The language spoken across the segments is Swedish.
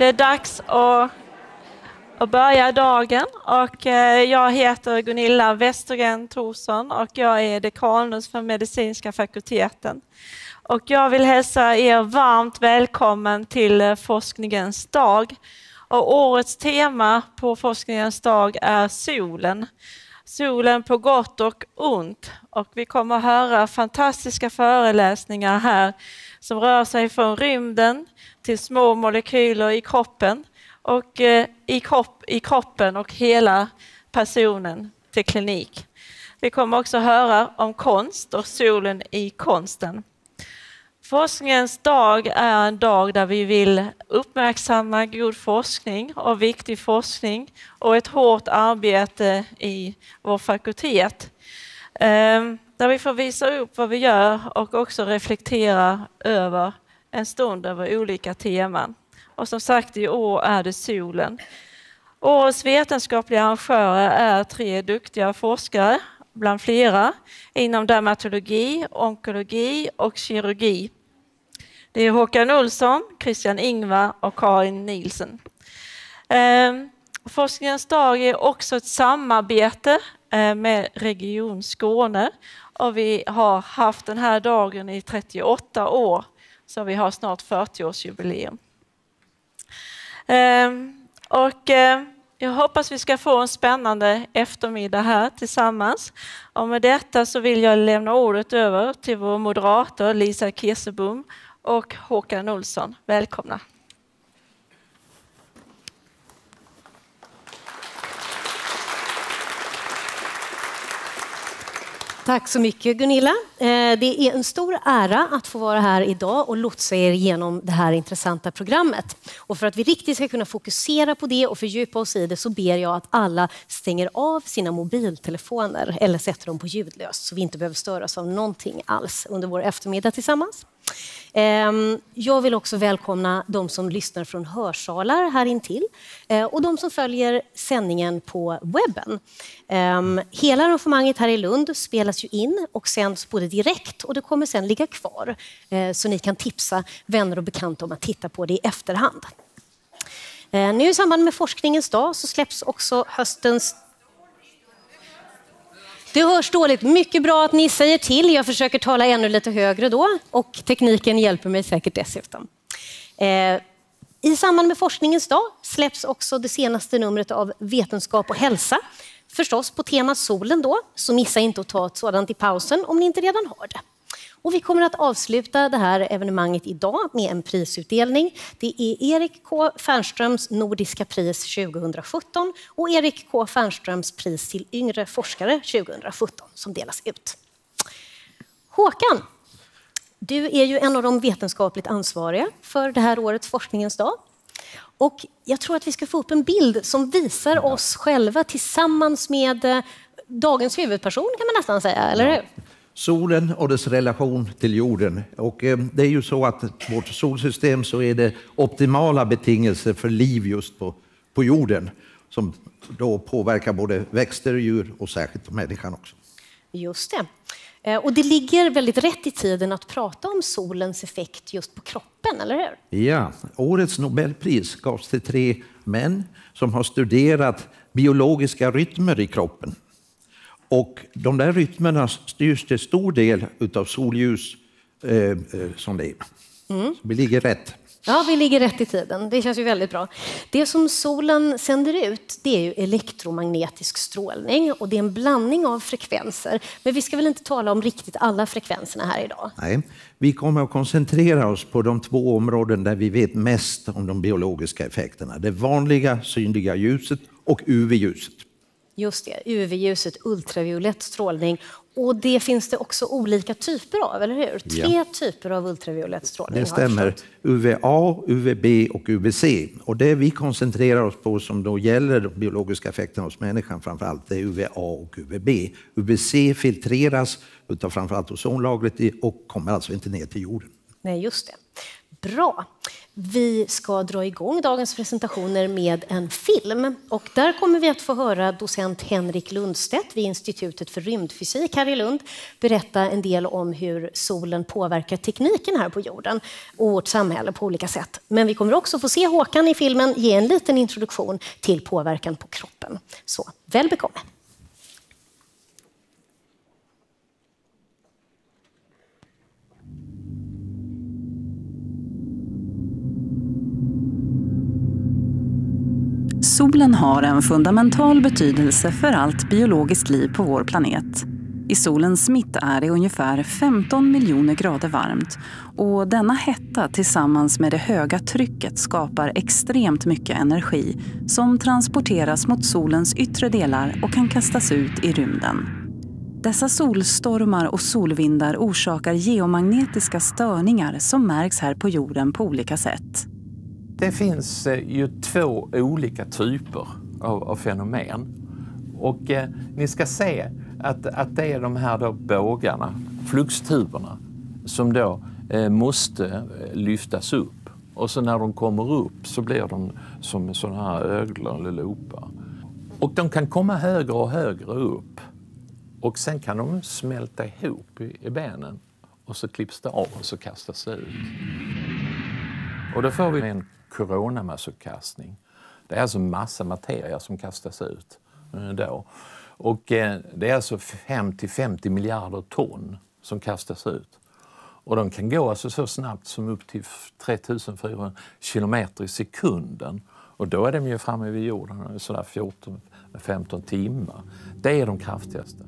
Det är dags att börja dagen och jag heter Gunilla Westergren Thorsson och jag är dekanus för medicinska fakulteten. Och jag vill hälsa er varmt välkommen till forskningens dag. Och årets tema på forskningens dag är solen. Solen på gott och ont. Och vi kommer att höra fantastiska föreläsningar här som rör sig från rymden till små molekyler i kroppen och i kroppen och hela personen till klinik. Vi kommer också höra om konst och solen i konsten. Forskningens dag är en dag där vi vill uppmärksamma god forskning och viktig forskning och ett hårt arbete i vår fakultet. Där vi får visa upp vad vi gör och också reflektera över en stund över olika teman. Och som sagt, i år är det solen. Årets vetenskapliga arrangörer är 3 duktiga forskare, bland flera, inom dermatologi, onkologi och kirurgi. Det är Håkan Olsson, Christian Ingvar och Karin Nielsen. Forskningens dag är också ett samarbete med Region Skåne. Och vi har haft den här dagen i 38 år, så vi har snart 40-årsjubileum. Jag hoppas vi ska få en spännande eftermiddag här tillsammans. Och med detta så vill jag lämna ordet över till vår moderator Lisa Kirsebom och Håkan Olsson. Välkomna. Tack så mycket Gunilla. Det är en stor ära att få vara här idag och lotsa er igenom det här intressanta programmet. Och för att vi riktigt ska kunna fokusera på det och fördjupa oss i det så ber jag att alla stänger av sina mobiltelefoner eller sätter dem på ljudlöst så vi inte behöver störas av någonting alls under vår eftermiddag tillsammans. Jag vill också välkomna de som lyssnar från hörsalar här intill och de som följer sändningen på webben. Hela arrangemanget här i Lund spelas ju in och sänds både direkt och det kommer sedan ligga kvar så ni kan tipsa vänner och bekanta om att titta på det i efterhand. Nu i samband med forskningens dag så släpps också höstens... Det hörs dåligt. Mycket bra att ni säger till. Jag försöker tala ännu lite högre då och tekniken hjälper mig säkert dessutom. I samband med forskningens dag släpps också det senaste numret av Vetenskap och hälsa. Förstås på tema solen då, så missa inte att ta ett sådant i pausen om ni inte redan har det. Och vi kommer att avsluta det här evenemanget idag med en prisutdelning. Det är Erik K. Fernströms Nordiska pris 2017 och Erik K. Fernströms pris till yngre forskare 2017 som delas ut. Håkan, du är ju en av de vetenskapligt ansvariga för det här årets forskningens dag. Och jag tror att vi ska få upp en bild som visar oss själva tillsammans med dagens huvudperson kan man nästan säga, eller hur? Solen och dess relation till jorden. Och det är ju så att vårt solsystem så är det optimala betingelser för liv just på jorden som då påverkar både växter och djur och särskilt människan också. Just det. Och det ligger väldigt rätt i tiden att prata om solens effekt just på kroppen, eller hur? Ja, årets Nobelpris gavs till 3 män som har studerat biologiska rytmer i kroppen. Och de där rytmerna styrs till stor del utav solljus som det är. Så vi ligger rätt. Ja, vi ligger rätt i tiden. Det känns ju väldigt bra. Det som solen sänder ut, det är ju elektromagnetisk strålning och det är en blandning av frekvenser. Men vi ska väl inte tala om riktigt alla frekvenserna här idag? Nej, vi kommer att koncentrera oss på de 2 områden där vi vet mest om de biologiska effekterna. Det vanliga synliga ljuset och UV-ljuset. Just det, UV-ljuset, ultraviolett strålning. Och det finns det också olika typer av, eller hur? 3 typer av ultraviolett strålning. Det stämmer. UVA, UVB och UVC. Och det vi koncentrerar oss på som då gäller de biologiska effekterna hos människan framförallt, det är UVA och UVB. UVC filtreras utav framförallt ozonlagret och kommer alltså inte ner till jorden. Nej, just det. Bra. Vi ska dra igång dagens presentationer med en film. Och där kommer vi att få höra docent Henrik Lundstedt vid Institutet för rymdfysik här i Lund berätta en del om hur solen påverkar tekniken här på jorden och vårt samhälle på olika sätt. Men vi kommer också få se Håkan i filmen ge en liten introduktion till påverkan på kroppen. Så väl bekomme. Solen har en fundamental betydelse för allt biologiskt liv på vår planet. I solens mitt är det ungefär 15 miljoner grader varmt och denna hetta tillsammans med det höga trycket skapar extremt mycket energi som transporteras mot solens yttre delar och kan kastas ut i rymden. Dessa solstormar och solvindar orsakar geomagnetiska störningar som märks här på jorden på olika sätt. Det finns ju två olika typer av fenomen. Och ni ska se att det är de här då bågarna, fluxtuberna, som då måste lyftas upp. Och så när de kommer upp så blir de som sådana här öglor eller loopar. Och de kan komma högre och högre upp. Och sen kan de smälta ihop i benen. Och så klipps det av och så kastas det ut. Och då får vi en coronamassokastning. Det är alltså massa materia som kastas ut då. Och det är alltså 5-50 miljarder ton som kastas ut. Och de kan gå alltså så snabbt som upp till 3400 kilometer i sekunden. Och då är de ju framme vid jorden sådär 14-15 timmar. Det är de kraftigaste.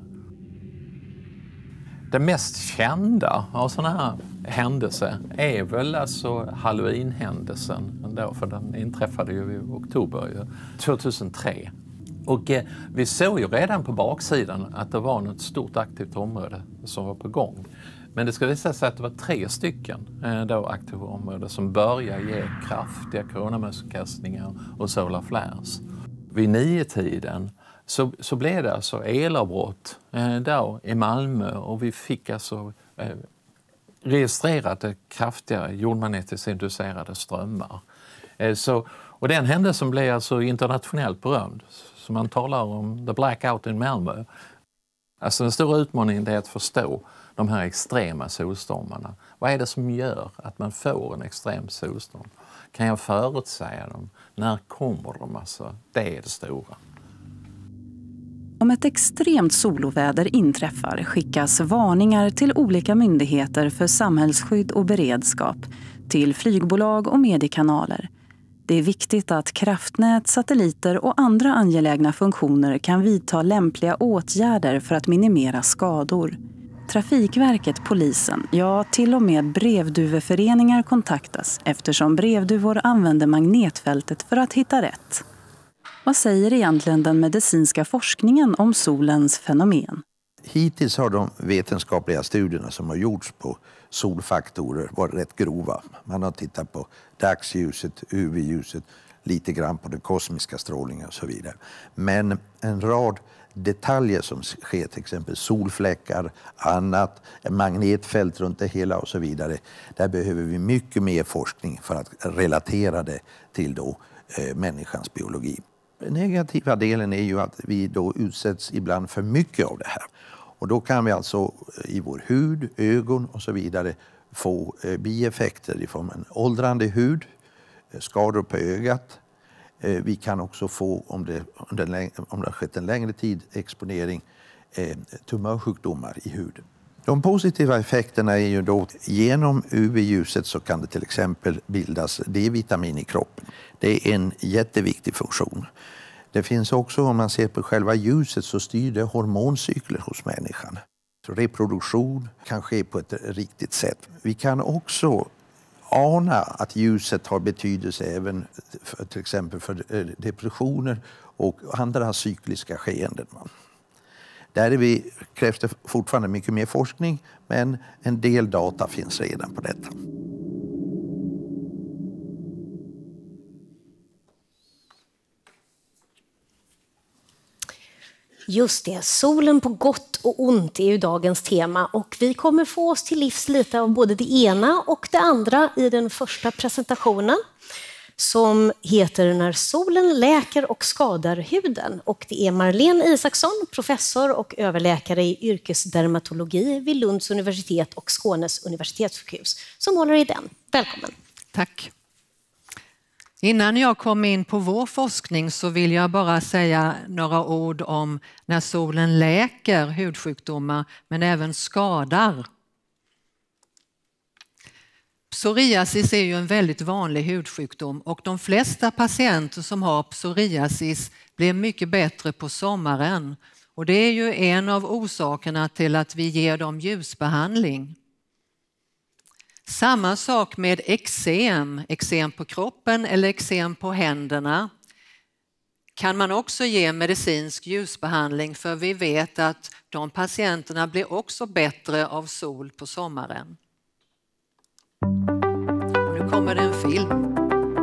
Det mest kända av sådana här händelser är väl alltså Halloween-händelsen ändå, för den inträffade ju i oktober 2003. Och vi såg ju redan på baksidan att det var något stort aktivt område som var på gång. Men det ska visa sig att det var 3 stycken då aktiva områden som började ge kraftiga coronamassokastningar och solar flares. Vid 9-tiden så blev det alltså elavbrott då i Malmö och vi fick alltså registrerade kraftiga jordmagnetiskt inducerade strömmar. Och den händelsen blev alltså internationellt berömd. Så man talar om the blackout in Malmö. Alltså den stora utmaningen är att förstå de här extrema solstormarna. Vad är det som gör att man får en extrem solstorm? Kan jag förutsäga dem? När kommer de? Alltså, det är det stora. Om ett extremt soloväder inträffar skickas varningar till olika myndigheter för samhällsskydd och beredskap, till flygbolag och mediekanaler. Det är viktigt att kraftnät, satelliter och andra angelägna funktioner kan vidta lämpliga åtgärder för att minimera skador. Trafikverket, polisen, ja till och med brevduveföreningar kontaktas eftersom brevduvor använder magnetfältet för att hitta rätt. Vad säger egentligen den medicinska forskningen om solens fenomen? Hittills har de vetenskapliga studierna som har gjorts på solfaktorer varit rätt grova. Man har tittat på dagsljuset, UV-ljuset, lite grann på den kosmiska strålningen och så vidare. Men en rad detaljer som sker, till exempel solfläckar, annat, magnetfält runt det hela och så vidare. Där behöver vi mycket mer forskning för att relatera det till då, människans biologi. Den negativa delen är ju att vi då utsätts ibland för mycket av det här. Och då kan vi alltså i vår hud, ögon och så vidare få bieffekter i form av en åldrande hud, skador på ögat. Vi kan också få, om det har skett en längre tid exponering, tumörsjukdomar i huden. De positiva effekterna är ju då genom UV-ljuset så kan det till exempel bildas D-vitamin i kroppen. Det är en jätteviktig funktion. Det finns också, om man ser på själva ljuset, så styr det hormoncykler hos människan. Så reproduktion kan ske på ett riktigt sätt. Vi kan också ana att ljuset har betydelse även för, till exempel för depressioner och andra cykliska skeenden. Där krävs det fortfarande mycket mer forskning, men en del data finns redan på detta. Just det, solen på gott och ont är ju dagens tema och vi kommer få oss till livs lite av både det ena och det andra i den första presentationen som heter När solen läker och skadar huden. Och det är Marlene Isaksson, professor och överläkare i yrkesdermatologi vid Lunds universitet och Skånes universitetssjukhus som håller i den. Välkommen. Tack. Innan jag kom in på vår forskning så vill jag bara säga några ord om när solen läker hudsjukdomar men även skadar. Psoriasis är ju en väldigt vanlig hudsjukdom och de flesta patienter som har psoriasis blir mycket bättre på sommaren. Och det är ju en av orsakerna till att vi ger dem ljusbehandling. Samma sak med eksem på kroppen eller eksem på händerna. Kan man också ge medicinsk ljusbehandling för vi vet att de patienterna blir också bättre av sol på sommaren. Och nu kommer det en film.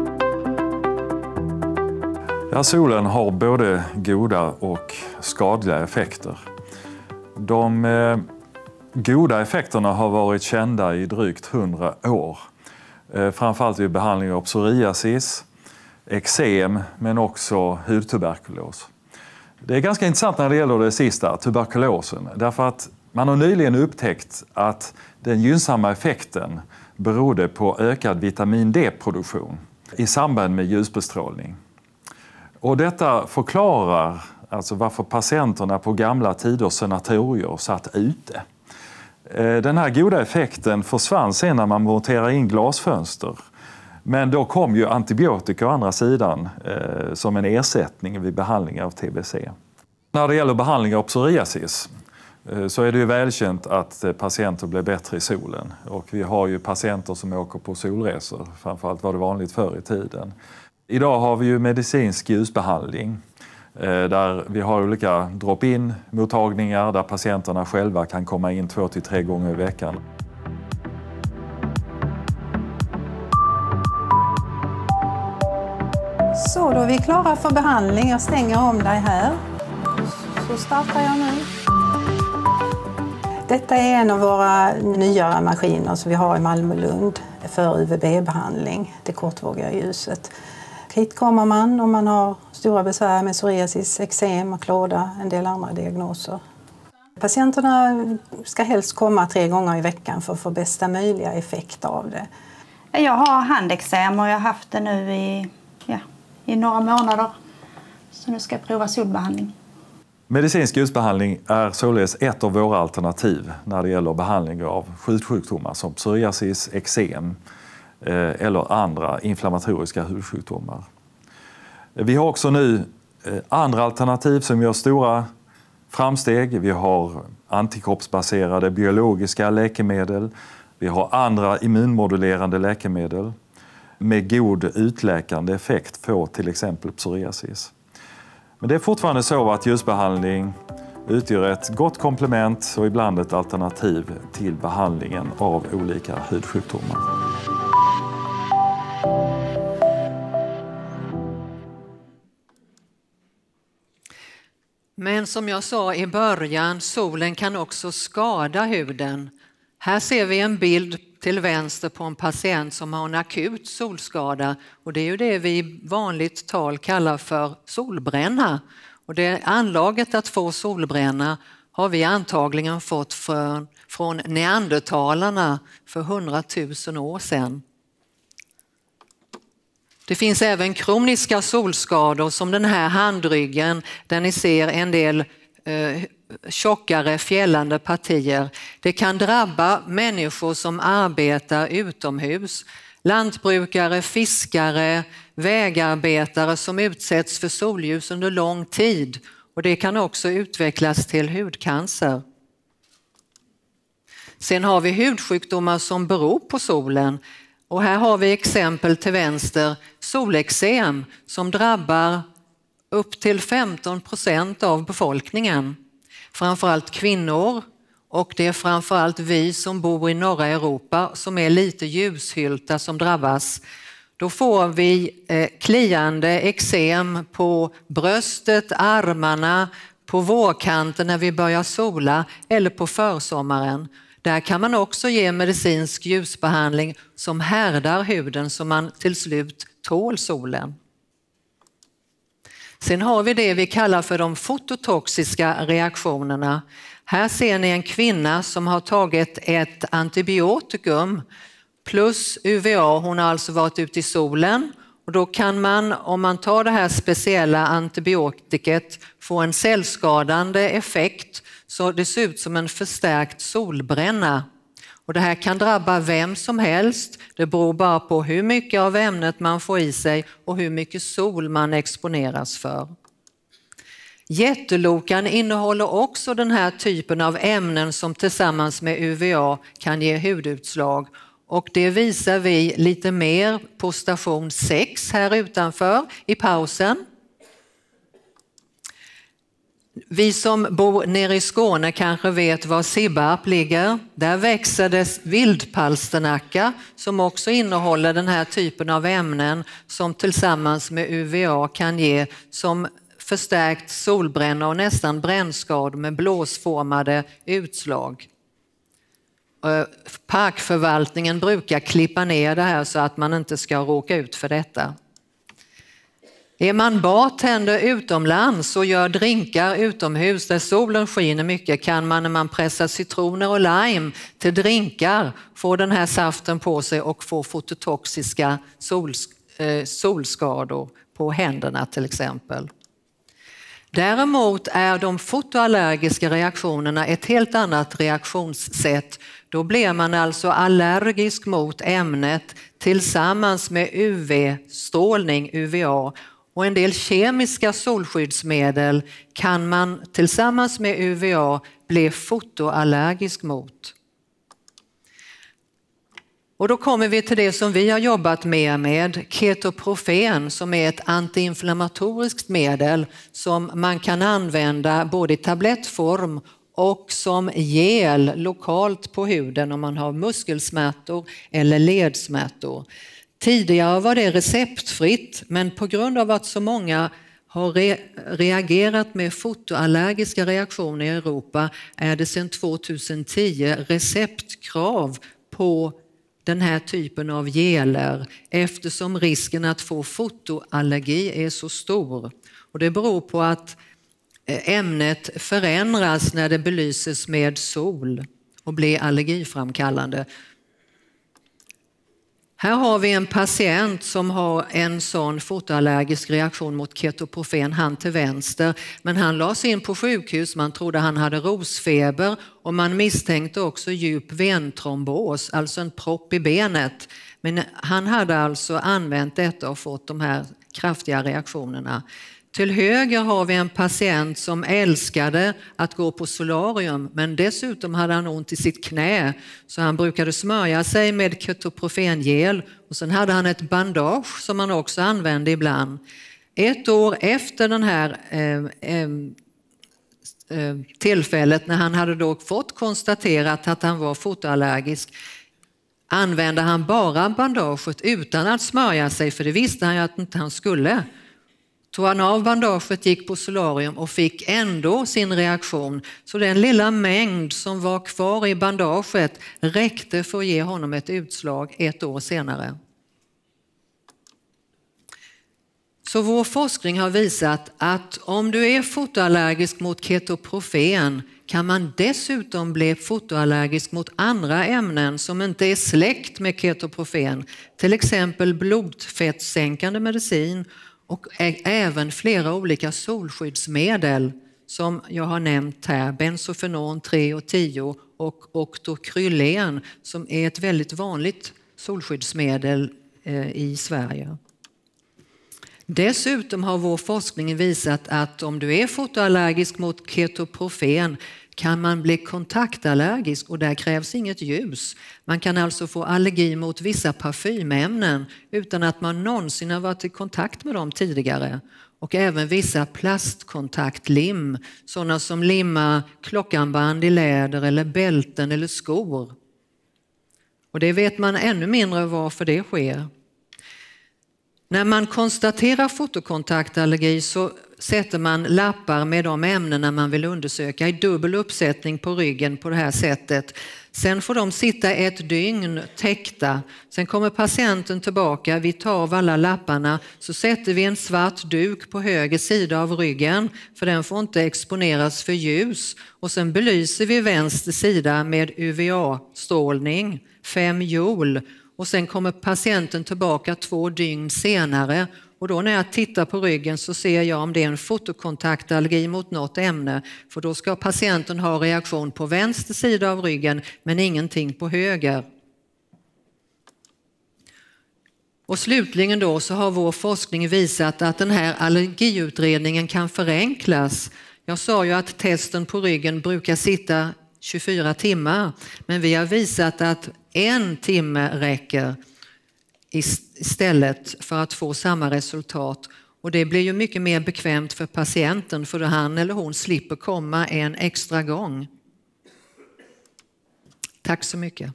Ja, solen har både goda och skadliga effekter. De goda effekterna har varit kända i drygt 100 år. Framförallt vid behandling av psoriasis, eksem men också hudtuberkulos. Det är ganska intressant när det gäller det sista, tuberkulosen. Därför att man har nyligen upptäckt att den gynnsamma effekten berodde på ökad vitamin D-produktion i samband med ljusbestrålning. Och detta förklarar alltså varför patienterna på gamla tiders sanatorier satt ute. Den här goda effekten försvann sen när man monterade in glasfönster. Men då kom ju antibiotika å andra sidan som en ersättning vid behandling av TBC. När det gäller behandling av psoriasis så är det ju välkänt att patienter blir bättre i solen. Och vi har ju patienter som åker på solresor, framförallt var det vanligt förr i tiden. Idag har vi ju medicinsk ljusbehandling där vi har olika drop-in-mottagningar där patienterna själva kan komma in 2 till 3 gånger i veckan. Så då är vi klara för behandling. Jag stänger om dig här. Så startar jag nu. Detta är en av våra nyare maskiner som vi har i Malmö-Lund för UVB-behandling, det kortvågiga ljuset. Hit kommer man om man har stora besvär med psoriasis, eksem, klåda, en del andra diagnoser. Patienterna ska helst komma 3 gånger i veckan för att få bästa möjliga effekt av det. Jag har handeksem och jag har haft det nu i några månader. Så nu ska jag prova solbehandling. Medicinsk ljusbehandling är således ett av våra alternativ när det gäller behandling av hudsjukdomar som psoriasis, eksem eller andra inflammatoriska hudsjukdomar. Vi har också nu andra alternativ som gör stora framsteg. Vi har antikroppsbaserade biologiska läkemedel. Vi har andra immunmodulerande läkemedel med god utläkande effekt på till exempel psoriasis. Men det är fortfarande så att ljusbehandling utgör ett gott komplement och ibland ett alternativ till behandlingen av olika hudsjukdomar. Men som jag sa i början, solen kan också skada huden. Här ser vi en bild till vänster på en patient som har en akut solskada. Och det är ju det vi i vanligt tal kallar för solbränna. Och det anlaget att få solbränna har vi antagligen fått från neandertalarna för 100 000 år sedan. Det finns även kroniska solskador som den här handryggen där ni ser en del tjockare fjällande partier. Det kan drabba människor som arbetar utomhus. Lantbrukare, fiskare, vägarbetare som utsätts för solljus under lång tid. Och det kan också utvecklas till hudcancer. Sen har vi hudsjukdomar som beror på solen. Och här har vi exempel till vänster, soleksem som drabbar upp till 15% av befolkningen. Framförallt kvinnor och det är framförallt vi som bor i norra Europa som är lite ljushylta som drabbas. Då får vi kliande eksem på bröstet, armarna, på vårkanten när vi börjar sola eller på försommaren. Där kan man också ge medicinsk ljusbehandling som härdar huden så man till slut tål solen. Sen har vi det vi kallar för de fototoxiska reaktionerna. Här ser ni en kvinna som har tagit ett antibiotikum plus UVA. Hon har alltså varit ute i solen och då kan man, om man tar det här speciella antibiotiket, få en cellskadande effekt så det ser ut som en förstärkt solbränna. Och det här kan drabba vem som helst. Det beror bara på hur mycket av ämnet man får i sig och hur mycket sol man exponeras för. Jättelokan innehåller också den här typen av ämnen som tillsammans med UVA kan ge hudutslag. Och det visar vi lite mer på station 6 här utanför i pausen. Vi som bor nere i Skåne kanske vet var Sibbarp ligger. Där växer det vildpalsternacka som också innehåller den här typen av ämnen som tillsammans med UVA kan ge som förstärkt solbränna och nästan brännskador med blåsformade utslag. Parkförvaltningen brukar klippa ner det här så att man inte ska råka ut för detta. Är man bartender utomlands och gör drinkar utomhus där solen skiner mycket kan man när man pressar citroner och lime till drinkar få den här saften på sig och få fototoxiska solskador på händerna till exempel. Däremot är de fotoallergiska reaktionerna ett helt annat reaktionssätt. Då blir man alltså allergisk mot ämnet tillsammans med UV-strålning, UVA. Och en del kemiska solskyddsmedel kan man tillsammans med UVA bli fotoallergisk mot. Och då kommer vi till det som vi har jobbat med ketoprofen som är ett antiinflammatoriskt medel som man kan använda både i tablettform och som gel lokalt på huden om man har muskelsmärtor eller ledsmärtor. Tidigare var det receptfritt men på grund av att så många har reagerat med fotoallergiska reaktioner i Europa är det sedan 2010 receptkrav på den här typen av geler eftersom risken att få fotoallergi är så stor. Och det beror på att ämnet förändras när det belyses med sol och blir allergiframkallande. Här har vi en patient som har en sån fotoallergisk reaktion mot ketoprofen, han till vänster. Men han lades in på sjukhus, man trodde han hade rosfeber och man misstänkte också djup ventrombos, alltså en propp i benet. Men han hade alltså använt detta och fått de här kraftiga reaktionerna. Till höger har vi en patient som älskade att gå på solarium men dessutom hade han ont i sitt knä så han brukade smörja sig med ketoprofengel och sen hade han ett bandage som han också använde ibland. Ett år efter den här tillfället när han hade då fått konstaterat att han var fotoallergisk använde han bara bandaget utan att smörja sig för det visste han ju att inte han skulle. Tog han av bandaget, gick på solarium och fick ändå sin reaktion. Så den lilla mängd som var kvar i bandaget räckte för att ge honom ett utslag ett år senare. Så vår forskning har visat att om du är fotoallergisk mot ketoprofen kan man dessutom bli fotoallergisk mot andra ämnen som inte är släkt med ketoprofen. Till exempel blodfettsänkande medicin och även flera olika solskyddsmedel som jag har nämnt här. Benzofenon 3 och 10 och octocrylen som är ett väldigt vanligt solskyddsmedel i Sverige. Dessutom har vår forskning visat att om du är fotoallergisk mot ketoprofen kan man bli kontaktallergisk och där krävs inget ljus. Man kan alltså få allergi mot vissa parfymämnen utan att man någonsin har varit i kontakt med dem tidigare. Och även vissa plastkontaktlim, sådana som limmar klockanband i läder eller bälten eller skor. Och det vet man ännu mindre varför det sker. När man konstaterar fotokontaktallergi så sätter man lappar med de ämnena man vill undersöka i dubbel uppsättning på ryggen på det här sättet. Sen får de sitta ett dygn täckta. Sen kommer patienten tillbaka, vi tar av alla lapparna, så sätter vi en svart duk på höger sida av ryggen, för den får inte exponeras för ljus. Och sen belyser vi vänster sida med UVA-strålning, 5 joule. Och sen kommer patienten tillbaka 2 dygn senare. Och då när jag tittar på ryggen så ser jag om det är en fotokontaktallergi mot något ämne. För då ska patienten ha reaktion på vänster sida av ryggen men ingenting på höger. Och slutligen då så har vår forskning visat att den här allergiutredningen kan förenklas. Jag sa ju att testen på ryggen brukar sitta 24 timmar. Men vi har visat att 1 timme räcker istället för att få samma resultat. Och det blir ju mycket mer bekvämt för patienten, för han eller hon slipper komma en extra gång. Tack så mycket.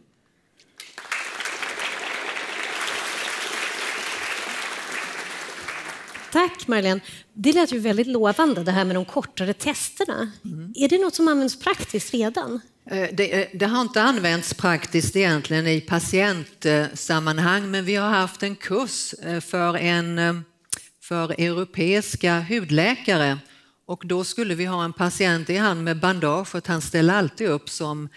Tack Marlene. Det lät ju väldigt lovande det här med de kortare testerna. Är det något som används praktiskt redan? Det har inte använts praktiskt egentligen i patientsammanhang, men vi har haft en kurs för europeiska hudläkare, och då skulle vi ha en patient i hand med bandage, för att han ställer alltid upp som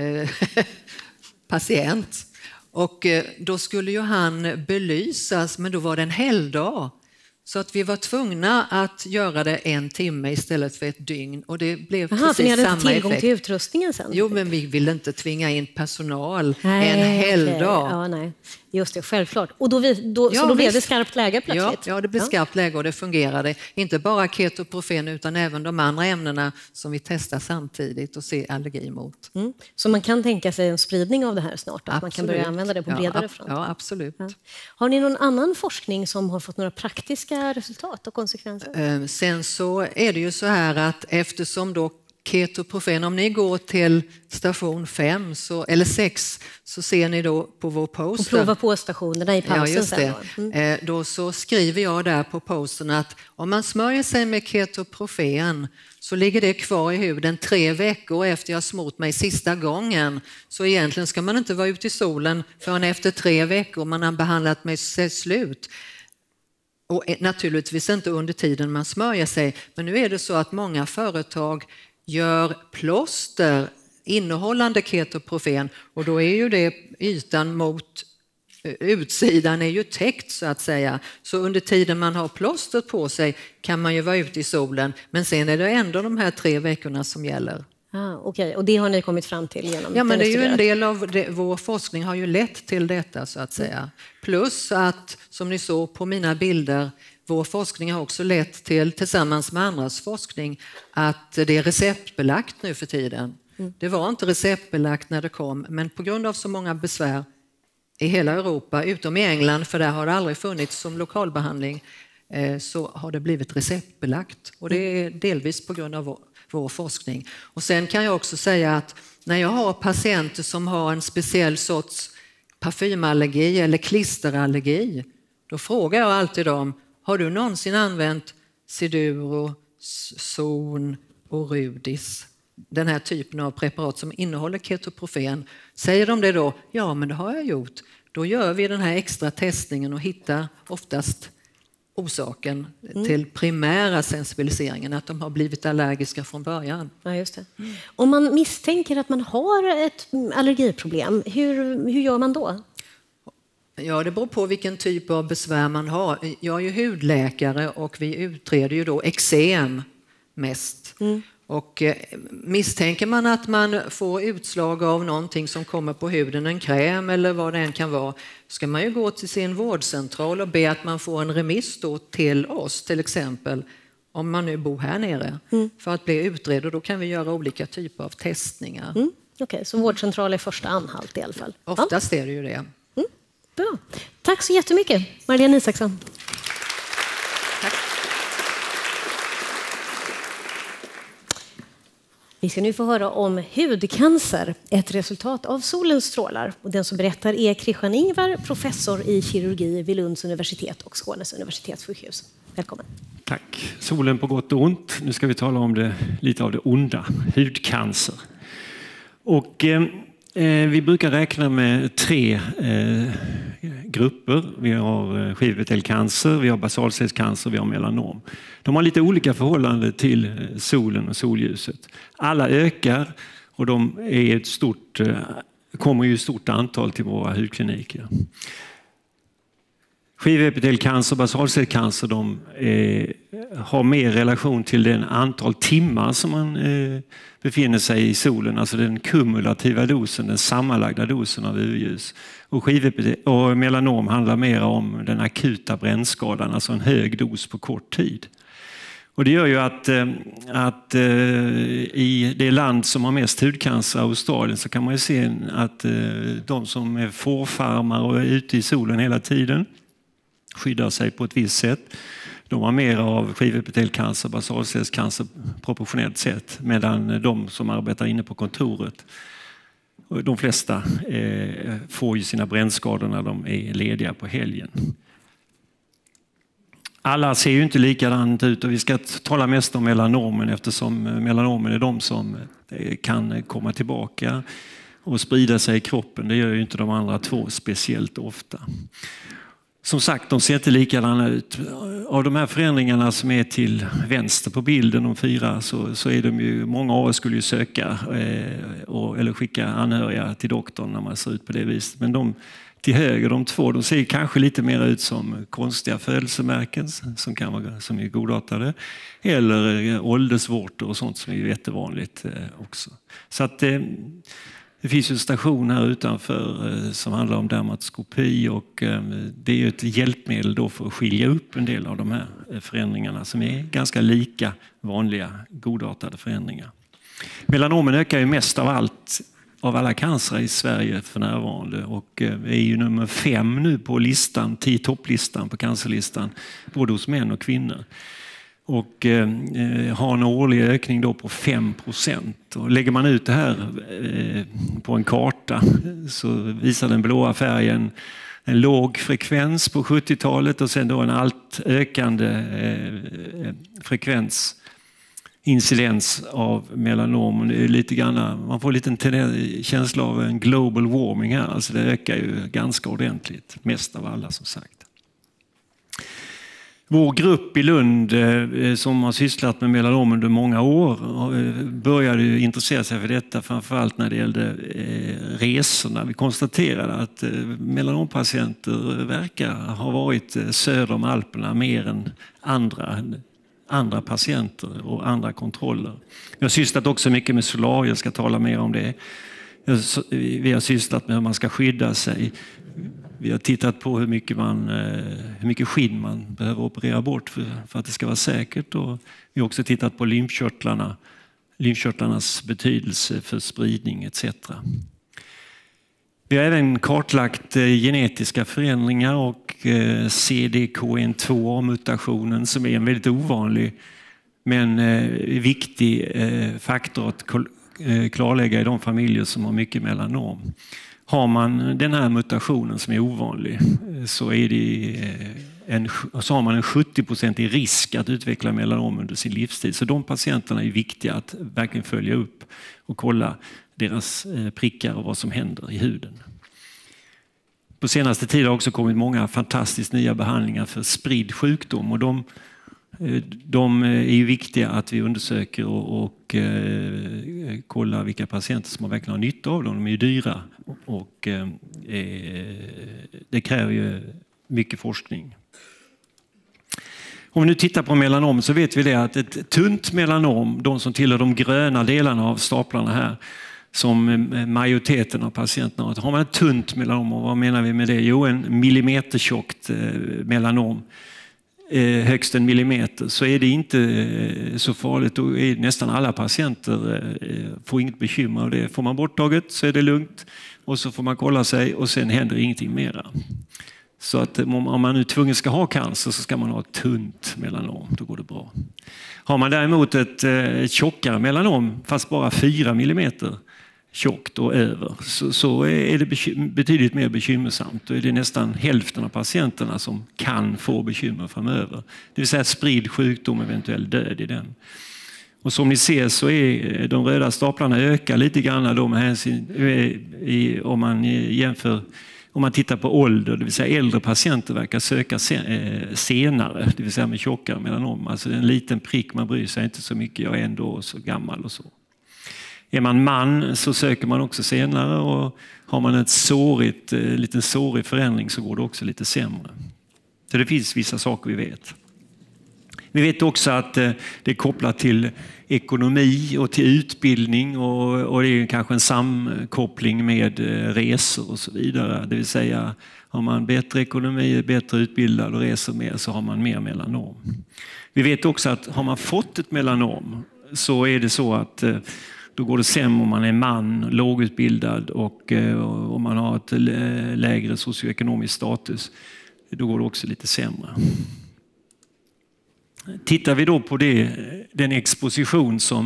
patient, och då skulle ju han belysas, men då var det en helgdag. Så att vi var tvungna att göra det 1 timme istället för 1 dygn. Och det blev precis för ni hade samma tillgång effekt. Till utrustningen sen? Jo, men vi ville inte tvinga in personal en helgdag. Okay. Ja, nej. Just det, självklart. Och då blev det skarpt läge plötsligt? Ja, det blev skarpt läge och det fungerade. Inte bara ketoprofen utan även de andra ämnena som vi testar samtidigt och ser allergi mot. Så man kan tänka sig en spridning av det här snart? Att man kan börja använda det på bredare front? Ja, absolut. Ja. Har ni någon annan forskning som har fått några praktiska resultat och konsekvenser? Sen så är det ju så här att eftersom då ketoprofen, om ni går till station 5 eller 6 så ser ni då på vår poster. Och prova på stationerna i pausen. Ja, just det. Då så skriver jag där på postern att om man smörjer sig med ketoprofen så ligger det kvar i huden 3 veckor efter jag smort mig sista gången. Så egentligen ska man inte vara ute i solen förrän efter 3 veckor man har behandlat med sig slut. Och naturligtvis inte under tiden man smörjer sig. Men nu är det så att många företag gör plåster innehållande ketoprofen, och då är ju det ytan mot utsidan är ju täckt så att säga. Så under tiden man har plåstret på sig kan man ju vara ute i solen, men sen är det ändå de här 3 veckorna som gäller. Okej. Och det har ni kommit fram till genom? Ja, men det är ju en del av vår forskning har ju lett till detta så att säga. Plus att, som ni såg på mina bilder, vår forskning har också lett till, tillsammans med andras forskning, att det är receptbelagt nu för tiden. Det var inte receptbelagt när det kom, men på grund av så många besvär i hela Europa, utom i England, för där har det aldrig funnits som lokalbehandling, så har det blivit receptbelagt. Och det är delvis på grund av vår forskning. Och sen kan jag också säga att när jag har patienter som har en speciell sorts parfymallergi eller klisterallergi, då frågar jag alltid dem: har du någonsin använt Siduro, Zon och Rudis? Den här typen av preparat som innehåller ketoprofen. Säger de det då? Ja, men det har jag gjort. Då gör vi den här extra testningen och hittar oftast orsaken till primära sensibiliseringen, att de har blivit allergiska från början. Ja, just det. Om man misstänker att man har ett allergiproblem, hur gör man då? Ja, det beror på vilken typ av besvär man har. Jag är ju hudläkare och vi utreder ju då eksem mest. Och misstänker man att man får utslag av någonting som kommer på huden, en kräm eller vad det än kan vara, ska man ju gå till sin vårdcentral och be att man får en remiss då till oss till exempel, om man nu bor här nere, för att bli utredd, och då kan vi göra olika typer av testningar. Okej, så vårdcentral är första anhalt i alla fall? Oftast är det ju det. Bra. Tack så jättemycket, Marlene Isaksson. Vi ska nu få höra om hudcancer, ett resultat av solens strålar. Och den som berättar är Christian Ingvar, professor i kirurgi vid Lunds universitet och Skånes universitetssjukhus. Välkommen. Tack. Solen på gott och ont. Nu ska vi tala om lite av det onda, hudcancer. Och vi brukar räkna med 3 grupper. Vi har skivepitelcancer, vi har basalcellscancer, vi har melanom. De har lite olika förhållande till solen och solljuset. Alla ökar och de är kommer i ett stort antal till våra hudkliniker. Skivepitelcancer och basalcellscancer har mer relation till den antal timmar som man befinner sig i solen, alltså den kumulativa dosen, den sammanlagda dosen av UV-ljus. Och melanom handlar mer om den akuta brännskadan, alltså en hög dos på kort tid. Och det gör ju att i det land som har mest hudcancer, Australien, så kan man ju se att de som är fårfarmar och är ute i solen hela tiden skyddar sig på ett visst sätt. De har mer av skivepitelcancer, basalcellscancer proportionellt sett, medan de som arbetar inne på kontoret, de flesta får ju sina brännskador när de är lediga på helgen. Alla ser ju inte likadant ut och vi ska tala mest om melanomen eftersom melanomen är de som kan komma tillbaka och sprida sig i kroppen. Det gör ju inte de andra 2 speciellt ofta. Som sagt, de ser inte likadana ut. Av de här förändringarna som är till vänster på bilden, de 4, så är de ju, många av oss skulle ju söka eller skicka anhöriga till doktorn när man ser ut på det viset. Men de till höger, de 2, de ser kanske lite mer ut som konstiga födelsemärken som är godartade. Eller åldersvårtor och sånt som är jättevanligt också. Så att det finns en station här utanför som handlar om dermatoskopi och det är ett hjälpmedel då för att skilja upp en del av de här förändringarna som är ganska lika vanliga godartade förändringar. Melanomen ökar ju mest av alla cancer i Sverige för närvarande och är ju nummer 5 nu på listan, 10-topplistan på cancerlistan, både hos män och kvinnor. Och har en årlig ökning då på 5%. Och lägger man ut det här på en karta så visar den blåa färgen en låg frekvens på 70-talet och sen då en allt ökande frekvens, incidens av melanom. Det är lite grann, man får en liten känsla av en global warming här, alltså det ökar ju ganska ordentligt, mest av alla som sagt. Vår grupp i Lund som har sysslat med melanom under många år började intressera sig för detta framförallt när det gällde resorna. Vi konstaterade att melanompatienter verkar ha varit söder om Alperna mer än andra patienter och andra kontroller. Vi har sysslat också mycket med solarier, jag ska tala mer om det. Vi har sysslat med hur man ska skydda sig. Vi har tittat på hur mycket skinn man behöver operera bort för att det ska vara säkert. Och vi har också tittat på lymfkörtlarnas betydelse för spridning etc. Vi har även kartlagt genetiska förändringar och CDKN2-mutationen som är en väldigt ovanlig men viktig faktor att klarlägga i de familjer som har mycket melanom. Har man den här mutationen som är ovanlig så har man en 70% risk att utveckla melanom under sin livstid. Så de patienterna är viktiga att verkligen följa upp och kolla deras prickar och vad som händer i huden. På senaste tid har också kommit många fantastiskt nya behandlingar för spridd sjukdom och de är ju viktiga att vi undersöker och kollar vilka patienter som verkligen har nytta av dem. De är ju dyra och det kräver ju mycket forskning. Om vi nu tittar på melanom så vet vi det att ett tunt melanom, de som tillhör de gröna delarna av staplarna här, som majoriteten av patienterna har. Har man ett tunt melanom, och vad menar vi med det? Jo, en millimetertjockt melanom, högst 1 millimeter, så är det inte så farligt. Då är nästan alla patienter får inget bekymmer av det. Får man borttaget så är det lugnt och så får man kolla sig och sen händer ingenting mera. Så att om man nu tvungen ska ha cancer så ska man ha ett tunt melanom, då går det bra. Har man däremot ett tjockare melanom, fast bara 4 millimeter tjockt och över, så är det betydligt mer bekymmersamt. Då är det nästan hälften av patienterna som kan få bekymmer framöver. Det vill säga spridd sjukdom, eventuell död i den. Och som ni ser så är de röda staplarna ökar lite grann då med hänsyn om man jämför. Om man tittar på ålder, det vill säga äldre patienter verkar söka senare, det vill säga med tjockare melanom. Alltså en liten prick, man bryr sig inte så mycket, jag är ändå så gammal och så. Är man man så söker man också senare, och har man liten sårig förändring så går det också lite sämre. Så det finns vissa saker vi vet. Vi vet också att det är kopplat till ekonomi och till utbildning, och det är kanske en samkoppling med resor och så vidare. Det vill säga, har man bättre ekonomi, bättre utbildad och reser mer, så har man mer melanom. Vi vet också att har man fått ett melanom så är det så att då går det sämre om man är man, lågutbildad, och om man har ett lägre socioekonomisk status, då går det också lite sämre. Tittar vi då på den exposition som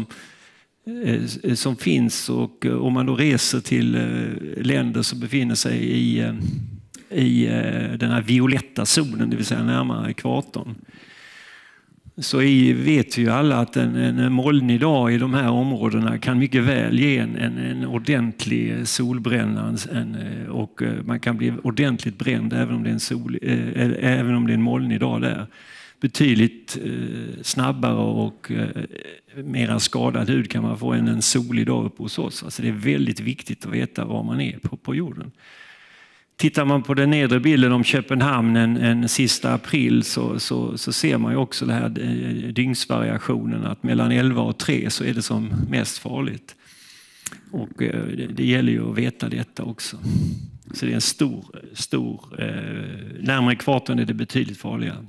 finns, och om man då reser till länder som befinner sig i den här violetta zonen, det vill säga närmare ekvatorn, så vet vi ju alla att en molnig dag i de här områdena kan mycket väl ge en ordentlig solbränna, och man kan bli ordentligt bränd även om det är en molnig dag där. Betydligt snabbare och mera skadad hud kan man få än en solig dag uppe hos oss. Alltså det är väldigt viktigt att veta var man är på jorden. Tittar man på den nedre bilden om Köpenhamn en sista april så ser man ju också det här dygnsvariationen, att mellan 11 och 3 så är det som mest farligt. Och det gäller ju att veta detta också. Så det är en närmare ekvatorn är det betydligt farligare.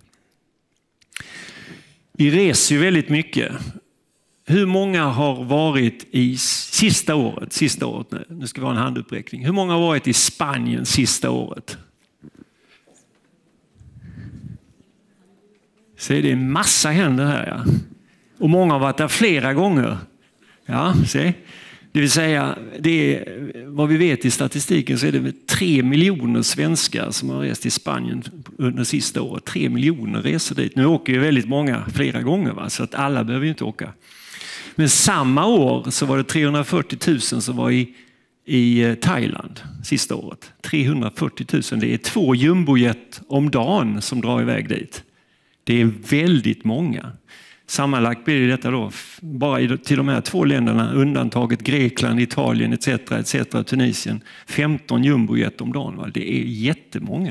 Vi reser ju väldigt mycket. Hur många har varit i sista året nu ska vi ha en handuppräckning. Hur många har varit i Spanien sista året? Så är det en massa händer här, ja. Och många har varit där flera gånger. Ja, se. Det vill säga, vad vi vet i statistiken så är det 3 miljoner svenskar som har rest till Spanien under sista året. 3 miljoner reser dit. Nu åker ju väldigt många flera gånger, va? Så att alla behöver ju inte åka. Men samma år så var det 340 000 som var i Thailand sista året. 340 000, det är 2 jumbojet om dagen som drar iväg dit. Det är väldigt många. Sammanlagt blir detta då bara till de här 2 länderna, undantaget Grekland, Italien etc. Tunisien, 15 jumbojet om dagen. Va? Det är jättemånga.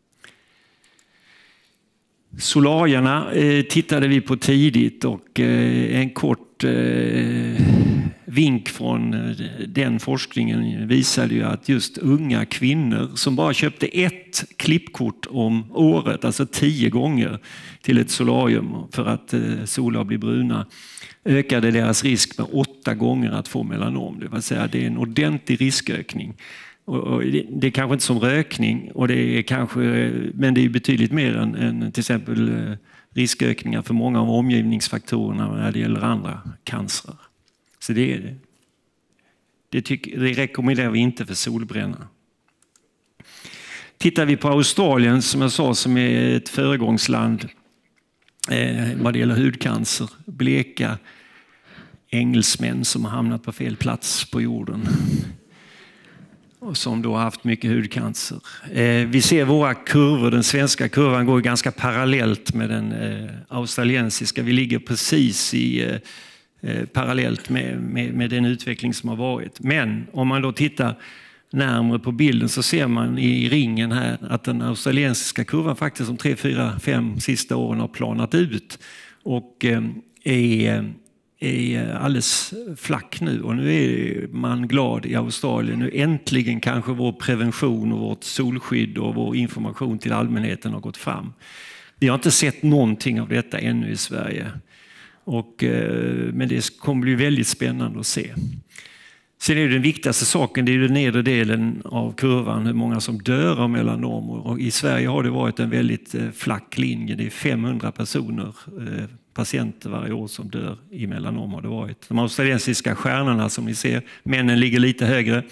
Solarierna tittade vi på tidigt, och en kort vink från den forskningen visade ju att just unga kvinnor som bara köpte ett klippkort om året, alltså 10 gånger till ett solarium för att sola och bli bruna, ökade deras risk med 8 gånger att få melanom. Det vill säga, det är en ordentlig riskökning. Och det är kanske inte som rökning, och det är men det är betydligt mer än till exempel riskökningar för många av omgivningsfaktorerna när det gäller andra cancer. Så det rekommenderar vi inte för solbränna. Tittar vi på Australien, som jag sa, som är ett föregångsland vad det gäller hudcancer, bleka engelsmän som har hamnat på fel plats på jorden och som då har haft mycket hudcancer. Vi ser våra kurvor, den svenska kurvan går ganska parallellt med den australiensiska. Vi ligger precis parallellt med den utveckling som har varit. Men om man då tittar närmare på bilden så ser man i ringen här att den australiensiska kurvan faktiskt de 3, 4, 5 sista åren har planat ut och är alldeles flack nu. Och nu är man glad i Australien. Nu äntligen kanske vår prevention och vårt solskydd och vår information till allmänheten har gått fram. Vi har inte sett någonting av detta ännu i Sverige. Men det kommer bli väldigt spännande att se. Sen är det den viktigaste saken, det är den nedre delen av kurvan, hur många som dör av melanom. Och i Sverige har det varit en väldigt flack linje. Det är 500 personer, patienter varje år som dör i melanom har det varit. De australiensiska stjärnorna som ni ser, männen ligger lite högre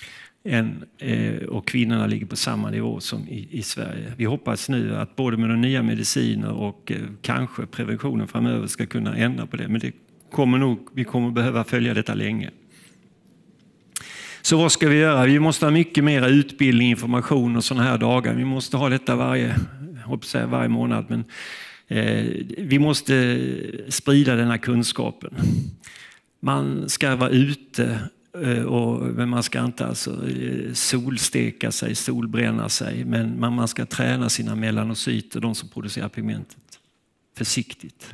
och kvinnorna ligger på samma nivå som i Sverige. Vi hoppas nu att både med de nya mediciner och kanske preventionen framöver ska kunna ändra på det. Men vi kommer behöva följa detta länge. Så vad ska vi göra? Vi måste ha mycket mer utbildning, information och sådana här dagar. Vi måste ha detta varje månad. Men vi måste sprida denna kunskapen. Man ska vara ute, men man ska inte alltså solsteka sig, solbränna sig. Men man ska träna sina melanocyter, de som producerar pigmentet, försiktigt.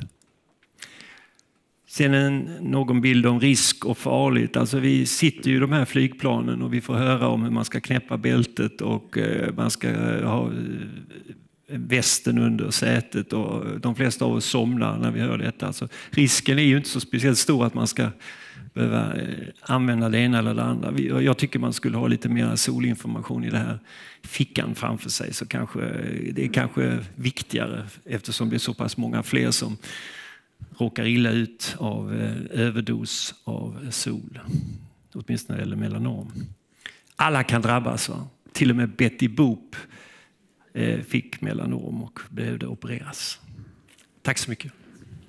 Sen någon bild om risk och farligt. Alltså vi sitter ju i de här flygplanen och vi får höra om hur man ska knäppa bältet och man ska ha västen under sätet och de flesta av oss somnar när vi hör detta. Alltså risken är ju inte så speciellt stor att man ska behöva använda det ena eller det andra. Jag tycker man skulle ha lite mer solinformation i det här fickan framför sig, så det är kanske viktigare eftersom det är så pass många fler som råkar illa ut av överdos av sol, åtminstone eller melanom. Alla kan drabbas. Va? Till och med Betty Boop fick melanom och behövde opereras. Tack så mycket.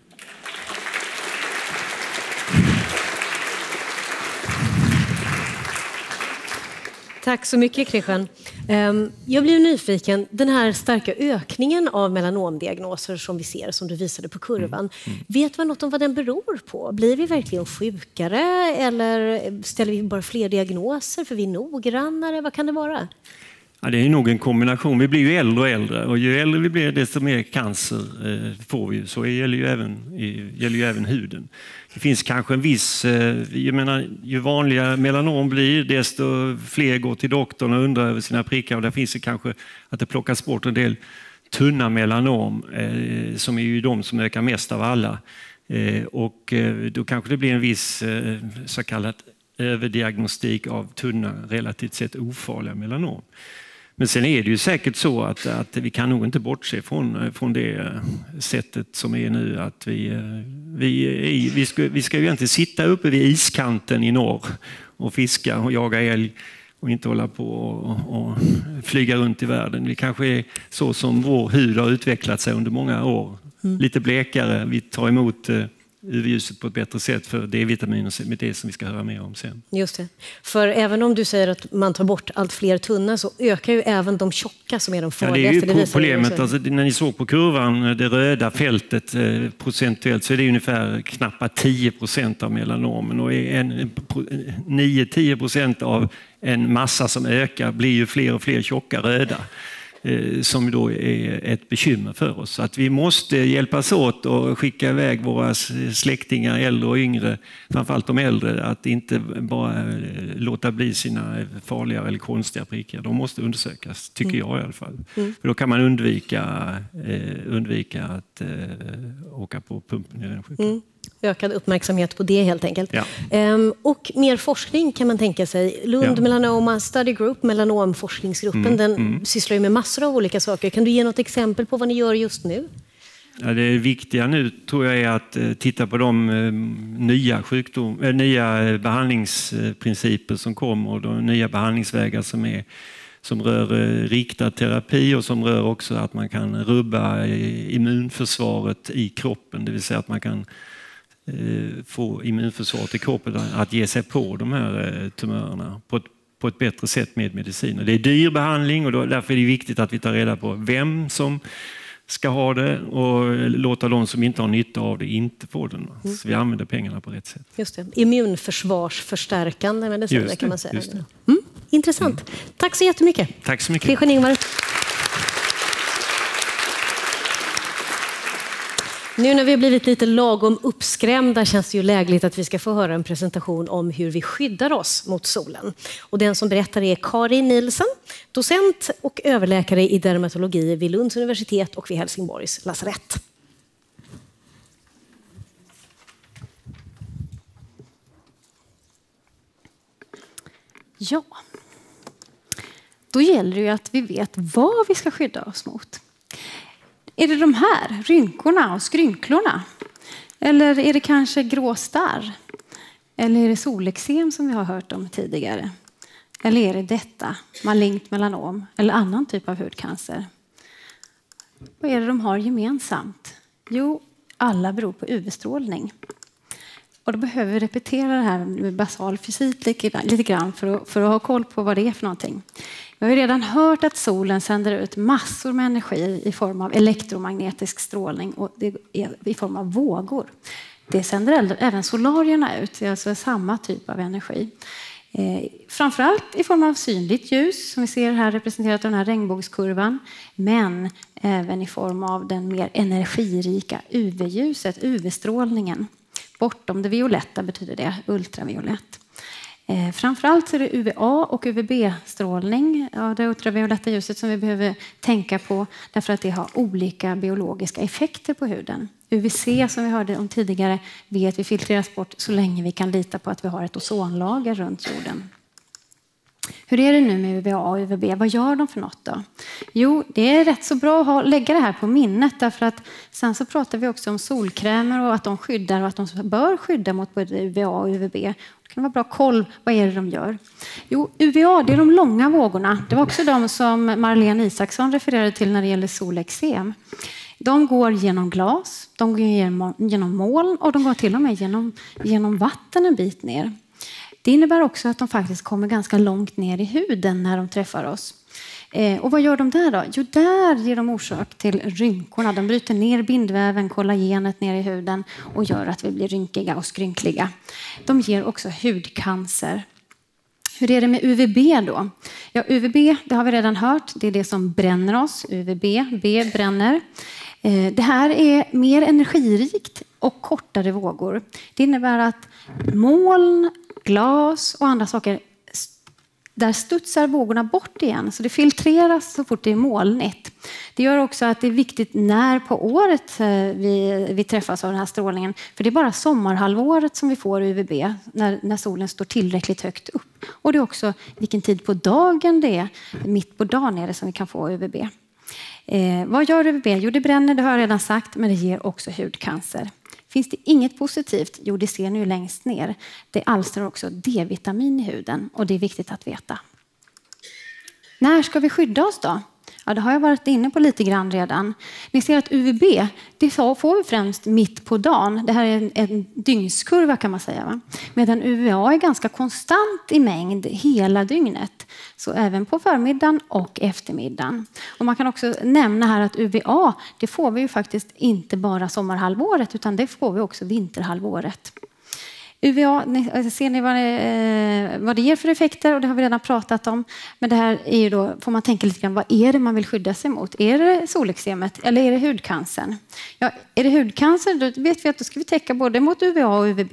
Tack så mycket, Christian. Jag blir nyfiken. Den här starka ökningen av melanomdiagnoser som vi ser, som du visade på kurvan. Vet man något om vad den beror på? Blir vi verkligen sjukare eller ställer vi bara fler diagnoser för vi är noggrannare? Vad kan det vara? Ja, det är nog en kombination. Vi blir ju äldre och äldre och ju äldre vi blir desto mer cancer får vi. Så gäller ju även huden. Det finns kanske en viss, jag menar, ju vanligare melanom blir desto fler går till doktorn och undrar över sina prickar, och där finns det kanske att det plockas bort en del tunna melanom som är ju de som ökar mest av alla. Och då kanske det blir en viss så kallad överdiagnostik av tunna, relativt sett ofarliga melanom. Men sen är det ju säkert så att vi kan nog inte bortse från det sättet som är nu. Att vi ska ju egentligen sitta uppe vid iskanten i norr och fiska och jaga älg och inte hålla på och flyga runt i världen. Vi kanske är så som vår hud har utvecklat sig under många år. Lite blekare, vi tar emot UV-ljuset på ett bättre sätt för D-vitamin och med det som vi ska höra mer om sen. Just det. För även om du säger att man tar bort allt fler tunna så ökar ju även de tjocka som är de farligaste. Ja, det är ju problemet. Alltså, när ni såg på kurvan, det röda fältet procentuellt, så är det ungefär knappt 10% av melanomen, och 9-10% av en massa som ökar blir ju fler och fler tjocka röda. Som då är ett bekymmer för oss. Så att vi måste hjälpas åt och skicka iväg våra släktingar, äldre och yngre, framförallt de äldre, att inte bara låta bli sina farliga eller konstiga prickar. De måste undersökas, tycker jag i alla fall. För då kan man undvika att åka på pumpen i den sjukdomen. Ökad uppmärksamhet på det helt enkelt. Ja. Och mer forskning kan man tänka sig. Lund Melanoma Study Group, melanomforskningsgruppen, den sysslar ju med massor av olika saker. Kan du ge något exempel på vad ni gör just nu? Ja, det viktiga nu tror jag är att titta på de nya behandlingsprinciper som kommer och de nya behandlingsvägar som rör riktad terapi och som rör också att man kan rubba immunförsvaret i kroppen, det vill säga att man kan få immunförsvaret i kroppen att ge sig på de här tumörerna på ett bättre sätt med mediciner. Det är dyr behandling och därför är det viktigt att vi tar reda på vem som ska ha det och låta de som inte har nytta av det inte få den. Så vi använder pengarna på rätt sätt. Just det. Immunförsvarsförstärkande mediciner kan man säga. Intressant. Tack så jättemycket. Tack så mycket. Christian Ingvar. Nu när vi har blivit lite lagom uppskrämda känns det ju lägligt att vi ska få höra en presentation om hur vi skyddar oss mot solen. Och den som berättar är Karin Nielsen, docent och överläkare i dermatologi vid Lunds universitet och vid Helsingborgs lasarett. Ja, då gäller det ju att vi vet vad vi ska skydda oss mot. Är det de här rynkorna och skrynklorna? Eller är det kanske gråstarr? Eller är det solexem som vi har hört om tidigare? Eller är det detta, malignt melanom eller annan typ av hudcancer? Vad är det de har gemensamt? Jo, alla beror på UV-strålning. Och då behöver vi repetera det här med basal fysik lite grann för att ha koll på vad det är för någonting. Vi har ju redan hört att solen sänder ut massor med energi i form av elektromagnetisk strålning och det är i form av vågor. Det sänder även solarierna ut, det är alltså samma typ av energi. Framförallt i form av synligt ljus som vi ser här representerat av den här regnbågskurvan, men även i form av den mer energirika UV-ljuset, UV-strålningen. Bortom det violetta betyder det ultraviolett. Framförallt så är det UVA och UVB-strålning av det ultravioletta ljuset som vi behöver tänka på därför att det har olika biologiska effekter på huden. UVC som vi hörde om tidigare vet vi filtreras bort så länge vi kan lita på att vi har ett ozonlager runt jorden. Hur är det nu med UVA och UVB? Vad gör de för något då? Jo, det är rätt så bra att lägga det här på minnet därför att sen så pratar vi också om solkrämer och att de skyddar och att de bör skydda mot både UVA och UVB. Det kan vara bra koll, vad är det de gör? Jo, UVA det är de långa vågorna. Det var också de som Marlene Isaksson refererade till när det gäller solexem. De går genom glas, de går genom moln och de går till och med genom vatten en bit ner. Det innebär också att de faktiskt kommer ganska långt ner i huden när de träffar oss. Och vad gör de där då? Jo, där ger de orsak till rynkorna. De bryter ner bindväven, kollagenet ner i huden och gör att vi blir rynkiga och skrynkliga. De ger också hudcancer. Hur är det med UVB då? Ja, UVB, det har vi redan hört. Det är det som bränner oss. UVB, B bränner. Det här är mer energirikt och kortare vågor. Det innebär att moln, glas och andra saker, där studsar vågorna bort igen. Så det filtreras så fort det är molnigt. Det gör också att det är viktigt när på året vi träffas av den här strålningen. För det är bara sommarhalvåret som vi får UVB när solen står tillräckligt högt upp. Och det är också vilken tid på dagen det är. Mitt på dagen är det som vi kan få UVB. Vad gör UVB? Jo, det bränner, det har jag redan sagt, men det ger också hudcancer. Finns det inget positivt? Jo, det ser ni ju längst ner. Det alstrar också D-vitamin i huden och det är viktigt att veta. När ska vi skydda oss då? Ja, det har jag varit inne på lite grann redan. Ni ser att UVB, det får vi främst mitt på dagen. Det här är en dygnskurva kan man säga. Va? Medan UVA är ganska konstant i mängd hela dygnet. Så även på förmiddagen och eftermiddagen. Och man kan också nämna här att UVA, det får vi ju faktiskt inte bara sommarhalvåret utan det får vi också vinterhalvåret. UVA, ser ni vad det ger för effekter och det har vi redan pratat om. Men det här är ju då, får man tänka lite grann, vad är det man vill skydda sig mot? Är det solexemet eller är det hudcancern? Ja, är det hudcancer då vet vi att då ska vi täcka både mot UVA och UVB.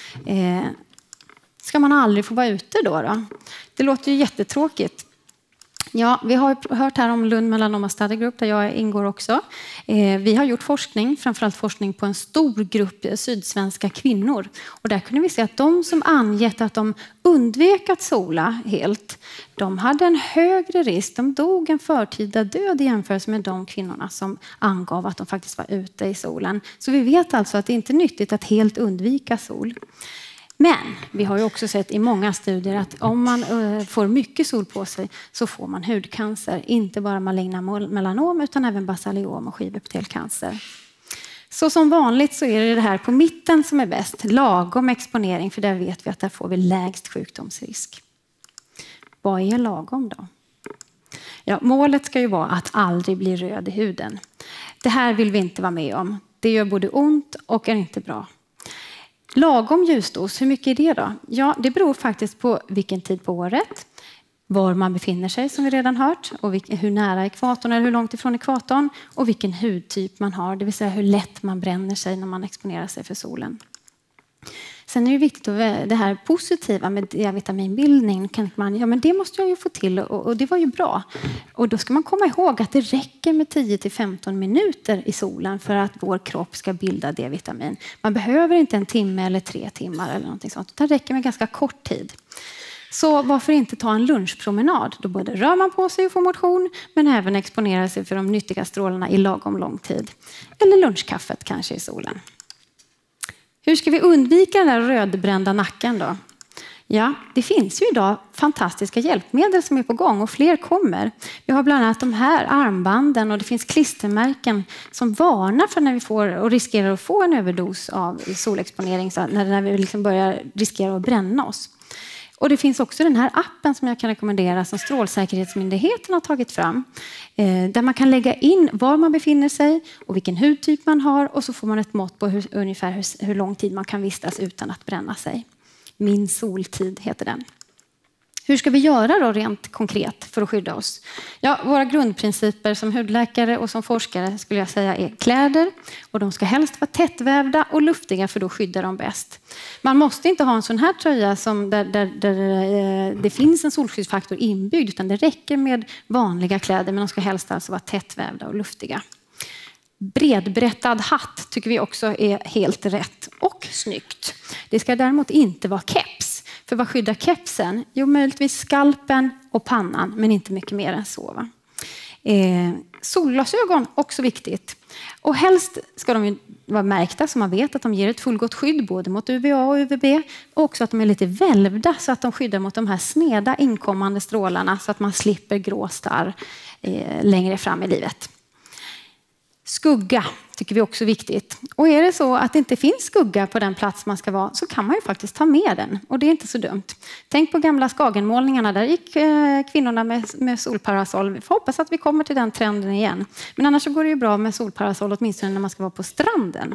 Ska man aldrig få vara ute då? Det låter ju jättetråkigt. Ja, vi har hört här om Lund Melanoma Study Group där jag ingår också. Vi har gjort forskning, framförallt forskning på en stor grupp sydsvenska kvinnor. Och där kunde vi se att de som angett att de undvek att sola helt, de hade en högre risk. De dog en förtida död i jämförelse med de kvinnorna som angav att de faktiskt var ute i solen. Så vi vet alltså att det inte är nyttigt att helt undvika sol. Men vi har ju också sett i många studier att om man får mycket sol på sig så får man hudcancer. Inte bara maligna melanom utan även basaliom och skivepitelcancer. Så som vanligt så är det här på mitten som är bäst. Lagom exponering, för där vet vi att där får vi lägst sjukdomsrisk. Vad är lagom då? Ja, målet ska ju vara att aldrig bli röd i huden. Det här vill vi inte vara med om. Det gör både ont och är inte bra. Lagom ljusdos, hur mycket är det då? Ja, det beror faktiskt på vilken tid på året, var man befinner sig som vi redan hört och hur nära ekvatorn eller hur långt ifrån ekvatorn och vilken hudtyp man har, det vill säga hur lätt man bränner sig när man exponerar sig för solen. Sen är det viktigt att det här positiva med D-vitaminbildning, ja men det måste jag ju få till och det var ju bra. Och då ska man komma ihåg att det räcker med 10-15 minuter i solen för att vår kropp ska bilda D-vitamin. Man behöver inte en timme eller 3 timmar eller någonting sånt. Det räcker med ganska kort tid. Så varför inte ta en lunchpromenad? Då både rör man på sig och får motion, men även exponerar sig för de nyttiga strålarna i lagom lång tid. Eller lunchkaffet kanske i solen. Hur ska vi undvika den där rödbrända nacken då? Ja, det finns ju idag fantastiska hjälpmedel som är på gång och fler kommer. Vi har bland annat de här armbanden och det finns klistermärken som varnar för när vi får och riskerar att få en överdos av solexponering, så när vi liksom börjar riskera att bränna oss. Och det finns också den här appen som jag kan rekommendera som Strålsäkerhetsmyndigheten har tagit fram. Där man kan lägga in var man befinner sig och vilken hudtyp man har och så får man ett mått på ungefär hur lång tid man kan vistas utan att bränna sig. Min soltid heter den. Hur ska vi göra då rent konkret för att skydda oss? Ja, våra grundprinciper som hudläkare och som forskare skulle jag säga är kläder. Och de ska helst vara tättvävda och luftiga för då skyddar de bäst. Man måste inte ha en sån här tröja som där det finns en solskyddsfaktor inbyggd, utan det räcker med vanliga kläder, men de ska helst alltså vara tättvävda och luftiga. Bredbrättad hatt tycker vi också är helt rätt och snyggt. Det ska däremot inte vara keps. För vad skyddar kepsen? Jo, möjligtvis skalpen och pannan, men inte mycket mer än så. Va? Solglasögon, också viktigt. Och helst ska de ju vara märkta så man vet att de ger ett fullgott skydd både mot UVA och UVB. Och också att de är lite välvda så att de skyddar mot de här sneda inkommande strålarna så att man slipper grå starr längre fram i livet. Skugga tycker vi också är viktigt. Och är det så att det inte finns skugga på den plats man ska vara så kan man ju faktiskt ta med den. Och det är inte så dumt. Tänk på gamla Skagenmålningarna. Där gick kvinnorna med solparasoll. Vi får hoppas att vi kommer till den trenden igen. Men annars så går det ju bra med solparasoll åtminstone när man ska vara på stranden.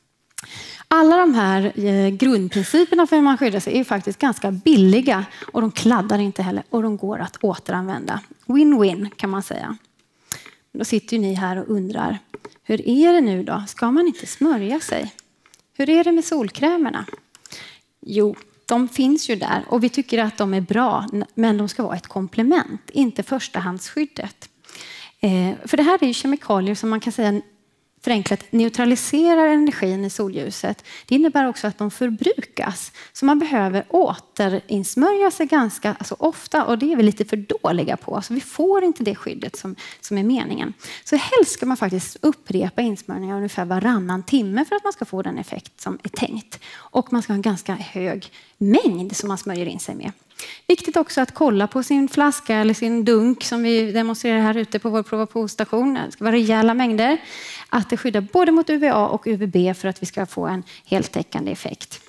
Alla de här grundprinciperna för hur man skyddar sig är faktiskt ganska billiga. Och de kladdar inte heller. Och de går att återanvända. Win-win kan man säga. Då sitter ju ni här och undrar, hur är det nu då? Ska man inte smörja sig? Hur är det med solkrämerna? Jo, de finns ju där och vi tycker att de är bra, men de ska vara ett komplement, inte förstahandsskyddet. För det här är ju kemikalier som man kan säga förenklat neutraliserar energin i solljuset. Det innebär också att de förbrukas. Så man behöver återinsmörja sig ganska ofta och det är vi lite för dåliga på. Så vi får inte det skyddet som är meningen. Så helst ska man faktiskt upprepa insmörjningar ungefär varannan timme för att man ska få den effekt som är tänkt. Och man ska ha en ganska hög mängd som man smörjer in sig med. Viktigt också att kolla på sin flaska eller sin dunk som vi demonstrerar här ute på vår prova-på-station. Det ska vara rejäla mängder. Att det skyddar både mot UVA och UVB för att vi ska få en heltäckande effekt.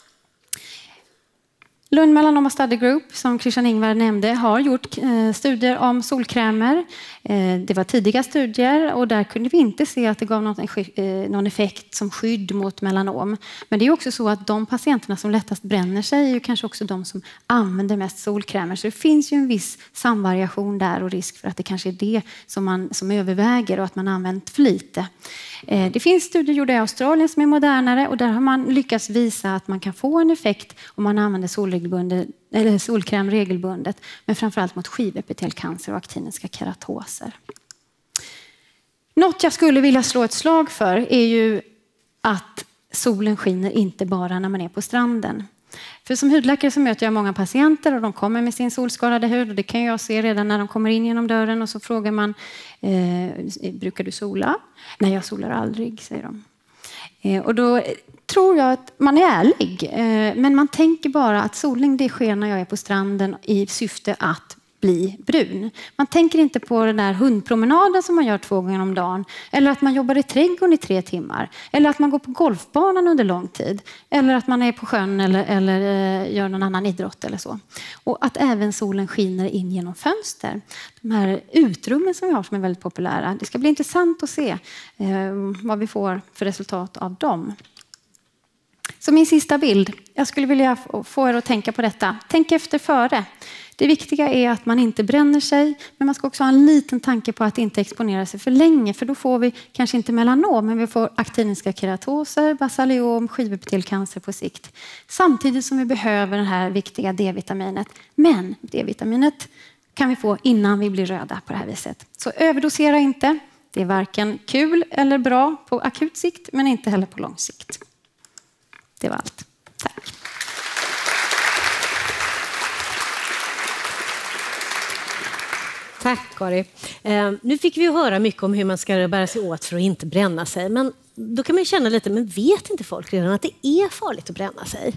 Lund Melanoma Study Group, som Christian Ingvar nämnde, har gjort studier om solkrämer. Det var tidiga studier och där kunde vi inte se att det gav någon effekt som skydd mot melanom. Men det är också så att de patienterna som lättast bränner sig är ju kanske också de som använder mest solkrämer. Så det finns ju en viss samvariation där och risk för att det kanske är det som överväger och att man använt för lite. Det finns studier gjorda i Australien som är modernare och där har man lyckats visa att man kan få en effekt om man använder solkräm regelbundet, men framförallt mot skivepitelcancer och aktiniska keratoser. Något jag skulle vilja slå ett slag för är ju att solen skiner inte bara när man är på stranden. För som hudläkare så möter jag många patienter och de kommer med sin solskadade hud och det kan jag se redan när de kommer in genom dörren och så frågar man, brukar du sola? Nej, jag solar aldrig, säger de. Och då tror jag att man är ärlig, men man tänker bara att solning det sker när jag är på stranden i syfte att bli brun. Man tänker inte på den där hundpromenaden som man gör 2 gånger om dagen. Eller att man jobbar i trädgården i 3 timmar. Eller att man går på golfbanan under lång tid. Eller att man är på sjön eller gör någon annan idrott eller så. Och att även solen skiner in genom fönster. De här utrummen som vi har som är väldigt populära. Det ska bli intressant att se vad vi får för resultat av dem. Så min sista bild. Jag skulle vilja få er att tänka på detta. Tänk efter före. Det viktiga är att man inte bränner sig, men man ska också ha en liten tanke på att inte exponera sig för länge, för då får vi kanske inte melanom, men vi får aktiniska keratoser, basaliom, skivepitelcancer på sikt. Samtidigt som vi behöver det här viktiga D-vitaminet. Men D-vitaminet kan vi få innan vi blir röda på det här viset. Så överdosera inte. Det är varken kul eller bra på akut sikt, men inte heller på lång sikt. Det var allt. Tack. Tack, Kari. Nu fick vi ju höra mycket om hur man ska bära sig åt för att inte bränna sig. Men då kan man ju känna lite, men vet inte folk redan att det är farligt att bränna sig?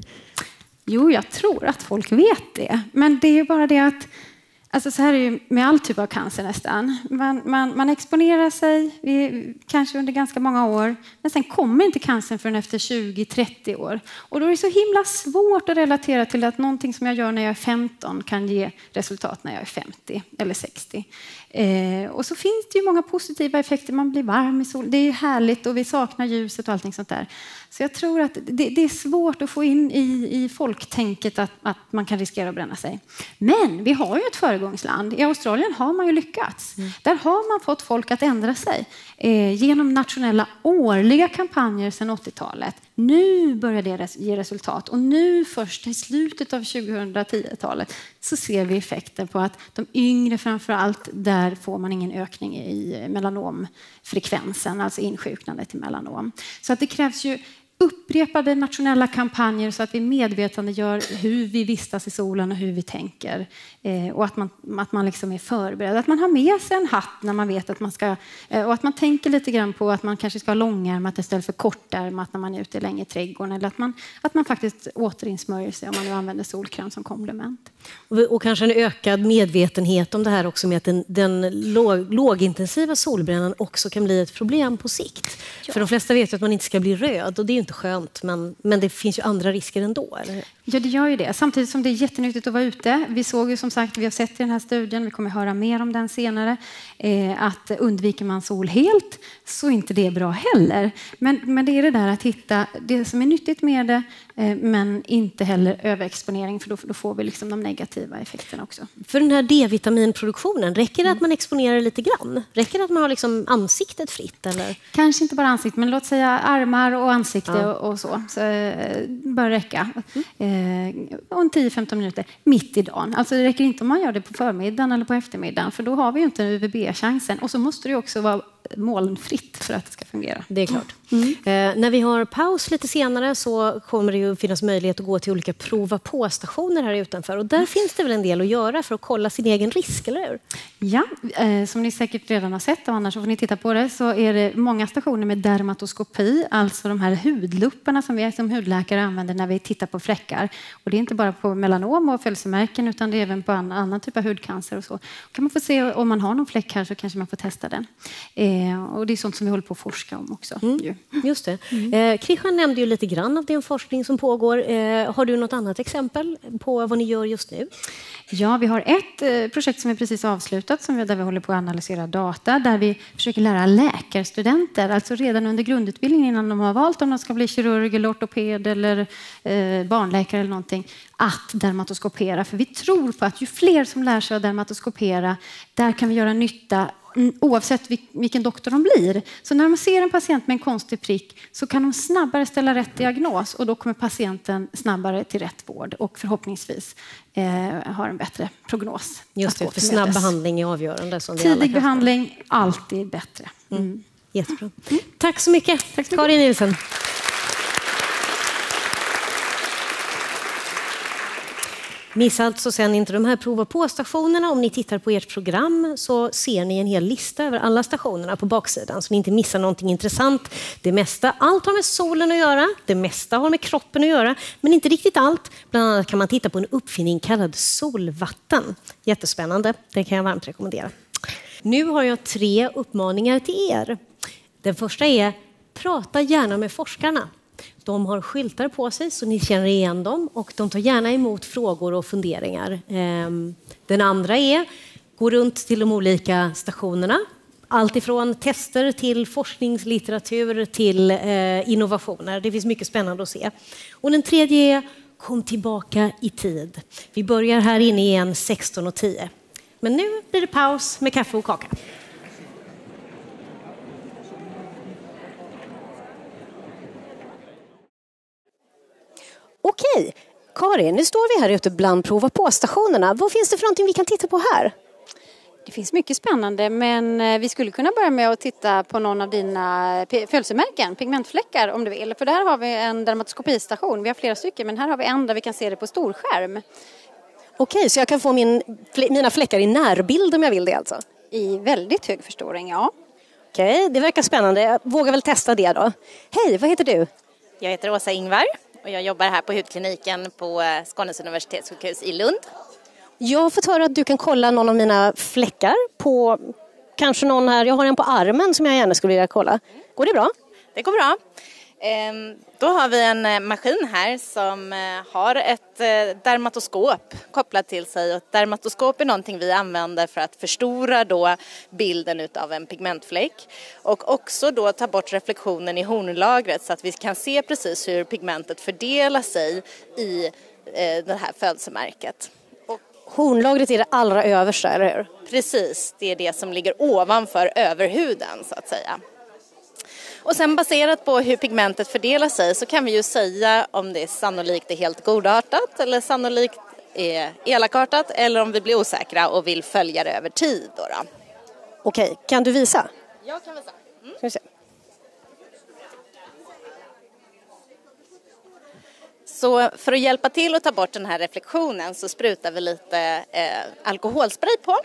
Jo, jag tror att folk vet det. Men det är ju bara det att, alltså så här är det med all typ av cancer nästan. Man exponerar sig kanske under ganska många år. Men sen kommer inte cancern förrän efter 20-30 år. Och då är det så himla svårt att relatera till att någonting som jag gör när jag är 15 kan ge resultat när jag är 50 eller 60. Och så finns det ju många positiva effekter. Man blir varm i solen. Det är härligt och vi saknar ljuset och allting sånt där. Så jag tror att det är svårt att få in i folktänket att man kan riskera att bränna sig. Men vi har ju ett föregångsland. I Australien har man ju lyckats. Där har man fått folk att ändra sig genom nationella årliga kampanjer sedan 80-talet. Nu börjar det ge resultat och nu först i slutet av 2010-talet så ser vi effekter på att de yngre framförallt, där får man ingen ökning i melanomfrekvensen, alltså insjuknande till melanom. Så att det krävs ju upprepade nationella kampanjer så att vi medvetandegör hur vi vistas i solen och hur vi tänker. Och att man liksom är förberedd. Att man har med sig en hatt när man vet att man ska... Och att man tänker lite grann på att man kanske ska ha långärmat istället för kortärmat när man är ute länge i trädgården. Eller att man faktiskt återinsmörjer sig om man nu använder solkräm som komplement. Och kanske en ökad medvetenhet om det här också med att den lågintensiva solbrännan också kan bli ett problem på sikt. Ja. För de flesta vet ju att man inte ska bli röd och det är inte skönt, men det finns ju andra risker ändå, eller? Ja, det gör ju det. Samtidigt som det är jättenyttigt att vara ute. Vi såg ju som sagt, vi har sett i den här studien, vi kommer höra mer om den senare, att undviker man sol helt så är inte det bra heller. Men det är det där att hitta det som är nyttigt med det, men inte heller överexponering, för då får vi liksom de negativa effekterna också. För den här D-vitaminproduktionen, räcker det att man exponerar lite grann? Räcker det att man har liksom ansiktet fritt? Eller? Kanske inte bara ansiktet, men låt säga armar och ansikte och så. Så bör räcka. Och 10-15 minuter mitt i dagen. Alltså det räcker inte om man gör det på förmiddagen eller på eftermiddagen, för då har vi ju inte UVB-chansen. Och så måste det också vara molnfritt för att det ska fungera. Det är klart. När vi har paus lite senare så kommer det ju finnas möjlighet att gå till olika prova på-stationer här utanför. Och där finns det väl en del att göra för att kolla sin egen risk, eller hur? Ja, som ni säkert redan har sett, och annars så får ni titta på det, så är det många stationer med dermatoskopi, alltså de här hudlupparna som vi som hudläkare använder när vi tittar på fläckar. Och det är inte bara på melanom och födelsemärken, utan det är även på annan typ av hudcancer och så. Kan man få se om man har någon fläck här, så kanske man får testa den. Och det är sånt som vi håller på att forska om också. Just det. Christian nämnde ju lite grann av den forskning som pågår. Har du något annat exempel på vad ni gör just nu? Ja, vi har ett projekt som är precis avslutat där vi håller på att analysera data, där vi försöker lära läkarstudenter, alltså redan under grundutbildningen innan de har valt om de ska bli kirurg eller ortoped eller barnläkare eller någonting, att dermatoskopera. För vi tror på att ju fler som lär sig att dermatoskopera, där kan vi göra nytta oavsett vilken doktor de blir. Så när man ser en patient med en konstig prick så kan de snabbare ställa rätt diagnos, och då kommer patienten snabbare till rätt vård och förhoppningsvis har en bättre prognos. Just det, för snabb behandling är avgörande. Som tidig behandling, alltid bättre. Jättebra. Tack så mycket. Tack Karin Nilsson. Missa alltså sen inte de här prova på-stationerna. Om ni tittar på ert program så ser ni en hel lista över alla stationerna på baksidan, så ni inte missar någonting intressant. Det mesta, allt har med solen att göra, det mesta har med kroppen att göra, men inte riktigt allt. Bland annat kan man titta på en uppfinning kallad solvatten. Jättespännande, det kan jag varmt rekommendera. Nu har jag 3 uppmaningar till er. Den första är: prata gärna med forskarna. De har skyltar på sig så ni känner igen dem, och de tar gärna emot frågor och funderingar. Den andra är: gå runt till de olika stationerna. Allt ifrån tester till forskningslitteratur till innovationer. Det finns mycket spännande att se. Och den tredje är: kom tillbaka i tid. Vi börjar här inne igen 16:10. Men nu blir det paus med kaffe och kaka. Okej, Karin, nu står vi här ute bland prova på-stationerna. Vad finns det för någonting vi kan titta på här? Det finns mycket spännande, men vi skulle kunna börja med att titta på någon av dina födelsemärken, pigmentfläckar om du vill. För där har vi en dermatoskopistation, vi har flera stycken, men här har vi en där vi kan se det på storskärm. Okej, så jag kan få mina fläckar i närbild om jag vill det alltså? I väldigt hög förstoring, ja. Okej, det verkar spännande. Jag vågar väl testa det då. Hej, vad heter du? Jag heter Åsa Ingvar och jag jobbar här på hudkliniken på Skånes universitetssjukhus i Lund. Jag har fått höra att du kan kolla någon av mina fläckar på kanske någon här. Jag har en på armen som jag gärna skulle vilja kolla. Går det bra? Det går bra. Då har vi en maskin här som har ett dermatoskop kopplat till sig. Och ett dermatoskop är någonting vi använder för att förstora då bilden utav en pigmentfläck. Och också då ta bort reflektionen i hornlagret så att vi kan se precis hur pigmentet fördelar sig i det här födelsemärket. Hornlagret är det allra översta, eller hur? Precis, det är det som ligger ovanför överhuden så att säga. Och sen baserat på hur pigmentet fördelar sig så kan vi ju säga om det är sannolikt är helt godartat eller sannolikt är elakartat eller om vi blir osäkra och vill följa det över tid. Då. Okej, kan du visa? Jag kan visa. Ska vi se. Så för att hjälpa till att ta bort den här reflektionen så sprutar vi lite alkoholspray på.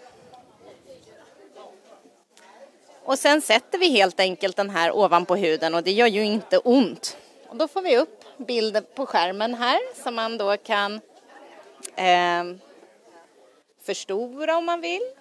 Och sen sätter vi helt enkelt den här ovanpå huden och det gör ju inte ont. Och då får vi upp bilden på skärmen här som man då kan förstora om man vill.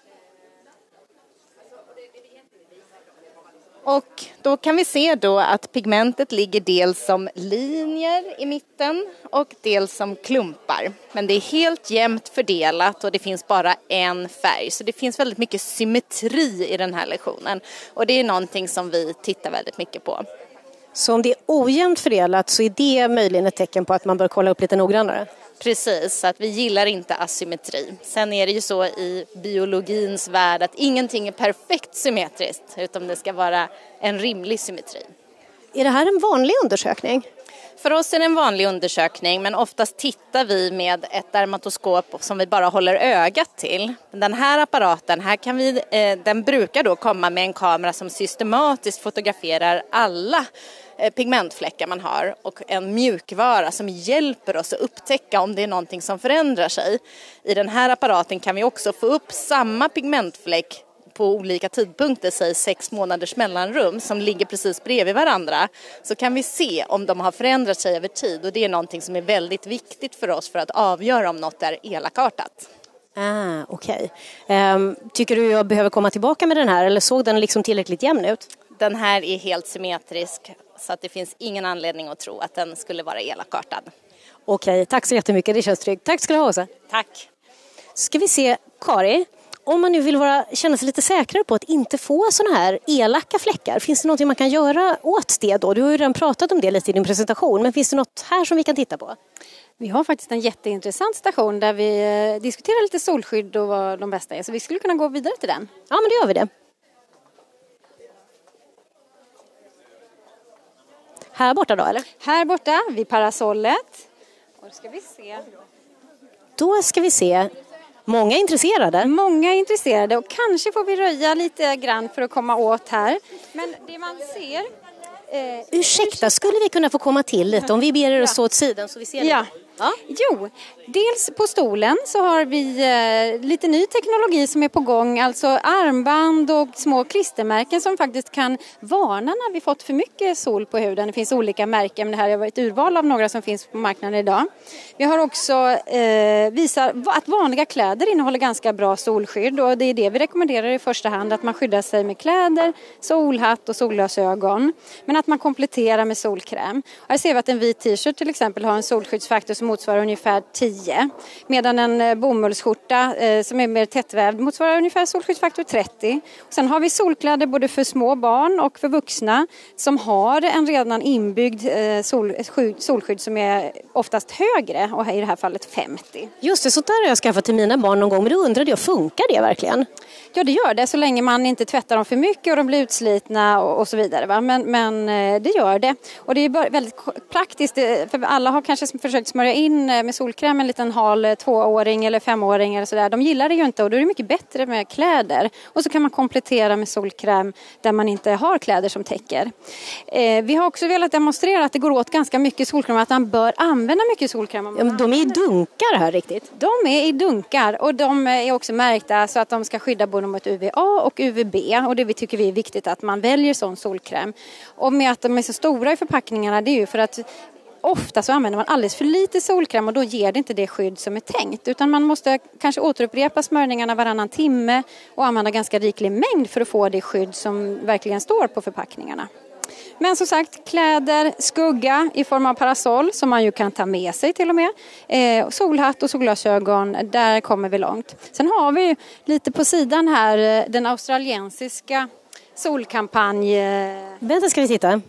Och då kan vi se då att pigmentet ligger dels som linjer i mitten och dels som klumpar. Men det är helt jämnt fördelat och det finns bara en färg. Så det finns väldigt mycket symmetri i den här lektionen. Och det är någonting som vi tittar väldigt mycket på. Så om det är ojämnt fördelat så är det möjligen ett tecken på att man bör kolla upp lite noggrannare? Precis, så att vi gillar inte asymmetri. Sen är det ju så i biologins värld att ingenting är perfekt symmetriskt utan det ska vara en rimlig symmetri. Är det här en vanlig undersökning? För oss är det en vanlig undersökning men oftast tittar vi med ett dermatoskop som vi bara håller ögat till. Den här apparaten, den brukar då komma med en kamera som systematiskt fotograferar alla pigmentfläckar man har och en mjukvara som hjälper oss att upptäcka om det är någonting som förändrar sig. I den här apparaten kan vi också få upp samma pigmentfläck på olika tidpunkter, säg 6 månaders mellanrum som ligger precis bredvid varandra, så kan vi se om de har förändrat sig över tid och det är någonting som är väldigt viktigt för oss för att avgöra om något är elakartat. Okej. Tycker du jag behöver komma tillbaka med den här eller såg den liksom tillräckligt jämn ut? Den här är helt symmetrisk så att det finns ingen anledning att tro att den skulle vara elakartad. Okej, tack så jättemycket, det känns tryggt. Tack ska du ha, Åsa. Tack. Ska vi se, Kari, om man nu vill känna sig lite säkrare på att inte få såna här elaka fläckar, finns det något man kan göra åt det då? Du har ju redan pratat om det lite i din presentation, men finns det något här som vi kan titta på? Vi har faktiskt en jätteintressant station där vi diskuterar lite solskydd och vad de bästa är, så vi skulle kunna gå vidare till den. Ja, men då gör vi det. Här borta då, eller? Här borta, vid parasollet. Och då ska vi se. Då ska vi se. Många intresserade. Många intresserade och kanske får vi röja lite grann för att komma åt här. Men det man ser... Ursäkta, skulle vi kunna få komma till lite om vi ber er att stå åt sidan så vi ser det? Ja. Jo, dels på stolen så har vi lite ny teknologi som är på gång, alltså armband och små klistermärken som faktiskt kan varna när vi fått för mycket sol på huden. Det finns olika märken, men det här är ett urval av några som finns på marknaden idag. Vi har också visat att vanliga kläder innehåller ganska bra solskydd och det är det vi rekommenderar i första hand, att man skyddar sig med kläder, solhatt och solglasögon, men att man kompletterar med solkräm. Här ser vi att en vit t-shirt till exempel har en solskyddsfaktor som motsvarar ungefär 10. Medan en bomullsskjorta som är mer tättvävd motsvarar ungefär solskyddsfaktor 30. Och sen har vi solkläder både för små barn och för vuxna som har en redan inbyggd solskydd som är oftast högre och i det här fallet 50. Just det, så där har jag skaffat till mina barn någon gång, men då undrade jag, funkar det verkligen? Ja, det gör det så länge man inte tvättar dem för mycket och de blir utslitna och så vidare. Va? Men det gör det. Och det är väldigt praktiskt, för alla har kanske försökt smörja in med solkräm en liten hal 2-åring eller 5-åring eller sådär, de gillar det ju inte och då är det mycket bättre med kläder. Och så kan man komplettera med solkräm där man inte har kläder som täcker. Vi har också velat demonstrera att det går åt ganska mycket solkräm, att man bör använda mycket solkräm. Ja, de är i dunkar här riktigt. De är i dunkar och de är också märkta så att de ska skydda både mot UVA och UVB, och det tycker vi är viktigt att man väljer sån solkräm. Och med att de är så stora i förpackningarna, det är ju för att ofta så använder man alldeles för lite solkräm och då ger det inte det skydd som är tänkt, utan man måste kanske återupprepa smörjningarna varannan timme och använda ganska riklig mängd för att få det skydd som verkligen står på förpackningarna. Men som sagt, kläder, skugga i form av parasoll som man ju kan ta med sig till och med. Solhatt och solglasögon, där kommer vi långt. Sen har vi ju lite på sidan här den australiensiska solkampanj. Vänta, ska vi titta.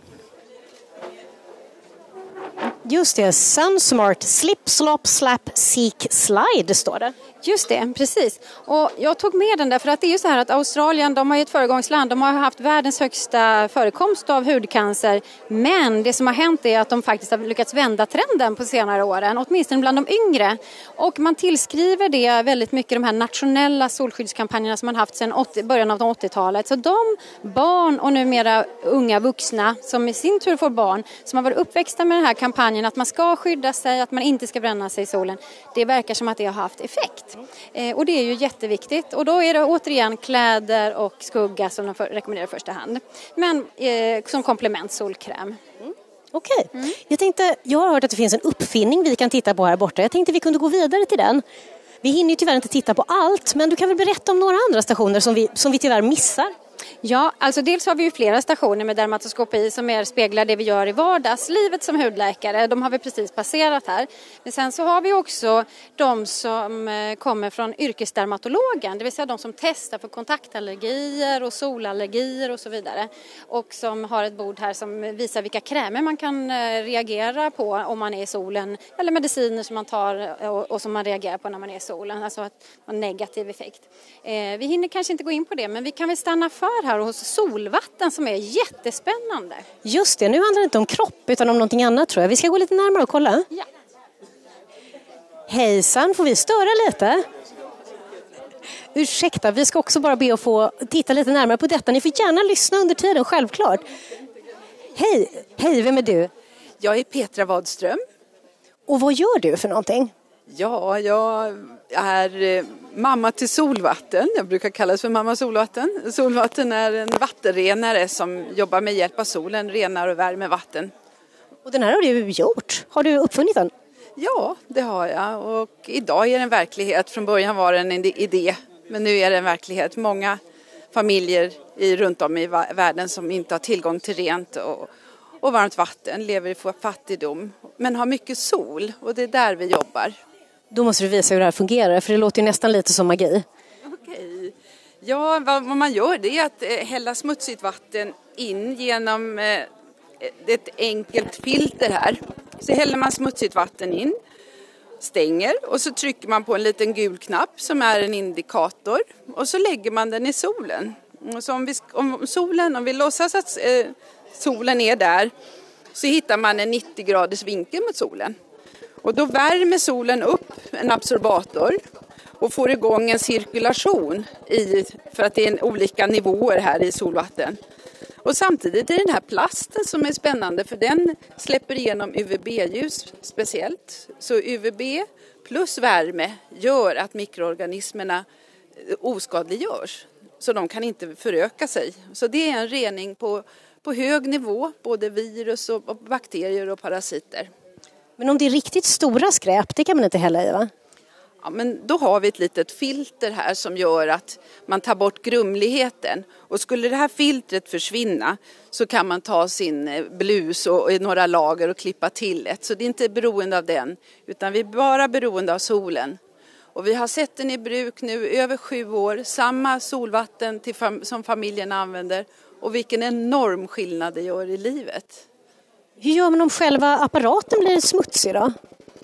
Just det, Sunsmart Slip, Slop, Slap, Seek, Slide står det. Just det, precis. Och jag tog med den där för att det är ju så här att Australien, de har ju ett föregångsland, de har haft världens högsta förekomst av hudcancer. Men det som har hänt är att de faktiskt har lyckats vända trenden på senare åren, åtminstone bland de yngre. Och man tillskriver det väldigt mycket de här nationella solskyddskampanjerna som man haft sedan början av 80-talet. Så de barn och numera unga vuxna som i sin tur får barn som har varit uppväxta med den här kampanjen att man ska skydda sig, att man inte ska bränna sig i solen, det verkar som att det har haft effekt. Och det är ju jätteviktigt. Och då är det återigen kläder och skugga som de rekommenderar i första hand. Men som komplement solkräm. Okej. Jag har hört att det finns en uppfinning vi kan titta på här borta. Jag tänkte vi kunde gå vidare till den. Vi hinner ju tyvärr inte titta på allt, men du kan väl berätta om några andra stationer som vi tyvärr missar? Ja, alltså dels har vi ju flera stationer med dermatoskopi som speglar det vi gör i vardagslivet som hudläkare. De har vi precis passerat här. Men sen så har vi också de som kommer från yrkesdermatologen, det vill säga de som testar för kontaktallergier och solallergier och så vidare. Och som har ett bord här som visar vilka krämer man kan reagera på om man är i solen, eller mediciner som man tar och som man reagerar på när man är i solen. Alltså att en negativ effekt. Vi hinner kanske inte gå in på det, men vi kan väl stanna för här hos solvatten som är jättespännande. Just det, nu handlar det inte om kropp utan om någonting annat tror jag. Vi ska gå lite närmare och kolla. Ja. Hejsan, får vi störa lite? Ursäkta, vi ska också bara be att få titta lite närmare på detta. Ni får gärna lyssna under tiden, självklart. Hej, vem är du? Jag är Petra Wadström. Och vad gör du för någonting? Ja, jag är mamma till solvatten. Jag brukar kallas för mamma solvatten. Solvatten är en vattenrenare som jobbar med hjälp av solen, renar och värmer vatten. Och den här har du gjort. Har du uppfunnit den? Ja, det har jag. Och idag är det en verklighet. Från början var det en idé, men nu är det en verklighet. Många familjer runt om i världen som inte har tillgång till rent och varmt vatten lever i fattigdom, men har mycket sol, och det är där vi jobbar. Då måste du visa hur det här fungerar, för det låter ju nästan lite som magi. Okej. Ja, vad man gör det är att hälla smutsigt vatten in genom ett enkelt filter här. Så häller man smutsigt vatten in, stänger och så trycker man på en liten gul knapp som är en indikator och så lägger man den i solen. Och så om vi låtsas att solen är där så hittar man en 90 graders vinkel mot solen. Och då värmer solen upp en absorbator och får igång en cirkulation för att det är olika nivåer här i solvatten. Och samtidigt är det den här plasten som är spännande, för den släpper igenom UVB-ljus speciellt. Så UVB plus värme gör att mikroorganismerna oskadliggörs. Så de kan inte föröka sig. Så det är en rening på hög nivå, både virus och bakterier och parasiter. Men om det är riktigt stora skräp, det kan man inte hälla i, va? Ja, men då har vi ett litet filter här som gör att man tar bort grumligheten. Och skulle det här filtret försvinna så kan man ta sin blus och några lager och klippa till ett. Så det är inte beroende av den, utan vi är bara beroende av solen. Och vi har sett den i bruk nu över 7 år, samma solvatten som familjen använder. Och vilken enorm skillnad det gör i livet. Hur gör man om själva apparaten blir smutsig då?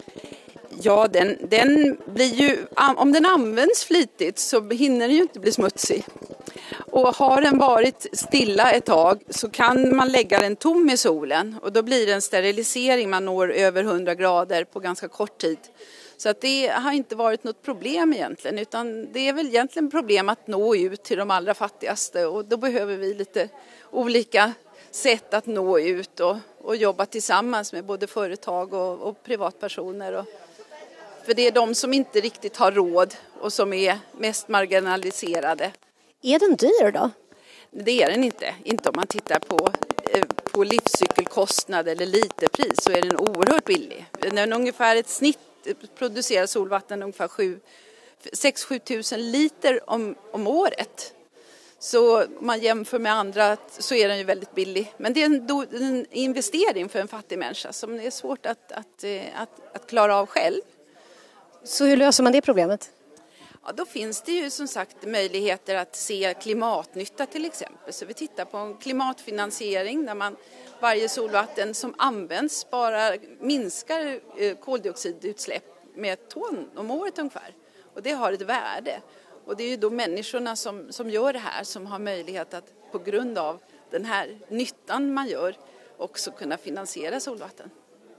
Ja, den blir ju, om den används flitigt så hinner den ju inte bli smutsig. Och har den varit stilla ett tag så kan man lägga den tom i solen och då blir det en sterilisering, man når över 100 grader på ganska kort tid. Så att det har inte varit något problem egentligen, utan det är väl egentligen problem att nå ut till de allra fattigaste och då behöver vi lite olika sätt att nå ut och jobba tillsammans med både företag och privatpersoner. För det är de som inte riktigt har råd och som är mest marginaliserade. Är den dyr då? Det är den inte. Inte om man tittar på livscykelkostnad eller literpris så är den oerhört billig. Den ungefär ett snitt producerar solvatten ungefär 6-7 tusen liter om året. Så om man jämför med andra så är den ju väldigt billig. Men det är en investering för en fattig människa som är svårt att klara av själv. Så hur löser man det problemet? Ja, då finns det ju som sagt möjligheter att se klimatnytta till exempel. Så vi tittar på en klimatfinansiering där varje solvatten som används bara minskar koldioxidutsläpp med 1 ton om året ungefär. Och det har ett värde. Och det är ju då människorna som gör det här som har möjlighet att på grund av den här nyttan man gör också kunna finansiera solvatten.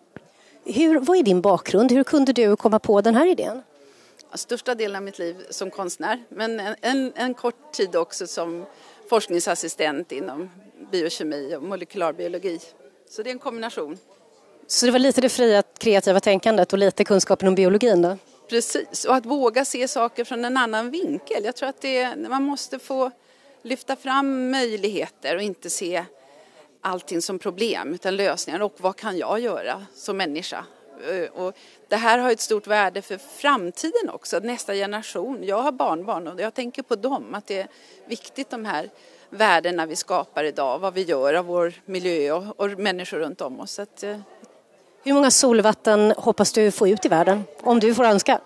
Vad är din bakgrund? Hur kunde du komma på den här idén? Största delen av mitt liv som konstnär, men en kort tid också som forskningsassistent inom biokemi och molekylärbiologi. Så det är en kombination. Så det var lite det fria kreativa tänkandet och lite kunskapen om biologin då? Precis, och att våga se saker från en annan vinkel. Jag tror att man måste få lyfta fram möjligheter och inte se allting som problem utan lösningar. Och vad kan jag göra som människa? Och det här har ett stort värde för framtiden också, nästa generation. Jag har barnbarn och jag tänker på dem, att det är viktigt de här värdena vi skapar idag, vad vi gör av vår miljö och människor runt om oss. Hur många solvatten hoppas du få ut i världen, om du får önska?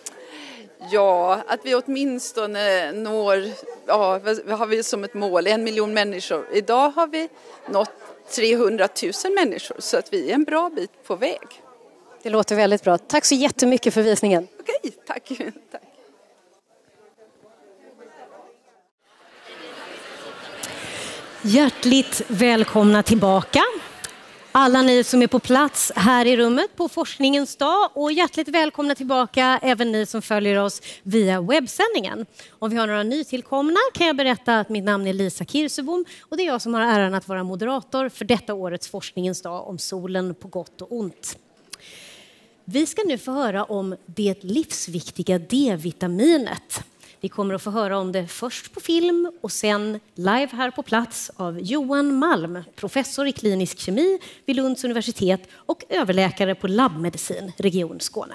Ja, att vi åtminstone når, vad har vi som ett mål, 1 miljon människor. Idag har vi nått 300 000 människor så att vi är en bra bit på väg. Det låter väldigt bra. Tack så jättemycket för visningen. Okej, tack. Hjärtligt välkomna tillbaka. Alla ni som är på plats här i rummet på Forskningens dag och hjärtligt välkomna tillbaka även ni som följer oss via webbsändningen. Om vi har några nytillkomna kan jag berätta att mitt namn är Lisa Kirsebom och det är jag som har äran att vara moderator för detta årets Forskningens dag om solen på gott och ont. Vi ska nu få höra om det livsviktiga D-vitaminet. Vi kommer att få höra om det först på film och sen live här på plats av Johan Malm, professor i klinisk kemi vid Lunds universitet och överläkare på labbmedicin, Region Skåne.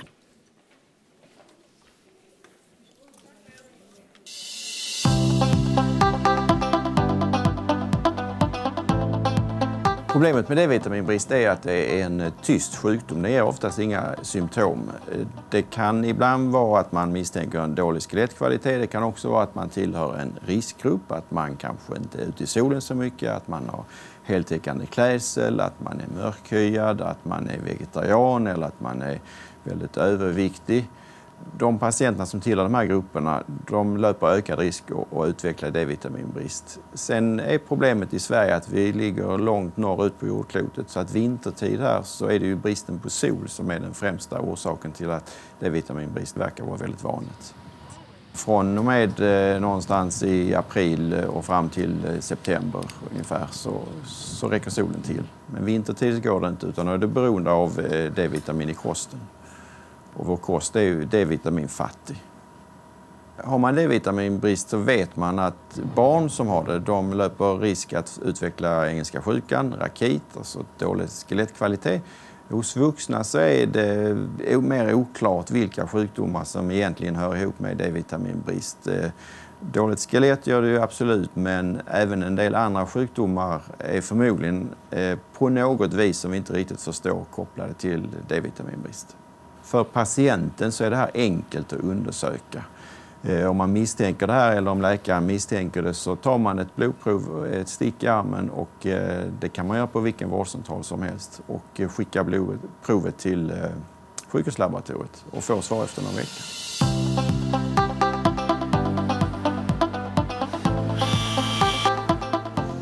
Problemet med D-vitaminbrist är att det är en tyst sjukdom. Det är oftast inga symptom. Det kan ibland vara att man misstänker en dålig skelettkvalitet. Det kan också vara att man tillhör en riskgrupp, att man kanske inte är ute i solen så mycket, att man har heltäckande klädsel, att man är mörkhyad, att man är vegetarian eller att man är väldigt överviktig. De patienterna som tillhör de här grupperna, de löper ökad risk att utveckla D-vitaminbrist. Sen är problemet i Sverige att vi ligger långt norrut på jordklotet, så att vintertid här så är det ju bristen på sol som är den främsta orsaken till att D-vitaminbrist verkar vara väldigt vanligt. Från och med någonstans i april och fram till september ungefär så räcker solen till. Men vintertid går det inte, utan då är det beroende av D-vitamin i kosten. Och vår kost är ju D-vitaminfattig. Har man D-vitaminbrist så vet man att barn som har det, de löper risk att utveckla engelska sjukan, rakit, alltså dålig skelettkvalitet. Hos vuxna så är det mer oklart vilka sjukdomar som egentligen hör ihop med D-vitaminbrist. Dåligt skelett gör det ju absolut, men även en del andra sjukdomar är förmodligen på något vis som vi inte riktigt förstår kopplade till D-vitaminbrist. För patienten så är det här enkelt att undersöka. Om man misstänker det här eller om läkaren misstänker det så tar man ett blodprov, ett stick i armen och det kan man göra på vilken vårdcentral som helst och skicka blodprovet till sjukhuslaboratoriet och få svar efter någon vecka.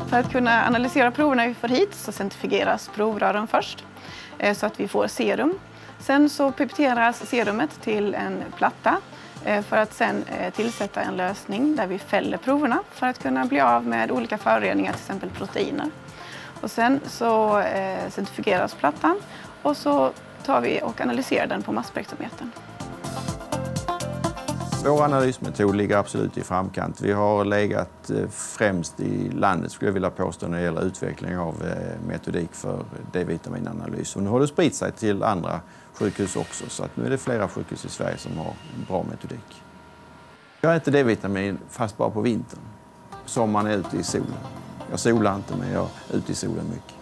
För att kunna analysera proverna vi får hit så centrifugeras provrören först så att vi får serum. Sen så pipetteras serumet till en platta för att sen tillsätta en lösning där vi fäller proverna för att kunna bli av med olika föroreningar, till exempel proteiner. Och sen så centrifugeras plattan och så tar vi och analyserar den på masspektrometern. Vår analysmetod ligger absolut i framkant. Vi har legat främst i landet, skulle jag vilja påstå, när det gäller utveckling av metodik för D-vitaminanalys. Och nu har det spritt sig till andra sjukhus också, så att nu är det flera sjukhus i Sverige som har en bra metodik. Jag äter D-vitamin fast bara på vintern, som man är ute i solen. Jag solar inte, men jag är ute i solen mycket.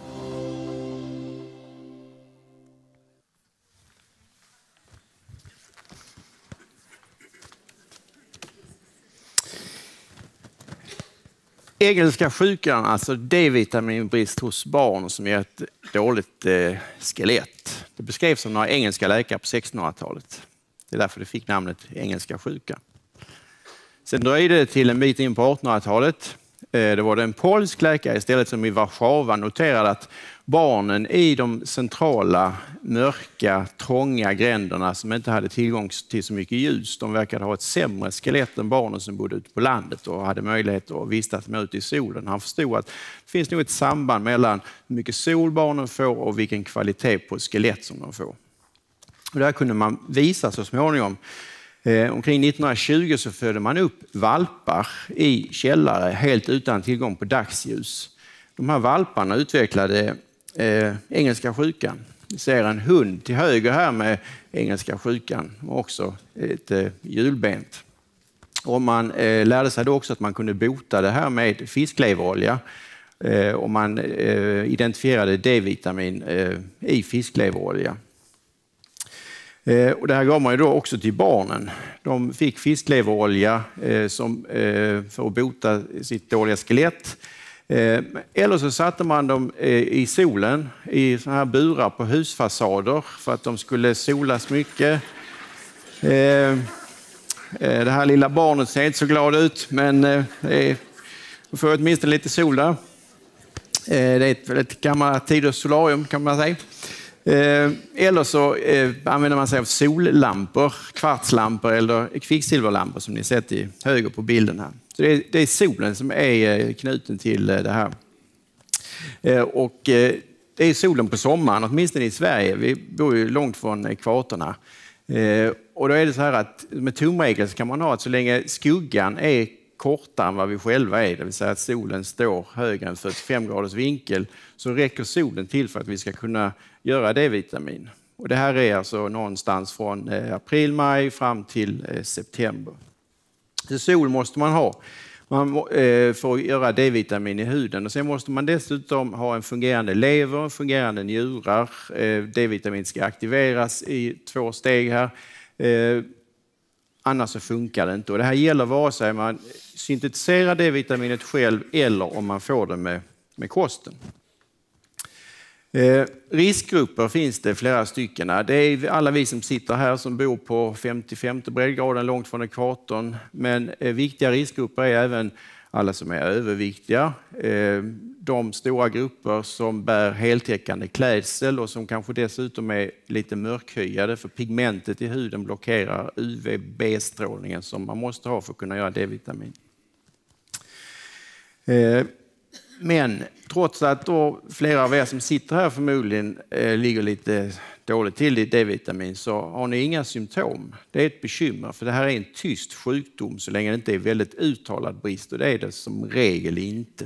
Engelska sjukan, alltså D-vitaminbrist hos barn som ger ett dåligt skelett. Det beskrevs som några engelska läkare på 1600-talet. Det är därför det fick namnet engelska sjuka. Sen dröjde det till en bit in på 1800-talet. Det var det en polsk läkare istället som i Warszawa noterade att barnen i de centrala, mörka, trånga gränderna som inte hade tillgång till så mycket ljus, de verkade ha ett sämre skelett än barnen som bodde ute på landet och hade möjlighet att vistas med ute i solen. Han förstod att det finns nog ett samband mellan hur mycket sol barnen får och vilken kvalitet på skelett som de får. Och det här kunde man visa så småningom. Omkring 1920 så födde man upp valpar i källare helt utan tillgång på dagsljus. De här valparna utvecklade engelska sjukan. Vi ser en hund till höger här med engelska sjukan och också ett hjulbent. Och man lärde sig då också att man kunde bota det här med fiskleverolja. Och man identifierade D-vitamin i fiskleverolja. Och det här gav man ju då också till barnen. De fick fiskleverolja för att bota sitt dåliga skelett. Eller så satte man dem i solen i såna här burar på husfasader för att de skulle solas mycket. Det här lilla barnet ser inte så glad ut, men de får åtminstone lite sol där. Det är ett väldigt gammalt tiders solarium kan man säga. Eller så använder man sig av sollampor, kvartslampor eller kvicksilverlampor som ni sett till höger på bilden här. Så det är solen som är knuten till det här. Och det är solen på sommaren, åtminstone i Sverige. Vi bor ju långt från ekvatorerna. Och då är det så här att med tumregel så kan man ha att så länge skuggan är kortare än vad vi själva är, det vill säga att solen står högre än 45 graders vinkel, så räcker solen till för att vi ska kunna göra D-vitamin. Och det här är alltså någonstans från april, maj fram till september. Så sol måste man ha för att göra D-vitamin i huden. Och sen måste man dessutom ha en fungerande lever, fungerande njurar. D-vitamin ska aktiveras i 2 steg här. Annars så funkar det inte. Och det här gäller vare sig man syntetiserar D-vitaminet själv eller om man får det med kosten. Riskgrupper finns det flera stycken. Det är alla vi som sitter här som bor på 55 breddgraden långt från ekvatorn. Men viktiga riskgrupper är även alla som är överviktiga. De stora grupper som bär heltäckande klädsel och som kanske dessutom är lite mörkhyade för pigmentet i huden blockerar UVB-strålningen som man måste ha för att kunna göra D-vitamin. Men trots att då flera av er som sitter här förmodligen ligger lite dåligt till i D-vitamin så har ni inga symptom. Det är ett bekymmer för det här är en tyst sjukdom så länge det inte är väldigt uttalad brist och det är det som regel inte.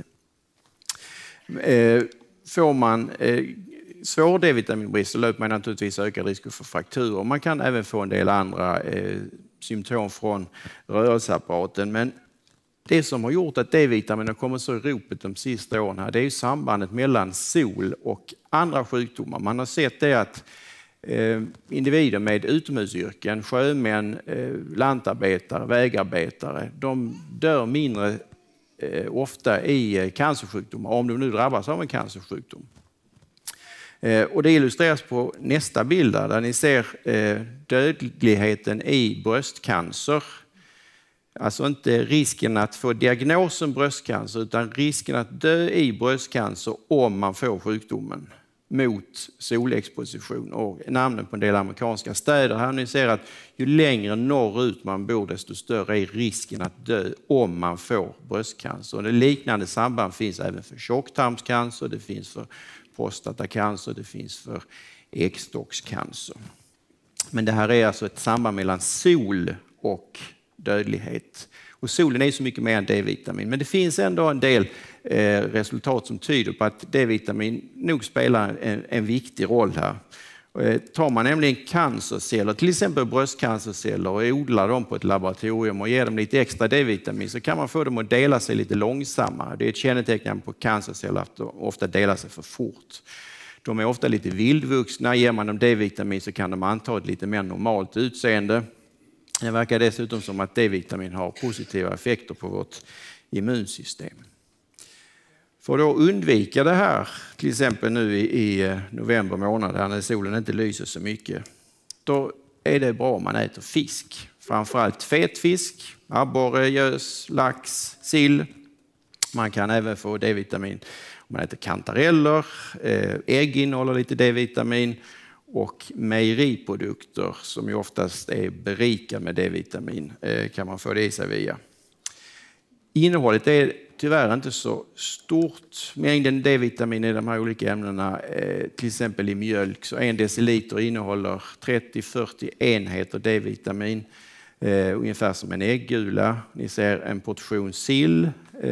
Får man svår D-vitaminbrist så löper man naturligtvis ökad risk för frakturer. Man kan även få en del andra symptom från rörelseapparaten. Men det som har gjort att D-vitamin har kommit så i ropet de sista åren här, det är sambandet mellan sol och andra sjukdomar. Man har sett det att individer med utomhusyrken, sjömän, lantarbetare, vägarbetare, de dör mindre ofta i cancersjukdomar, om de nu drabbas av en cancersjukdom. Och det illustreras på nästa bild där ni ser dödligheten i bröstcancer. Alltså inte risken att få diagnosen bröstcancer utan risken att dö i bröstcancer om man får sjukdomen mot solexposition. Och namnen på en del amerikanska städer här, ni ser att ju längre norrut man bor desto större är risken att dö om man får bröstcancer. Och det liknande samband finns även för tjocktarmscancer, det finns för prostatacancer, det finns för äggstockscancer. Men det här är alltså ett samband mellan sol och dödlighet. Och solen är så mycket mer än D-vitamin. Men det finns ändå en del resultat som tyder på att D-vitamin nog spelar en viktig roll här. Tar man nämligen cancerceller, till exempel bröstcancerceller, och odlar dem på ett laboratorium och ger dem lite extra D-vitamin så kan man få dem att dela sig lite långsammare. Det är ett kännetecken på cancerceller att de ofta delar sig för fort. De är ofta lite vildvuxna. Ger man dem D-vitamin så kan de anta ett lite mer normalt utseende. Det verkar dessutom som att D-vitamin har positiva effekter på vårt immunsystem. För att undvika det här, till exempel nu i november månad när solen inte lyser så mycket, då är det bra om man äter fisk. Framförallt fetfisk, abborre, gös, lax, sill. Man kan även få D-vitamin om man äter kantareller, ägg innehåller lite D-vitamin och mejeriprodukter som ju oftast är berikade med D-vitamin kan man få det i sig via. Innehållet är tyvärr inte så stort. Mängden D-vitamin i de här olika ämnena, till exempel i mjölk, så 1 deciliter innehåller 30-40 enheter D-vitamin. Ungefär som en äggula. Ni ser en portion sill,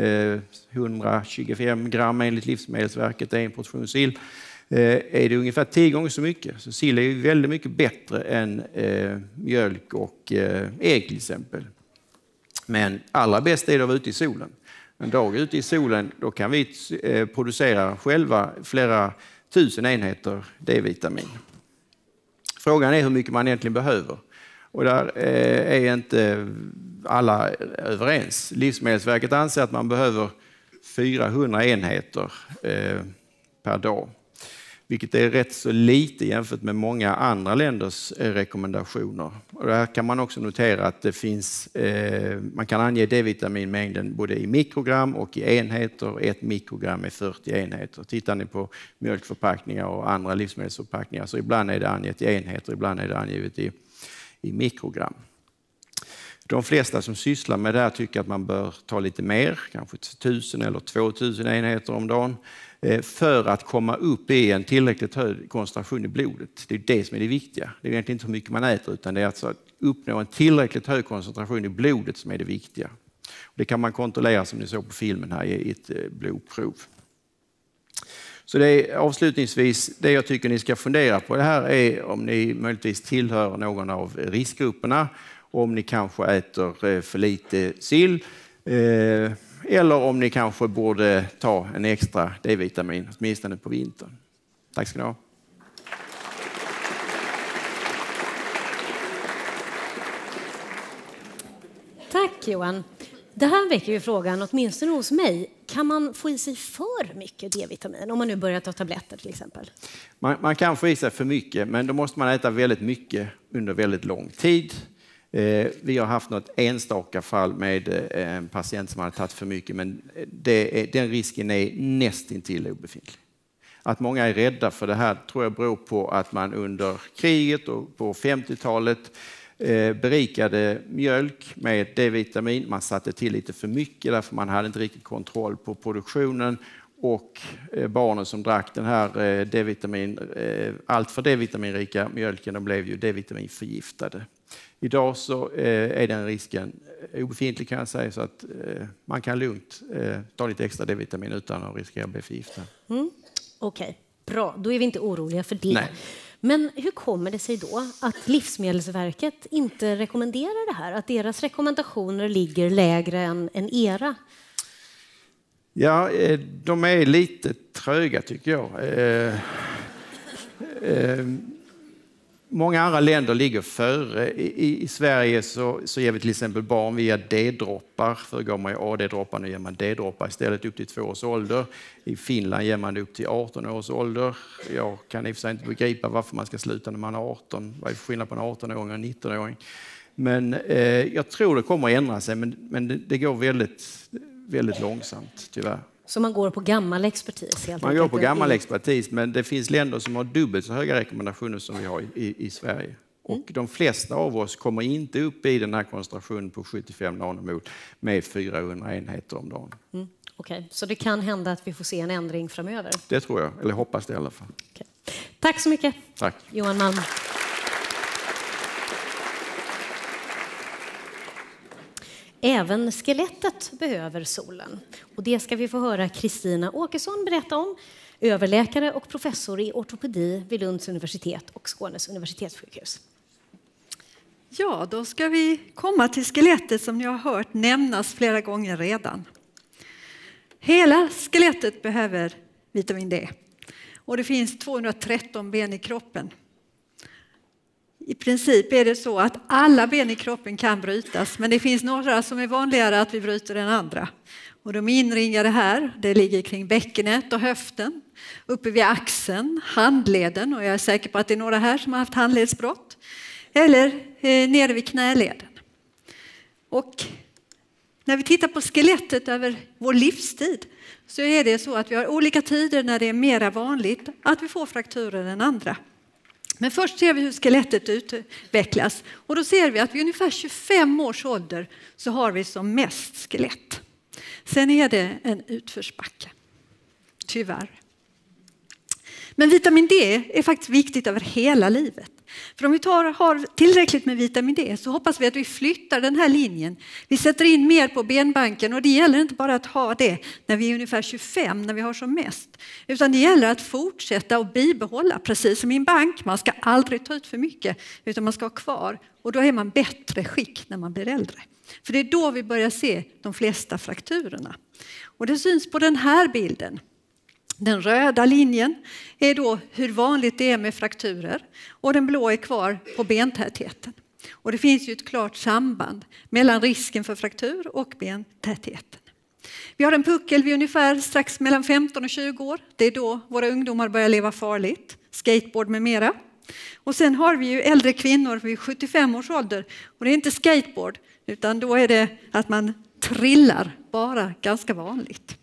125 gram enligt Livsmedelsverket är en portion sill. Är det ungefär 10 gånger så mycket. Så sill är ju väldigt mycket bättre än mjölk och ägg till exempel. Men allra bäst är det att vara ute i solen. En dag ute i solen då kan vi producera själva flera tusen enheter D-vitamin. Frågan är hur mycket man egentligen behöver. Och där är inte alla överens. Livsmedelsverket anser att man behöver 400 enheter per dag. Vilket är rätt så lite jämfört med många andra länders rekommendationer. Och där kan man också notera att det finns, man kan ange D-vitaminmängden både i mikrogram och i enheter. 1 mikrogram är 40 enheter. Tittar ni på mjölkförpackningar och andra livsmedelsförpackningar så ibland är det angivet i enheter, ibland är det angivet i mikrogram. De flesta som sysslar med det här tycker att man bör ta lite mer, kanske 1000 eller 2000 enheter om dagen, för att komma upp i en tillräckligt hög koncentration i blodet. Det är det som är det viktiga. Det är egentligen inte hur mycket man äter utan det är alltså att uppnå en tillräckligt hög koncentration i blodet som är det viktiga. Det kan man kontrollera som ni såg på filmen här i ett blodprov. Så det är avslutningsvis det jag tycker ni ska fundera på. Det här är om ni möjligtvis tillhör någon av riskgrupperna, om ni kanske äter för lite sill eller om ni kanske borde ta en extra D-vitamin, åtminstone på vintern. Tack ska ni ha. Tack Johan. Det här väcker ju frågan, åtminstone hos mig, kan man få i sig för mycket D-vitamin om man nu börjar ta tabletter till exempel? Man kan få i sig för mycket, men då måste man äta väldigt mycket under väldigt lång tid. Vi har haft något enstaka fall med en patient som hade tagit för mycket, men den risken är nästintill obefintlig. Att många är rädda för det här tror jag beror på att man under kriget och på 50-talet berikade mjölk med D-vitamin. Man satte till lite för mycket därför man hade inte riktigt kontroll på produktionen. Och barnen som drack den här D-vitamin, allt för D-vitaminrika mjölken, de blev ju D-vitaminförgiftade. Idag så är den risken obefintlig kan jag säga, så att man kan lugnt ta lite extra D-vitamin utan att riskera att bli förgiftad. Okej, bra. Då är vi inte oroliga för det. Nej. Men hur kommer det sig då att Livsmedelsverket inte rekommenderar det här? Att deras rekommendationer ligger lägre än era? Ja, de är lite tröga tycker jag. Många andra länder ligger före. I Sverige så ger vi till exempel barn via D-droppar. Förr gav man ju AD-droppar, nu ger man D-droppar istället upp till 2 års ålder. I Finland ger man det upp till 18 års ålder. Jag kan i och för sig inte begripa varför man ska sluta när man är 18. Vad är skillnad på en 18-åring och en 19-åring? Men jag tror det kommer att ändra sig, men det går väldigt, väldigt långsamt tyvärr. Så man går på gammal expertis? Man går på gammal expertis, men det finns länder som har dubbelt så höga rekommendationer som vi har i Sverige. Och de flesta av oss kommer inte upp i den här koncentrationen på 75 nanomol med 400 enheter om dagen. Okej, så det kan hända att vi får se en ändring framöver? Det tror jag, eller hoppas det i alla fall. Okay. Tack så mycket, Tack. Johan Malm. Även skelettet behöver solen. Och det ska vi få höra Kristina Åkesson berätta om, överläkare och professor i ortopedi vid Lunds universitet och Skånes universitetssjukhus. Ja, då ska vi komma till skelettet som ni har hört nämnas flera gånger redan. Hela skelettet behöver vitamin D. Och det finns 213 ben i kroppen. I princip är det så att alla ben i kroppen kan brytas, men det finns några som är vanligare att vi bryter än andra. Och de är inringade här, det ligger kring bäckenet och höften, uppe vid axeln, handleden, och jag är säker på att det är några här som har haft handledsbrott, eller nere vid knäleden. Och när vi tittar på skelettet över vår livstid så är det så att vi har olika tider när det är mera vanligt att vi får frakturer än andra. Men först ser vi hur skelettet utvecklas, och då ser vi att vid ungefär 25 års ålder så har vi som mest skelett. Sen är det en utförsbacke, tyvärr. Men vitamin D är faktiskt viktigt över hela livet. För om vi har tillräckligt med vitamin D så hoppas vi att vi flyttar den här linjen. Vi sätter in mer på benbanken, och det gäller inte bara att ha det när vi är ungefär 25, när vi har som mest. Utan det gäller att fortsätta och bibehålla, precis som i en bank. Man ska aldrig ta ut för mycket, utan man ska ha kvar. Och då är man bättre skick när man blir äldre. För det är då vi börjar se de flesta frakturerna. Och det syns på den här bilden. Den röda linjen är då hur vanligt det är med frakturer, och den blå är kvar på bentätheten. Och det finns ju ett klart samband mellan risken för fraktur och bentätheten. Vi har en puckel vid ungefär strax mellan 15 och 20 år. Det är då våra ungdomar börjar leva farligt, skateboard med mera. Och sen har vi ju äldre kvinnor vid 75 års ålder, och det är inte skateboard utan då är det att man trillar, bara ganska vanligt.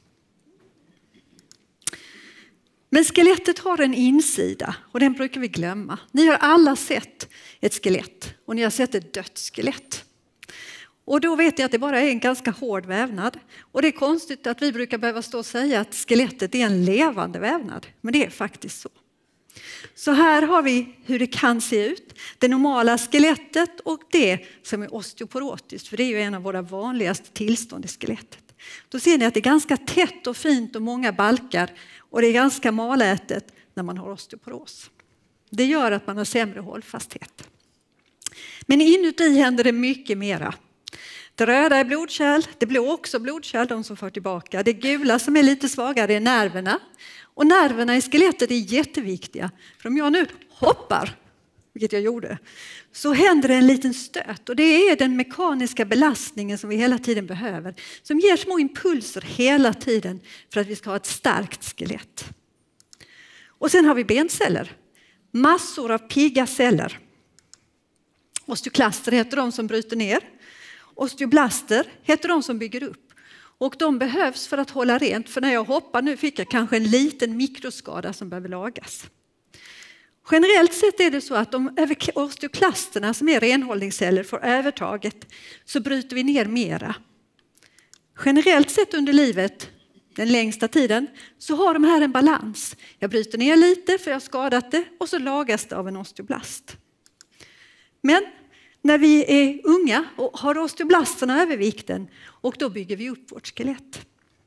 Men skelettet har en insida, och den brukar vi glömma. Ni har alla sett ett skelett, och ni har sett ett dött skelett. Och då vet jag att det bara är en ganska hård vävnad. Och det är konstigt att vi brukar behöva stå och säga att skelettet är en levande vävnad. Men det är faktiskt så. Så här har vi hur det kan se ut. Det normala skelettet och det som är osteoporotiskt. För det är ju en av våra vanligaste tillstånd i skelettet. Då ser ni att det är ganska tätt och fint och många balkar. Och det är ganska malätet när man har osteoporos. Det gör att man har sämre hållfasthet. Men inuti händer det mycket mera. Det röda är blodkärl, det blå också blodkärl, de som får tillbaka. Det gula som är lite svagare är nerverna. Och nerverna i skelettet är jätteviktiga. För om jag nu hoppar, vilket jag gjorde, så händer det en liten stöt. Och det är den mekaniska belastningen som vi hela tiden behöver. Som ger små impulser hela tiden för att vi ska ha ett starkt skelett. Och sen har vi benceller. Massor av pigga celler. Osteoklaster heter de som bryter ner. Osteoblaster heter de som bygger upp. Och de behövs för att hålla rent. För när jag hoppar nu fick jag kanske en liten mikroskada som behöver lagas. Generellt sett är det så att de osteoklasterna som är renhållningsceller får övertaget, så bryter vi ner mera. Generellt sett under livet, den längsta tiden, så har de här en balans. Jag bryter ner lite för jag har skadat det, och så lagas det av en osteoblast. Men när vi är unga och har osteoblasterna övervikten, och då bygger vi upp vårt skelett.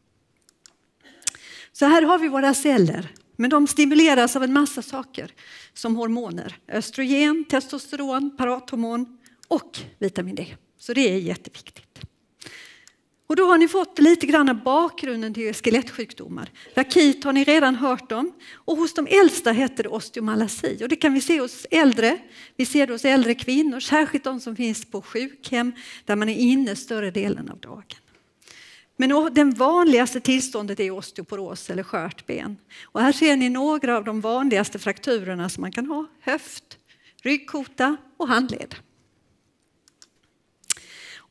Så här har vi våra celler. Men de stimuleras av en massa saker som hormoner. Östrogen, testosteron, parathormon och vitamin D. Så det är jätteviktigt. Och då har ni fått lite grann av bakgrunden till skelettsjukdomar. Rakit har ni redan hört om. Och hos de äldsta heter det osteomalasi. Och det kan vi se hos äldre. Vi ser det hos äldre kvinnor, särskilt de som finns på sjukhem där man är inne större delen av dagen. Men den vanligaste tillståndet är osteoporos eller skört ben. Och här ser ni några av de vanligaste frakturerna som man kan ha. Höft, ryggkota och handled.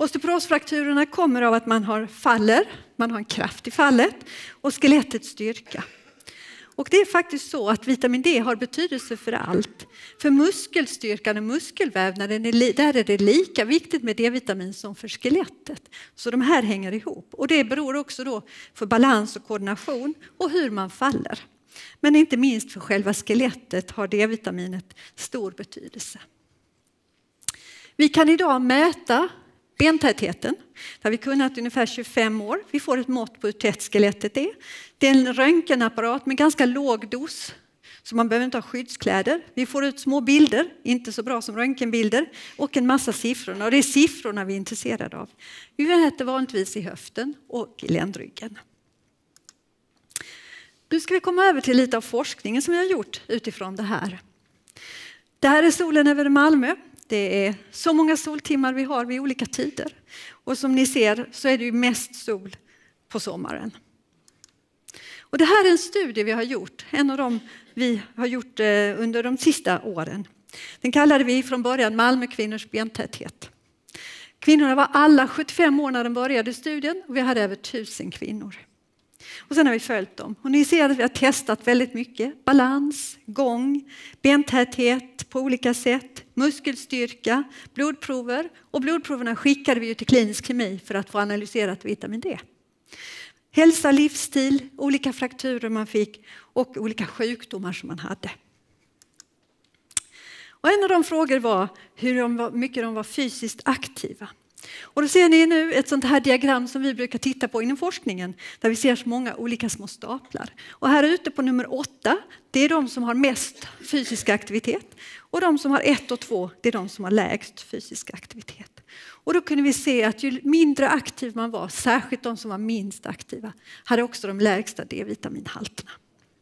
Osteoporosfrakturerna kommer av att man har en kraft i fallet och skelettets styrka. Och det är faktiskt så att vitamin D har betydelse för allt. För muskelstyrkan och muskelvävnaden, där är det lika viktigt med D-vitamin som för skelettet. Så de här hänger ihop. Och det beror också då för balans och koordination och hur man faller. Men inte minst för själva skelettet har D-vitaminet stor betydelse. Vi kan idag mäta bentätheten. Det har vi kunnat ungefär 25 år. Vi får ett mått på hur tätt skelettet är. Det är en röntgenapparat med ganska låg dos. Så man behöver inte ha skyddskläder. Vi får ut små bilder, inte så bra som röntgenbilder. Och en massa siffror. Och det är siffrorna vi är intresserade av. Vi mäter vanligtvis i höften och i ländryggen. Nu ska vi komma över till lite av forskningen som vi har gjort utifrån det här. Det här är solen över Malmö. Det är så många soltimmar vi har vid olika tider. Och som ni ser så är det ju mest sol på sommaren. Och det här är en studie vi har gjort. En av dem vi har gjort under de sista åren. Den kallade vi från början Malmö kvinnors bentäthet. Kvinnorna var alla 75 år när de började studien och vi hade över 1000 kvinnor. Och sen har vi följt dem. Och ni ser att vi har testat väldigt mycket. Balans, gång, bentäthet på olika sätt, muskelstyrka, blodprover. Och blodproverna skickade vi till klinisk kemi för att få analyserat vitamin D. Hälsa, livsstil, olika frakturer man fick och olika sjukdomar som man hade. Och en av de frågor var hur mycket de var fysiskt aktiva. Och då ser ni nu ett sånt här diagram som vi brukar titta på inom forskningen. Där vi ser så många olika små staplar. Och här ute på nummer 8, det är de som har mest fysisk aktivitet. Och de som har 1 och 2, det är de som har lägst fysisk aktivitet. Och då kunde vi se att ju mindre aktiv man var, särskilt de som var minst aktiva, hade också de lägsta D-vitaminhalterna.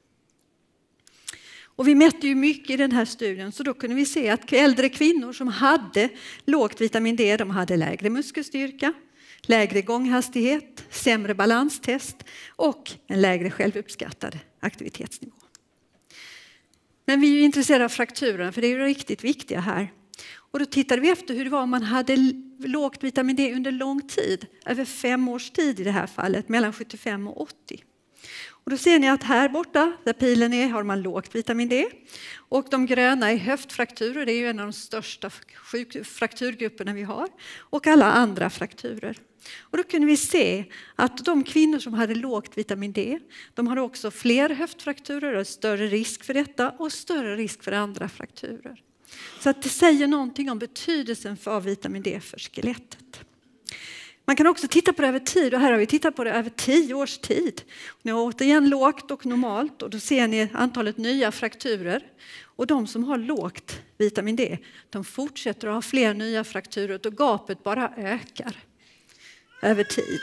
Och vi mätte ju mycket i den här studien, så då kunde vi se att äldre kvinnor som hade lågt vitamin D, de hade lägre muskelstyrka, lägre gånghastighet, sämre balanstest och en lägre självuppskattad aktivitetsnivå. Men vi är ju intresserade av frakturerna, för det är ju riktigt viktiga här. Och då tittade vi efter hur det var om man hade lågt vitamin D under lång tid, över 5 års tid i det här fallet, mellan 75 och 80. Och då ser ni att här borta, där pilen är, har man lågt vitamin D. Och de gröna är höftfrakturer, det är ju en av de största frakturgrupperna vi har. Och alla andra frakturer. Och då kunde vi se att de kvinnor som hade lågt vitamin D, de hade också fler höftfrakturer och större risk för detta och större risk för andra frakturer. Så att det säger någonting om betydelsen för vitamin D för skelettet. Man kan också titta på det över tid, och här har vi tittat på det över 10 års tid. Nu är återigen lågt och normalt, och då ser ni antalet nya frakturer. Och de som har lågt vitamin D, de fortsätter att ha fler nya frakturer och gapet bara ökar över tid.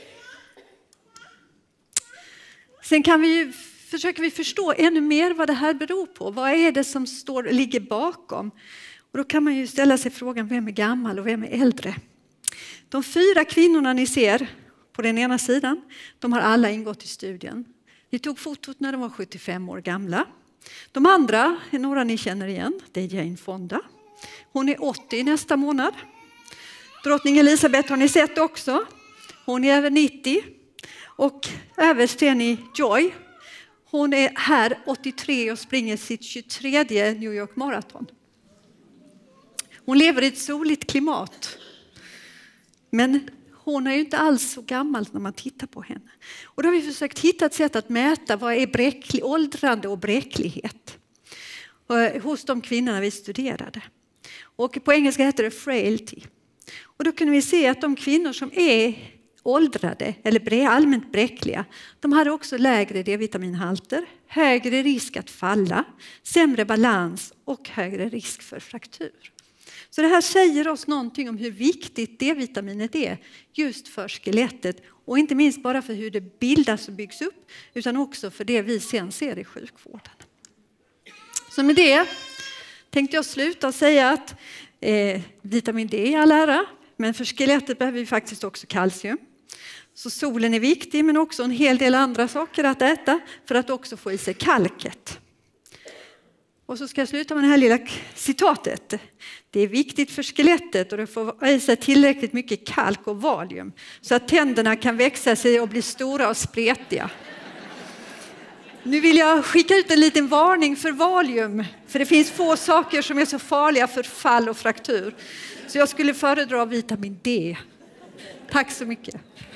Sen försöker vi förstå ännu mer vad det här beror på. Vad är det som ligger bakom? Och då kan man ju ställa sig frågan, vem är gammal och vem är äldre? De 4 kvinnorna ni ser på den ena sidan, de har alla ingått i studien. Vi tog fotot när de var 75 år gamla. De andra är några ni känner igen. Det är Jane Fonda. Hon är 80 nästa månad. Drottning Elisabeth har ni sett också. Hon är över 90. Och överst ser ni Joy. Hon är här 83 och springer sitt 23:e New York Marathon. Hon lever i ett soligt klimat. Men hon är ju inte alls så gammal när man tittar på henne. Och då har vi försökt hitta ett sätt att mäta vad är åldrande och bräcklighet hos de kvinnorna vi studerade. Och på engelska heter det frailty. Och då kunde vi se att de kvinnor som är åldrade eller allmänt bräckliga, de hade också lägre D-vitaminhalter, högre risk att falla, sämre balans och högre risk för fraktur. Så det här säger oss någonting om hur viktigt D-vitaminet är just för skelettet. Och inte minst bara för hur det bildas och byggs upp, utan också för det vi sen ser i sjukvården. Så med det tänkte jag sluta och säga att vitamin D är all ära, men för skelettet behöver vi faktiskt också kalcium. Så solen är viktig, men också en hel del andra saker att äta för att också få i sig kalket. Och så ska jag sluta med det här lilla citatet. Det är viktigt för skelettet och det får i sig tillräckligt mycket kalk och valium så att tänderna kan växa sig och bli stora och spretiga. Nu vill jag skicka ut en liten varning för valium. För det finns få saker som är så farliga för fall och fraktur. Så jag skulle föredra vitamin D. Tack så mycket.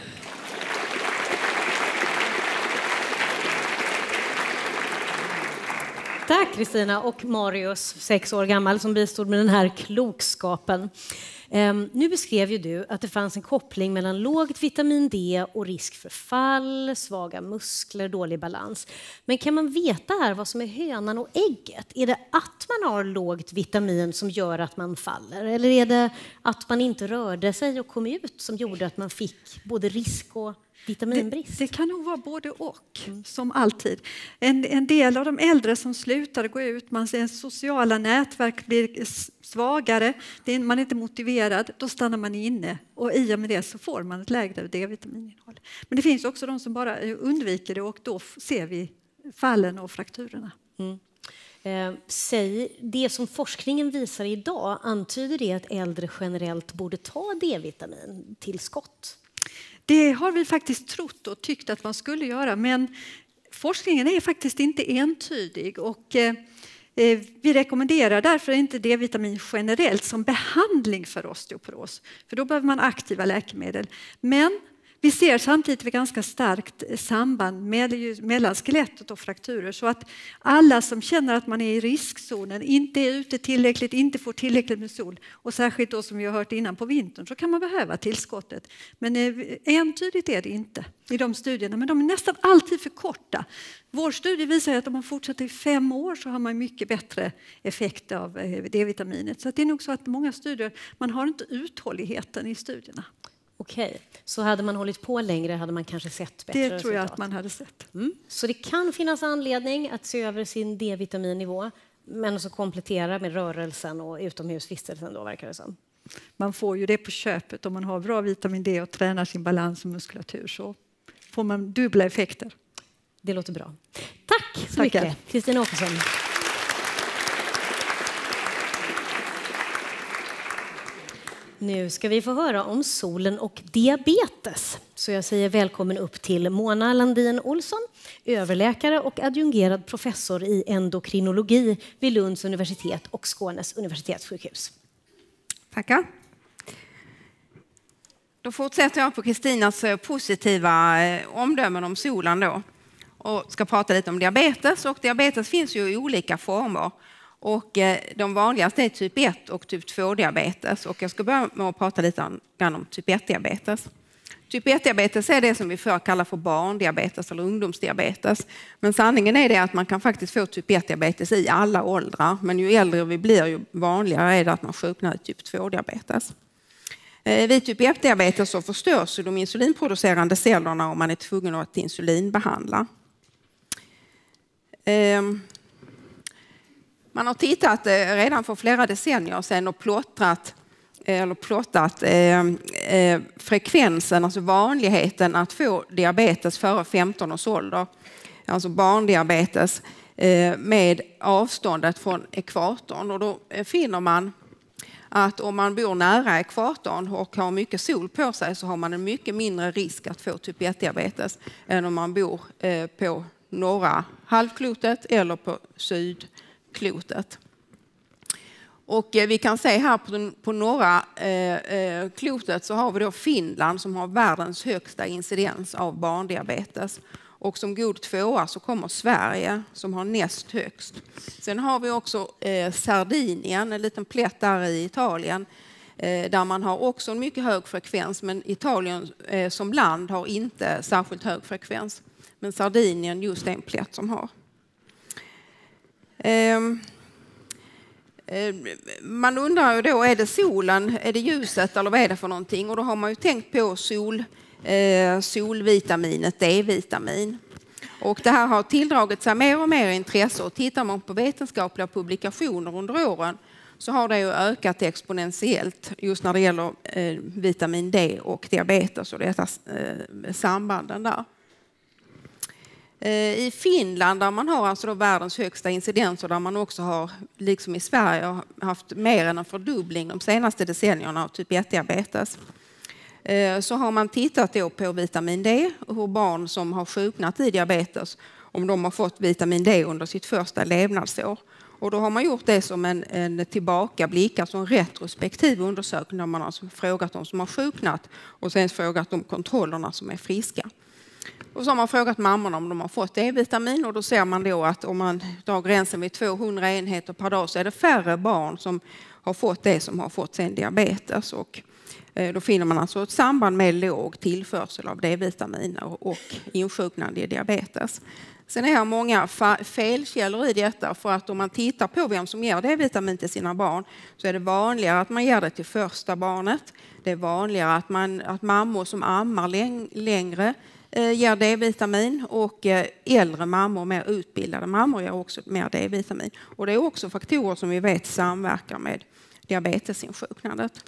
Tack Kristina och Marius, 6 år gammal, som bistod med den här klokskapen. Nu beskrev ju du att det fanns en koppling mellan lågt vitamin D och risk för fall, svaga muskler, dålig balans. Men kan man veta här vad som är hönan och ägget? Är det att man har lågt vitamin som gör att man faller? Eller är det att man inte rörde sig och kom ut som gjorde att man fick både risk och vitaminbrist? Det kan nog vara både och, som alltid. En del av de äldre som slutar gå ut, man ser sociala nätverk blir svagare, man är inte motiverad, då stannar man inne. Och i och med det så får man ett lägre D-vitaminnehåll. Men det finns också de som bara undviker det och då ser vi fallen och frakturerna. Det som forskningen visar idag, antyder det att äldre generellt borde ta D-vitamin tillskott? Det har vi faktiskt trott och tyckt att man skulle göra, men forskningen är faktiskt inte entydig och vi rekommenderar därför inte D-vitamin generellt som behandling för osteoporos, för då behöver man aktiva läkemedel. Men vi ser samtidigt ett ganska starkt samband mellan skelettet och frakturer, så att alla som känner att man är i riskzonen, inte är ute tillräckligt, inte får tillräckligt med sol, och särskilt då som vi har hört innan på vintern, så kan man behöva tillskottet. Men entydigt är det inte i de studierna, men de är nästan alltid för korta. Vår studie visar att om man fortsätter i 5 år så har man mycket bättre effekt av D-vitaminet. Så det är nog så att många studier, man har inte uthålligheten i studierna. Okej, så hade man hållit på längre hade man kanske sett bättre resultat? Det tror jag att man hade sett. Så det kan finnas anledning att se över sin D-vitaminnivå, men så komplettera med rörelsen och utomhusvistelsen då, verkar det som. Man får ju det på köpet om man har bra vitamin D och tränar sin balans och muskulatur, så får man dubbla effekter. Det låter bra. Tack så mycket, Kristina Åkesson. Nu ska vi få höra om solen och diabetes. Så jag säger välkommen upp till Mona Landin Olsson, överläkare och adjungerad professor i endokrinologi vid Lunds universitet och Skånes universitetssjukhus. Tackar. Då fortsätter jag på Kristinas positiva omdömen om solen då. Och ska prata lite om diabetes. Och diabetes finns ju i olika former. Och de vanligaste är typ 1 och typ 2-diabetes. Och jag ska börja med att prata lite grann om typ 1-diabetes. Typ 1-diabetes är det som vi förr kallar för barndiabetes eller ungdomsdiabetes. Men sanningen är det att man kan faktiskt få typ 1-diabetes i alla åldrar. Men ju äldre vi blir, ju vanligare är det att man sjuknar i typ 2-diabetes. Vid typ 1-diabetes så förstörs de insulinproducerande cellerna om man är tvungen att insulinbehandla. Man har tittat redan för flera decennier sedan och plottat frekvensen, alltså vanligheten att få diabetes före 15 års ålder, alltså barndiabetes, med avståndet från ekvatorn. Och då finner man att om man bor nära ekvatorn och har mycket sol på sig så har man en mycket mindre risk att få typ 1-diabetes än om man bor på norra halvklotet eller på sydklotet. Och vi kan se här på norra klotet så har vi då Finland som har världens högsta incidens av barndiabetes. Och som god tvåa så kommer Sverige som har näst högst. Sen har vi också Sardinien, en liten plätt där i Italien, där man har också en mycket hög frekvens, men Italien som land har inte särskilt hög frekvens. Men Sardinien just är en plätt som har. Man undrar ju då, är det solen, är det ljuset eller vad är det för någonting? Och då har man ju tänkt på solvitaminet D-vitamin. Och det här har tilldragit sig mer och mer intresse, och tittar man på vetenskapliga publikationer under åren så har det ju ökat exponentiellt just när det gäller vitamin D och diabetes och detta sambanden där. I Finland, där man har alltså då världens högsta incidens och där man också har, liksom i Sverige, haft mer än en fördubbling de senaste decennierna av typ 1-diabetes, så har man tittat då på vitamin D och hur barn som har sjuknat i diabetes, om de har fått vitamin D under sitt första levnadsår. Och då har man gjort det som en tillbakablick, alltså en retrospektiv undersökning där man har alltså frågat de som har sjuknat och sen frågat de kontrollerna som är friska. Och så har man frågat mammorna om de har fått D-vitamin och då ser man då att om man drar gränsen vid 200 enheter per dag så är det färre barn som har fått det som har fått sen diabetes. Och då finner man alltså ett samband med låg tillförsel av D-vitamin och insjuknande i diabetes. Sen är det många felkällor i detta, för att om man tittar på vem som ger D-vitamin till sina barn så är det vanligare att man ger det till första barnet. Det är vanligare att mammor som ammar längre ger D-vitamin och äldre mammor, mer utbildade mammor, ger också mer D-vitamin. Och det är också faktorer som vi vet samverkar med diabetesinsjuknandet.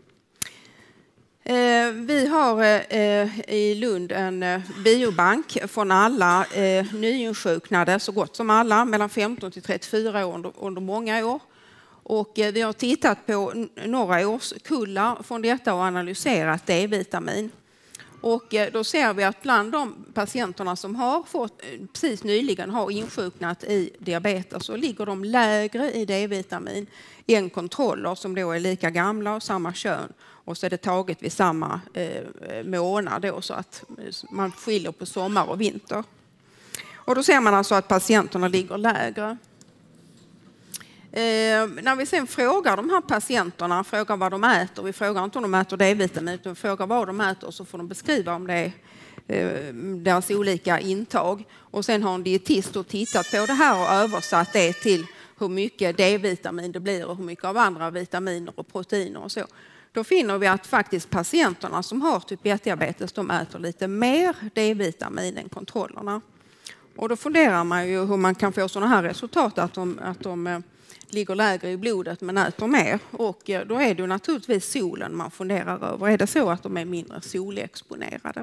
Vi har i Lund en biobank från alla nyinsjuknade, så gott som alla, mellan 15 till 34 år under många år. Och vi har tittat på några årskullar från detta och analyserat D-vitamin. Och då ser vi att bland de patienterna som har fått, precis nyligen har insjuknat i diabetes så ligger de lägre i D-vitamin än kontroller som då är lika gamla och samma kön. Och så är det taget vid samma månad då, så att man skiljer på sommar och vinter. Och då ser man alltså att patienterna ligger lägre. När vi sen frågar de här patienterna, frågar vad de äter, vi frågar inte om de äter D-vitamin utan vi frågar vad de äter, så får de beskriva om det är deras olika intag. Och sen har en dietist tittat på det här och översatt det till hur mycket D-vitamin det blir och hur mycket av andra vitaminer och proteiner och så. Då finner vi att faktiskt patienterna som har typ 1-diabetes, de äter lite mer D-vitamin än kontrollerna. Och då funderar man ju hur man kan få sådana här resultat, att de ligger lägre i blodet men äter mer. Och då är det ju naturligtvis solen man funderar över. Är det så att de är mindre solexponerade?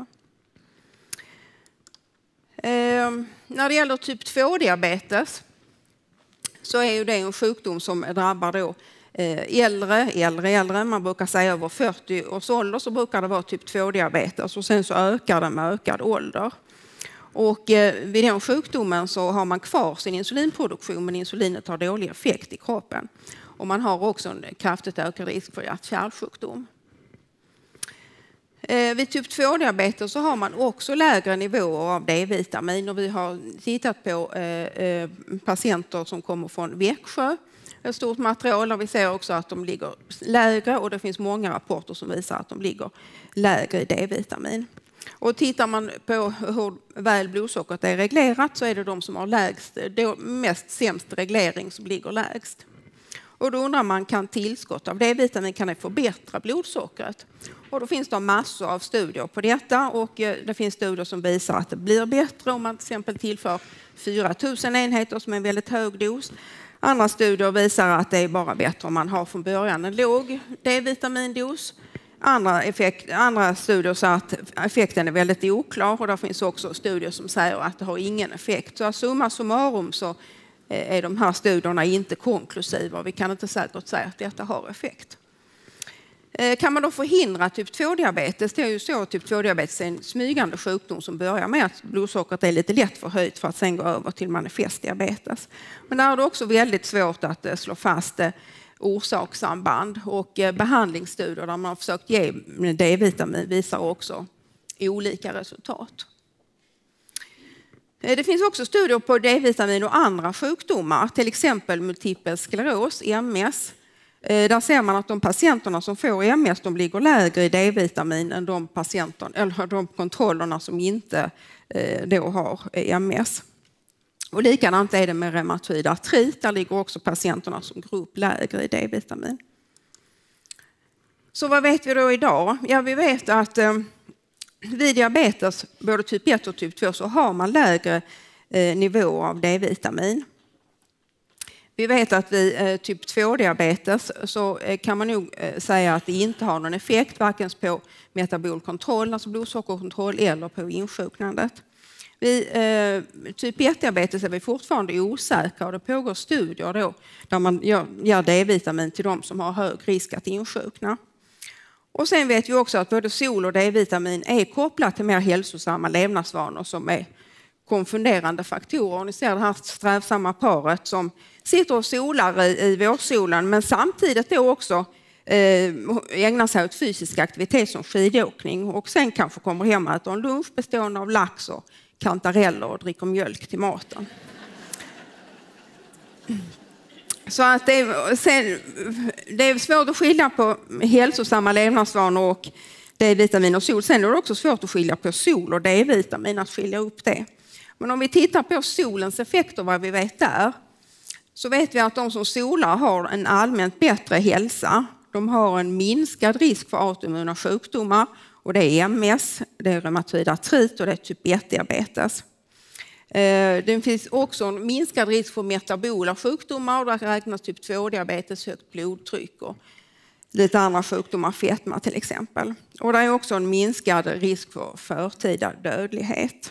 När det gäller typ 2-diabetes så är ju det en sjukdom som drabbar då äldre. Man brukar säga över 40 års ålder så brukar det vara typ 2-diabetes och sen så ökar det med ökad ålder. Och vid den sjukdomen så har man kvar sin insulinproduktion men insulinet har dålig effekt i kroppen. Och man har också en kraftigt ökad risk för hjärt-kärlsjukdom. Vid typ 2-diabetes så har man också lägre nivåer av D-vitamin och vi har tittat på patienter som kommer från Växjö. Ett stort material och vi ser också att de ligger lägre och det finns många rapporter som visar att de ligger lägre i D-vitamin. Och tittar man på hur väl blodsockret är reglerat så är det de som har mest sämst reglering som ligger lägst. Och då undrar man, kan tillskott av D-vitamin kan det förbättra blodsockret? Och då finns det massor av studier på detta och det finns studier som visar att det blir bättre om man till exempel tillför 4000 enheter som är en väldigt hög dos. Andra studier visar att det är bara bättre om man har från början en låg D-vitamindos. Andra studier säger att effekten är väldigt oklar och det finns också studier som säger att det har ingen effekt. Så summa summarum så är de här studierna inte konklusiva. Vi kan inte säkert säga att detta har effekt. Kan man då förhindra typ 2-diabetes? Det är ju så att typ 2-diabetes är en smygande sjukdom som börjar med att blodsockret är lite lätt förhöjt för att sen gå över till manifest diabetes. Men där är det också väldigt svårt att slå fast orsakssamband och behandlingsstudier där man har försökt ge D-vitamin visar också olika resultat. Det finns också studier på D-vitamin och andra sjukdomar, till exempel multipel skleros, MS. Där ser man att de patienterna som får MS de ligger lägre i D-vitamin än de kontrollerna som inte då har MS. Och likadant är det med reumatoid artrit, där ligger också patienterna som grupp lägre i D-vitamin. Så vad vet vi då idag? Ja, vi vet att vid diabetes, både typ 1 och typ 2, så har man lägre nivåer av D-vitamin. Vi vet att vid typ 2-diabetes så kan man nog säga att det inte har någon effekt varken på metabolkontroll, alltså blodsockerkontroll, eller på insjuknandet. Vid typ 1-diabetes är vi fortfarande osäkra och det pågår studier då, där man ger D-vitamin till de som har hög risk att insjukna. Och sen vet vi också att både sol och D-vitamin är kopplat till mer hälsosamma levnadsvanor som är konfunderande faktorer. Och ni ser det här strävsamma paret som sitter och solar i vårsolen men samtidigt då också ägnar sig åt fysisk aktivitet som skidåkning och sen kanske kommer hem och äter en lunch bestående av lax och kantareller och dricker mjölk till maten. Så att det är svårt att skilja på hälsosamma levnadsvanor och D-vitamin och sol. Sen är det också svårt att skilja på sol och D-vitamin, att skilja upp det. Men om vi tittar på solens effekter, vad vi vet där, så vet vi att de som solar har en allmänt bättre hälsa. De har en minskad risk för autoimmuna sjukdomar och det är MS, det är reumatoid artrit och det är typ 1-diabetes. Det finns också en minskad risk för metabola sjukdomar och där räknas typ 2-diabetes, högt blodtryck och lite andra sjukdomar, fetma till exempel. Och det är också en minskad risk för förtida dödlighet.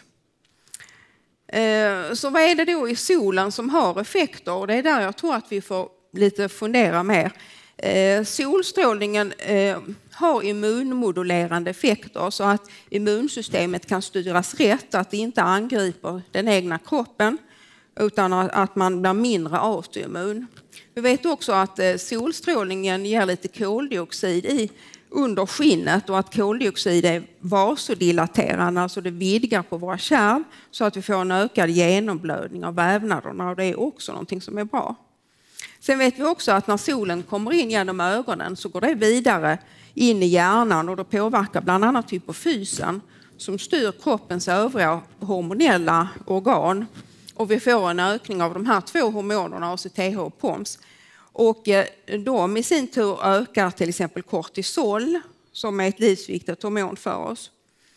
Så vad är det då i solen som har effekter? Och det är där jag tror att vi får lite fundera mer. Solstrålningen har immunmodulerande effekter så att immunsystemet kan styras rätt, att det inte angriper den egna kroppen utan att man blir mindre autoimmun. Vi vet också att solstrålningen ger lite koldioxid under skinnet och att koldioxid är vasodilaterande, alltså det vidgar på våra kärl så att vi får en ökad genomblödning av vävnaderna och det är också någonting som är bra. Sen vet vi också att när solen kommer in genom ögonen så går det vidare in i hjärnan och det påverkar bland annat hypofysen som styr kroppens övriga hormonella organ. Och vi får en ökning av de här 2 hormonerna, ACTH och POMS. Och de i sin tur ökar till exempel kortisol som är ett livsviktigt hormon för oss.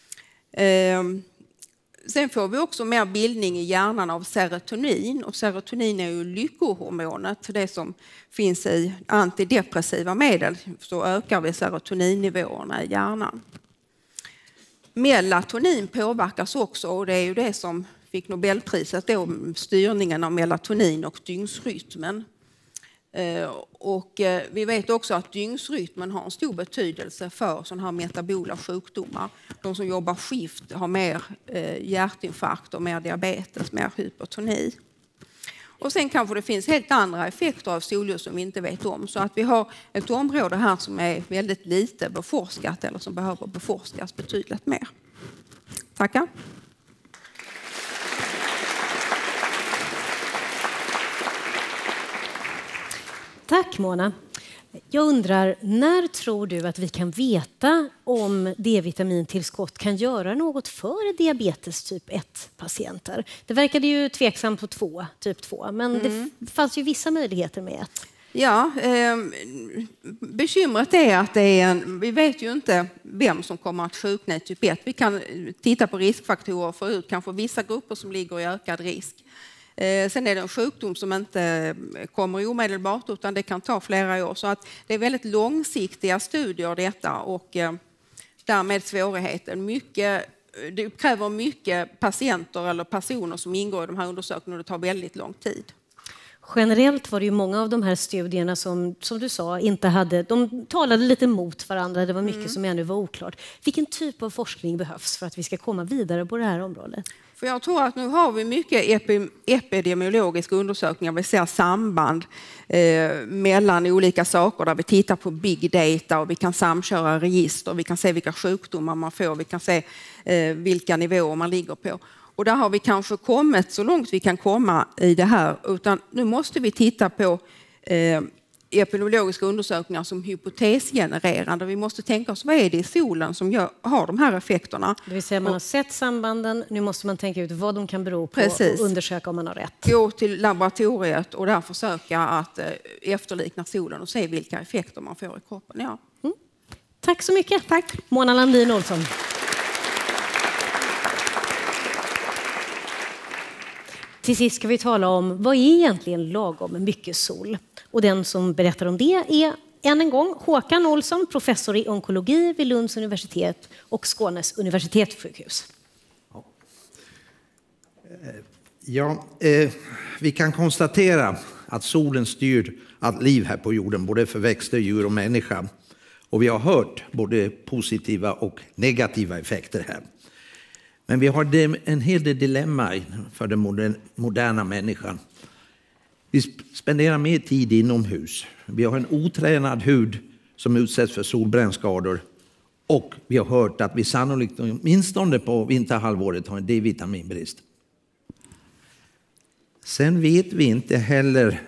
Sen får vi också mer bildning i hjärnan av serotonin och serotonin är ju lyckohormonet, det som finns i antidepressiva medel, så ökar vi serotoninnivåerna i hjärnan. Melatonin påverkas också och det är ju det som fick Nobelpriset då, styrningen av melatonin och dygnsrytmen. Och vi vet också att dygnsrytmen har en stor betydelse för sådana här metabola sjukdomar. De som jobbar skift har mer hjärtinfarkt, mer diabetes, mer hypertoni. Och sen kanske det finns helt andra effekter av solljus som vi inte vet om. Så att vi har ett område här som är väldigt lite beforskat eller som behöver beforskas betydligt mer. Tackar. Tack Mona. Jag undrar, när tror du att vi kan veta om D-vitamintillskott kan göra något för diabetes typ 1-patienter? Det verkade ju tveksamt på typ 2, men det fanns ju vissa möjligheter med att... Ja, bekymret är att vi vet ju inte vem som kommer att sjukna i typ 1. Vi kan titta på riskfaktorer för ut kanske vissa grupper som ligger i ökad risk. Sen är det en sjukdom som inte kommer omedelbart utan det kan ta flera år. Så att det är väldigt långsiktiga studier detta och därmed svårigheten. Det kräver mycket patienter eller personer som ingår i de här undersökningarna och det tar väldigt lång tid. Generellt var det ju många av de här studierna som du sa inte hade, de talade lite mot varandra, det var mycket som ännu var oklart. Vilken typ av forskning behövs för att vi ska komma vidare på det här området? För jag tror att nu har vi mycket epidemiologiska undersökningar, vi ser samband mellan olika saker där vi tittar på big data och vi kan samköra register, vi kan se vilka sjukdomar man får, vi kan se vilka nivåer man ligger på. Och där har vi kanske kommit så långt vi kan komma i det här. Utan nu måste vi titta på epidemiologiska undersökningar som hypotesgenererande. Vi måste tänka oss vad är det i solen som har de här effekterna. Det vill säga man har sett sambanden, nu måste man tänka ut vad de kan bero på och undersöka om man har rätt. Gå till laboratoriet och där försöka att efterlikna solen och se vilka effekter man får i kroppen. Ja. Tack så mycket. Tack. Mona Landin Olsson. till sist ska vi tala om vad är egentligen lagom mycket sol? Och den som berättar om det är än en gång Håkan Olsson, professor i onkologi vid Lunds universitet och Skånes universitetssjukhus. Ja, vi kan konstatera att solen styr allt liv här på jorden, både för växter, djur och människa. Och vi har hört både positiva och negativa effekter här. Men vi har en hel del dilemma för den moderna människan. Vi spenderar mer tid inomhus. Vi har en otränad hud som utsätts för solbrännskador. Och vi har hört att vi sannolikt, åtminstone på vinterhalvåret, har en D-vitaminbrist. Sen vet vi inte heller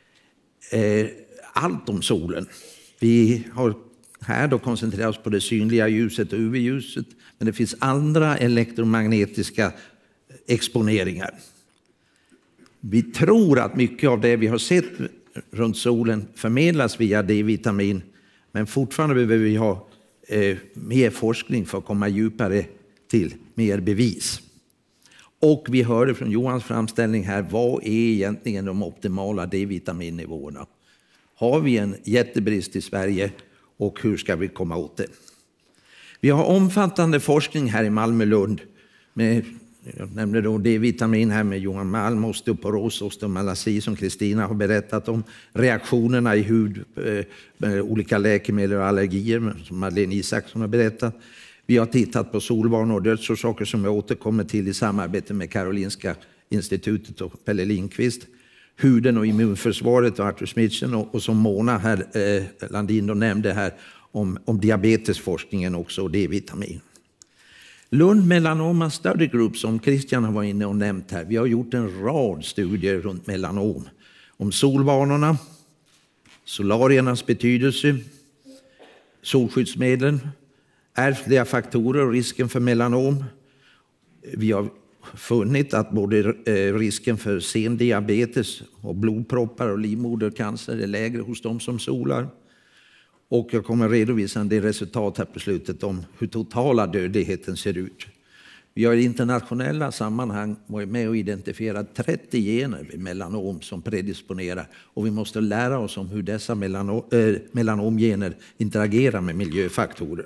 allt om solen. Vi har här då koncentrerat oss på det synliga ljuset och UV-ljuset. Men det finns andra elektromagnetiska exponeringar. Vi tror att mycket av det vi har sett runt solen förmedlas via D-vitamin. Men fortfarande behöver vi ha mer forskning för att komma djupare till mer bevis. Och vi hörde från Johans framställning här, vad är egentligen de optimala D-vitaminnivåerna? Har vi en jättebrist i Sverige och hur ska vi komma åt det? Vi har omfattande forskning här i Malmö-Lund. Jag nämnde då D-vitamin här med Johan Malm, osteoporos, osteomalasi som Kristina har berättat om. Reaktionerna i hud med olika läkemedel och allergier som Madeleine Isaksson har berättat. Vi har tittat på solvanor och dödsorsaker som jag återkommer till i samarbete med Karolinska institutet och Pelle Lindqvist. Huden och immunförsvaret och Arthur Smitchen och som Mona här, Landin då nämnde här om diabetesforskningen också och D-vitamin. Lund Melanoma Study Group som Christian har varit inne och nämnt här. Vi har gjort en rad studier runt melanom. Om solvanorna, solariernas betydelse, solskyddsmedlen, ärftliga faktorer och risken för melanom. Vi har funnit att både risken för sen diabetes och blodproppar och livmodercancer är lägre hos de som solar. Och jag kommer redovisa en del resultat här på slutet om hur totala dödligheten ser ut. Vi har i internationella sammanhang varit med och identifierat 30 gener vid melanom som predisponerar. Och vi måste lära oss om hur dessa melanomgener interagerar med miljöfaktorer.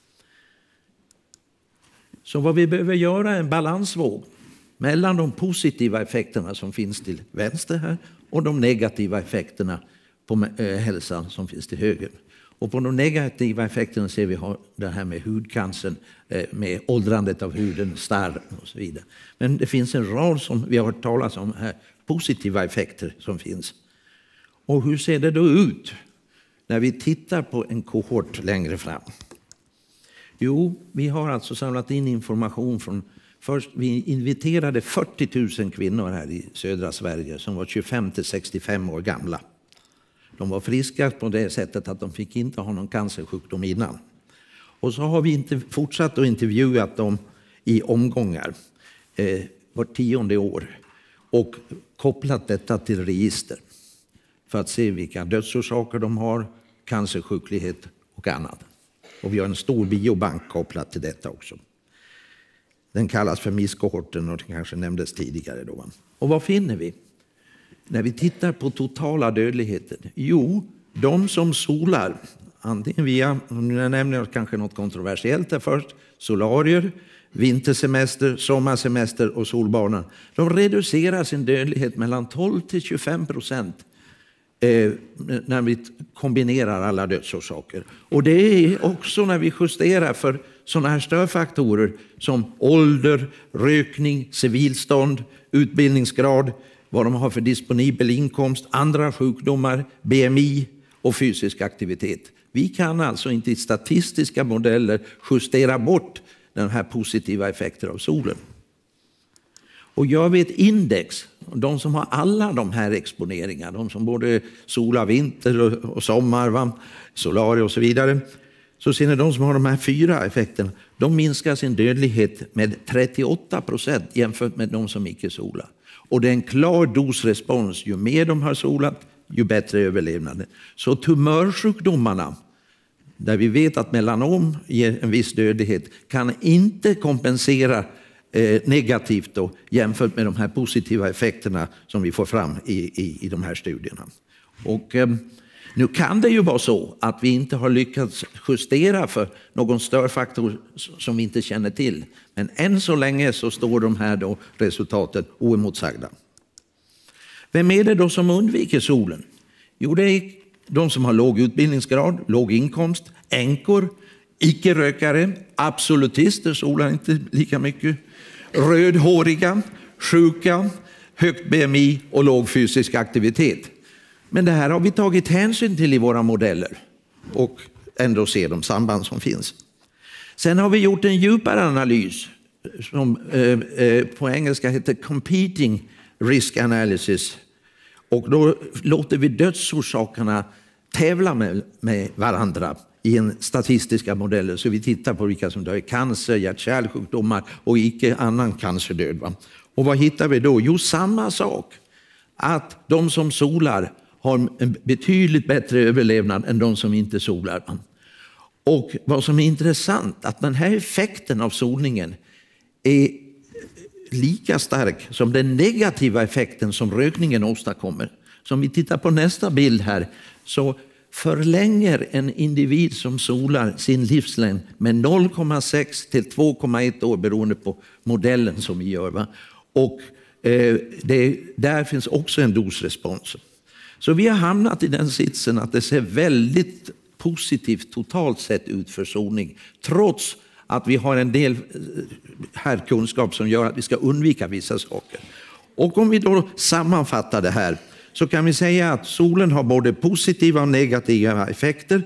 Så vad vi behöver göra är en balansvåg mellan de positiva effekterna som finns till vänster här och de negativa effekterna på hälsan som finns till höger. Och på de negativa effekterna ser vi det här med hudcancern, med åldrandet av huden, starr och så vidare. Men det finns en rad som vi har hört talas om här, positiva effekter som finns. Och hur ser det då ut när vi tittar på en kohort längre fram? Jo, vi har alltså samlat in information från först, vi inviterade 40 000 kvinnor här i södra Sverige som var 25-65 år gamla. De var friska på det sättet att de fick inte ha någon cancersjukdom innan. Och så har vi inte fortsatt att intervjua dem i omgångar var 10:e år och kopplat detta till register för att se vilka dödsorsaker de har, cancersjuklighet och annat. Och vi har en stor biobank kopplat till detta också. Den kallas för MIS-kohorten och det kanske nämndes tidigare då. Och vad finner vi? När vi tittar på totala dödligheten? Jo, de som solar, antingen via, nu nämner jag kanske något kontroversiellt där först, solarier, vintersemester, sommarsemester och solbana. De reducerar sin dödlighet mellan 12-25% när vi kombinerar alla dödsorsaker. Och det är också när vi justerar för sådana här störfaktorer som ålder, rökning, civilstånd, utbildningsgrad, vad de har för disponibel inkomst, andra sjukdomar, BMI och fysisk aktivitet. Vi kan alltså inte i statistiska modeller justera bort den här positiva effekten av solen. Och gör vi ett index, de som har alla de här exponeringarna, de som både solar vinter och sommar, solarier och så vidare, så ser ni de som har de här 4 effekterna, de minskar sin dödlighet med 38% jämfört med de som icke solar. Och det är en klar dosrespons, ju mer de har solat, ju bättre överlevnaden. Så tumörsjukdomarna, där vi vet att melanom ger en viss dödlighet, kan inte kompensera negativt då, jämfört med de här positiva effekterna som vi får fram i de här studierna. Och nu kan det ju vara så att vi inte har lyckats justera för någon störfaktor som vi inte känner till. Men än så länge så står de här då resultaten oemotsagda. Vem är det då som undviker solen? Jo, det är de som har låg utbildningsgrad, låg inkomst, änkor, icke-rökare, absolutister, solar inte lika mycket, rödhåriga, sjuka, högt BMI och låg fysisk aktivitet. Men det här har vi tagit hänsyn till i våra modeller och ändå ser de samband som finns. Sen har vi gjort en djupare analys som på engelska heter competing risk analysis. Och då låter vi dödsorsakerna tävla med varandra i en statistiska modeller. Så vi tittar på vilka som dör i cancer, hjärt-kärlsjukdomar och icke annan cancerdöd. Va? Och vad hittar vi då? Jo, samma sak. Att de som solar har en betydligt bättre överlevnad än de som inte solar. Och vad som är intressant, att den här effekten av solningen är lika stark som den negativa effekten som rökningen åstadkommer. Så om vi tittar på nästa bild här, så förlänger en individ som solar sin livslängd med 0,6 till 2,1 år beroende på modellen som vi gör. Va? Och där finns också en dosrespons. Så vi har hamnat i den sitsen att det ser väldigt positivt totalt sett ut för solning, trots att vi har en del här kunskap som gör att vi ska undvika vissa saker. Och om vi då sammanfattar det här så kan vi säga att solen har både positiva och negativa effekter.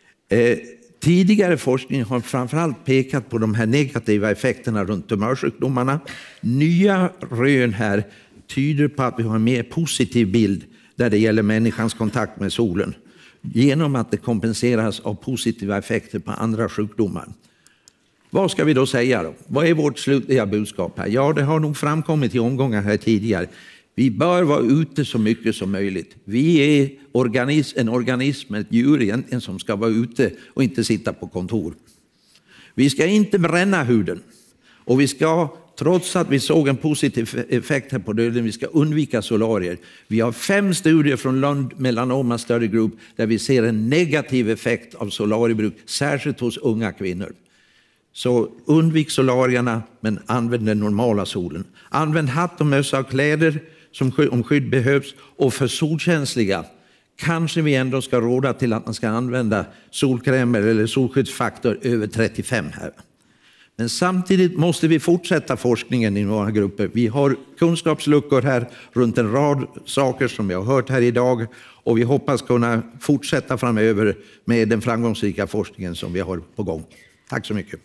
Tidigare forskning har framförallt pekat på de här negativa effekterna runt tumörsjukdomarna. Nya rön här tyder på att vi har en mer positiv bild där det gäller människans kontakt med solen, genom att det kompenseras av positiva effekter på andra sjukdomar. Vad ska vi då säga då? Vad är vårt slutliga budskap här? Ja, det har nog framkommit i omgångar här tidigare. Vi bör vara ute så mycket som möjligt. Vi är en organism, ett djur egentligen, som ska vara ute och inte sitta på kontor. Vi ska inte bränna huden. Och vi ska, trots att vi såg en positiv effekt här på döden, vi ska undvika solarier. Vi har 5 studier från Lund Melanoma Study Group där vi ser en negativ effekt av solariebruk, särskilt hos unga kvinnor. Så undvik solarierna, men använd den normala solen. Använd hatt och mössa och kläder om skydd behövs. Och för solkänsliga kanske vi ändå ska råda till att man ska använda solkrämer eller solskyddsfaktor över 35 här. Men samtidigt måste vi fortsätta forskningen i några grupper. Vi har kunskapsluckor här runt en rad saker som vi har hört här idag. Och vi hoppas kunna fortsätta framöver med den framgångsrika forskningen som vi har på gång. Tack så mycket.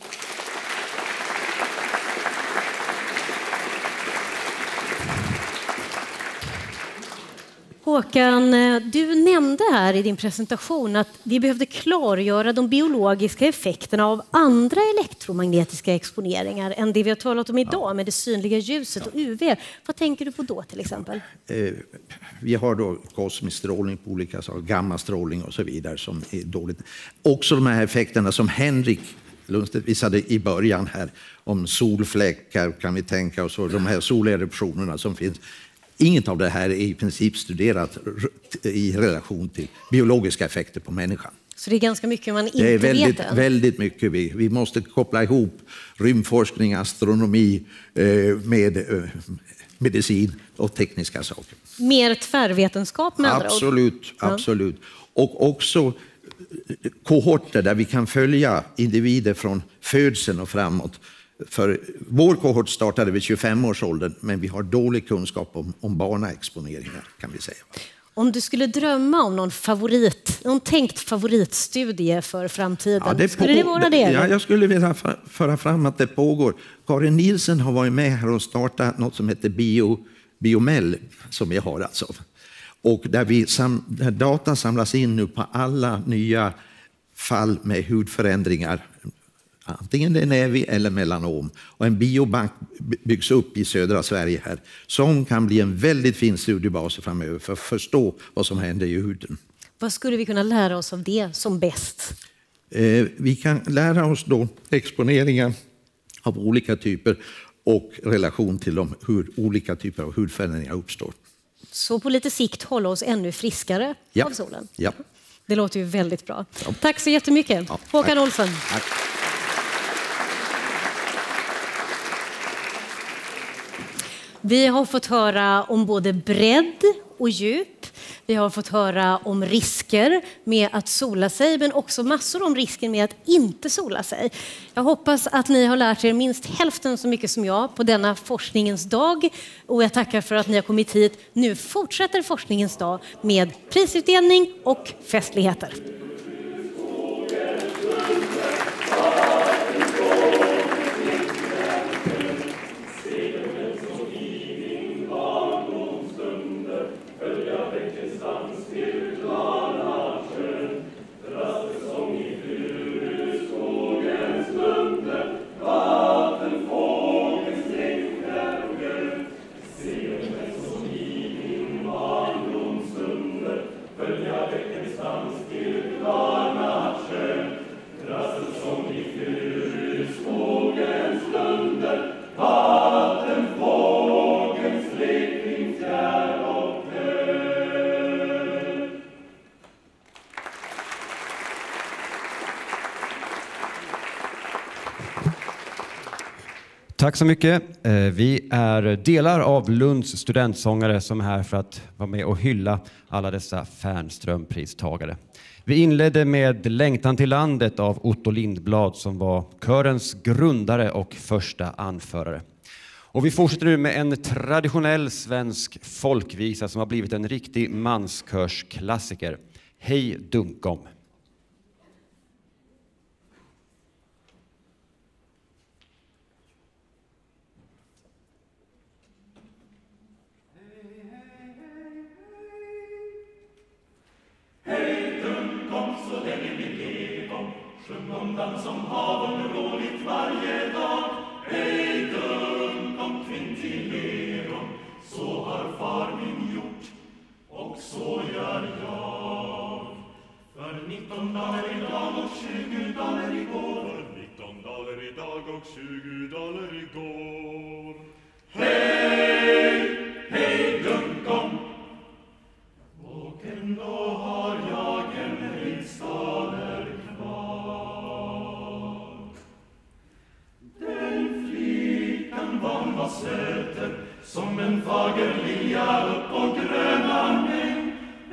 Håkan, du nämnde här i din presentation att vi behövde klargöra de biologiska effekterna av andra elektromagnetiska exponeringar än det vi har talat om idag med det synliga ljuset och UV. Vad tänker du på då till exempel? Vi har då kosmisk strålning på olika saker, gammastrålning och så vidare som är dåligt. Också de här effekterna som Henrik Lundstedt visade i början här om solfläckar kan vi tänka oss, och de här soleruptionerna som finns. Inget av det här är i princip studerat i relation till biologiska effekter på människan. Så det är ganska mycket man inte vet än? Det är väldigt mycket. Vi måste koppla ihop rymdforskning, astronomi med medicin och tekniska saker. Mer tvärvetenskap med andra ord? Absolut, absolut. Och också kohorter där vi kan följa individer från födseln och framåt. För vår kohort startade vid 25-årsåldern, men vi har dålig kunskap om barnaexponeringar kan vi säga. Om du skulle drömma om någon tänkt favoritstudie för framtiden, skulle det vara det? Ja, jag skulle vilja föra fram att det pågår. Karin Nielsen har varit med här och startat något som heter Biomel, som vi har alltså. Och där data samlas in nu på alla nya fall med hudförändringar. Antingen det är nävi eller melanom. Och en biobank byggs upp i södra Sverige här som kan bli en väldigt fin studiebas framöver för att förstå vad som händer i huden. Vad skulle vi kunna lära oss av det som bäst? Vi kan lära oss då exponeringar av olika typer och relation till hur olika typer av hudförändringar uppstår. Så på lite sikt hålla oss ännu friskare av solen. Ja. Det låter ju väldigt bra. Ja. Tack så jättemycket. Ja, Håkan Olsson. Tack. Vi har fått höra om både bredd och djup. Vi har fått höra om risker med att sola sig, men också massor om risker med att inte sola sig. Jag hoppas att ni har lärt er minst hälften så mycket som jag på denna forskningens dag. Och jag tackar för att ni har kommit hit. Nu fortsätter forskningens dag med prisutdelning och festligheter. Tack så mycket. Vi är delar av Lunds studentsångare som är här för att vara med och hylla alla dessa Fernströmpristagare. Vi inledde med Längtan till landet av Otto Lindblad som var körens grundare och första anförare. Och vi fortsätter nu med en traditionell svensk folkvisa som har blivit en riktig manskörsklassiker. Hej Dunkom! Hej Dunkom så länge vi lever, sjung om dans som haven roligt varje dag. Hej Dunkom kring till leron, så har far min gjort, och så gör jag. För 19 daler idag och 20 daler igår, 19 daler idag och 20 daler igår. Hej, hej Dunkom! Och ändå har jag en riksdaler kvar. Den flickan var söter som en fager lilja upp på gröna mäng.